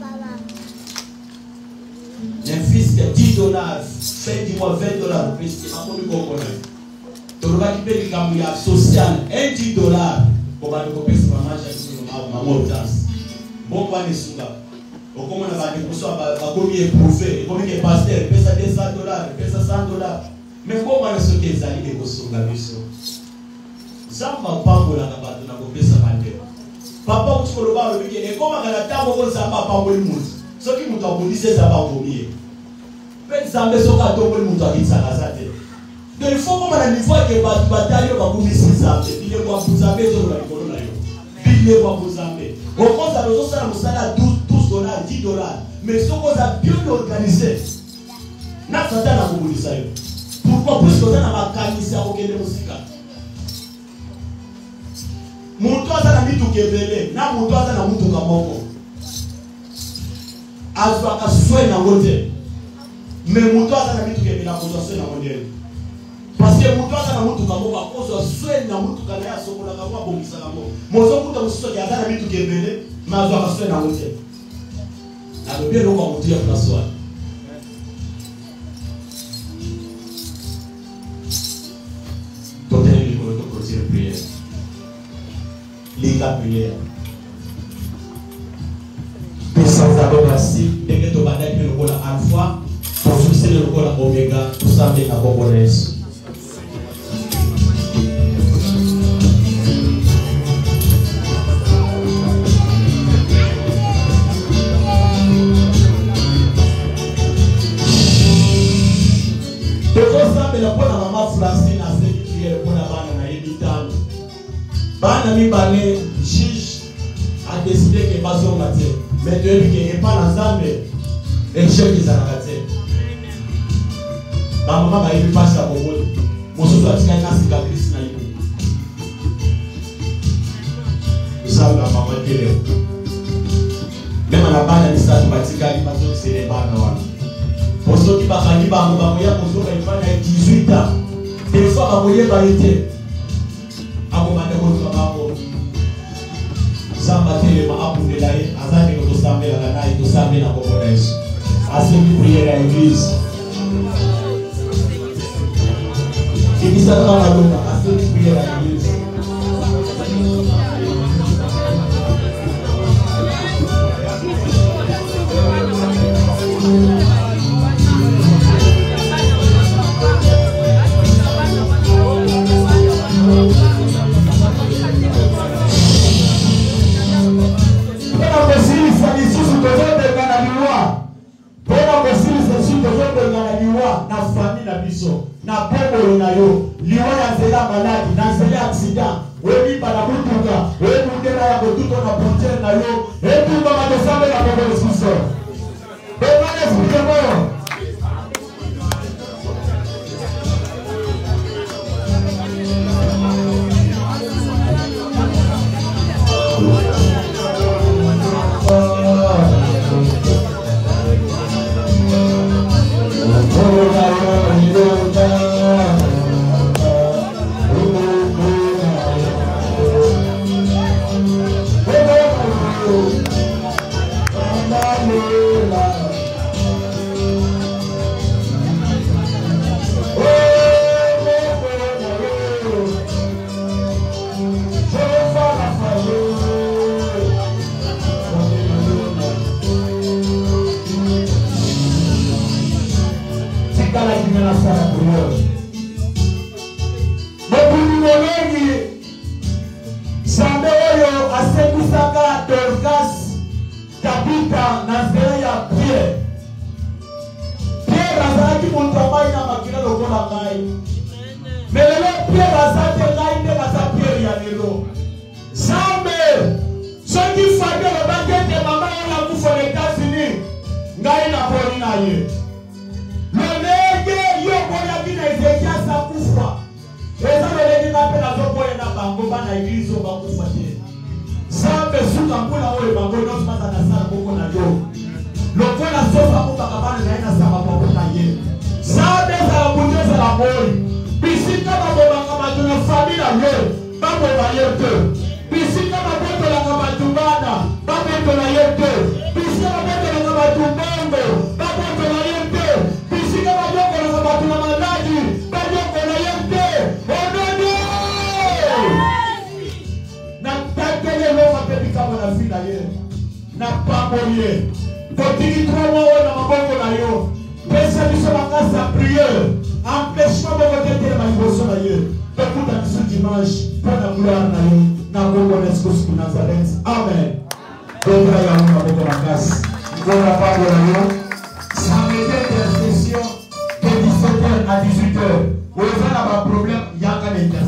Un fils de dix dollars, fait du mois vingt dollars, plus que ma famille comprend. Tu vas récupérer le caméra social, un dix dollars, pour aller couper sur ma marche avec ma maman danse. Bon, pas de souga. Au comment on a dit que ça va commis éprouvé, comme il est pasteur, il paie ça deux cents dollars, il paie ça cent dollars. Mais comment on a ce qu'ils allaient de souga, mission. Ça va pas pour la cabane, on a coupé ça par terre. Papa, tu peux le voir, et comment on a table, on s'en va pas pour le monde. Ce qui nous a dit, c'est ça va combien. Donc il faut qu'on ait une fois que les batailles vont vous laisser ça. Il est quoi vous avez sur la colonne. Il est quoi vous avez. Au fond, ça nous a douze dollars, dix dollars. Mais ce qu'on a bien organisé, n'a pas de la mobilisation. Pourquoi plus qu'on a ma canisse à aucun de musique. Mon toit a mis tout Kébélé, n'a mon toit a mis tout Kamoko. Azwa ka soin na côté. Mais mon toit a mis tout Kébélé, n'a pas soin na côté. Parce que mon toit a mis tout Kamoko, à cause de soin na mutu kanaya sokola kwa bongisa kamo. Mozo kuta muso ya na mis tout Kébélé, mais azwa ka soin na côté. Na le bien donc on dit à place wa. Totel ko to protir prière. Les prière. Sans avoir merci, dès que tu vas être le rôle alpha, pour fixer le rôle oméga, pour savoir la componence. Tu vas savoir la bonne maman Francine a fait prière pour la banane à Yébitan. Banane bané, juge a décidé que pas son matière. Mais tu n'es pas dans la et je sais qu'ils ont raté. Ma maman m'a dit passe à Bobo. Mon soeur a dit qu'il y a une cicatrice. Nous savons la maman qui est. Même à na bana misato batikali bazokisele bana wana po soki bakangi bango bakoya kozoka efana ya dix-huit ans des fois bakoyeba ete akobanda kozwa bango zamba telema abundela ye aza ndenge tosambelaka naye tosambe na kombo na yesu asengi priere ya église ebisaka malonga asengi priere ya église na famille na biso na pombo na yo liwa ya nzela maladi na nzela accident webi bala mutuka webi ndela ya kotuto na frontière na yo epi mama tosambe na pombo lisuso bemane sipike moyo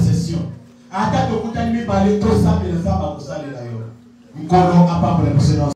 Ata tokutani mibale tosambe na zamba kosalela yo. Mkono apa pour la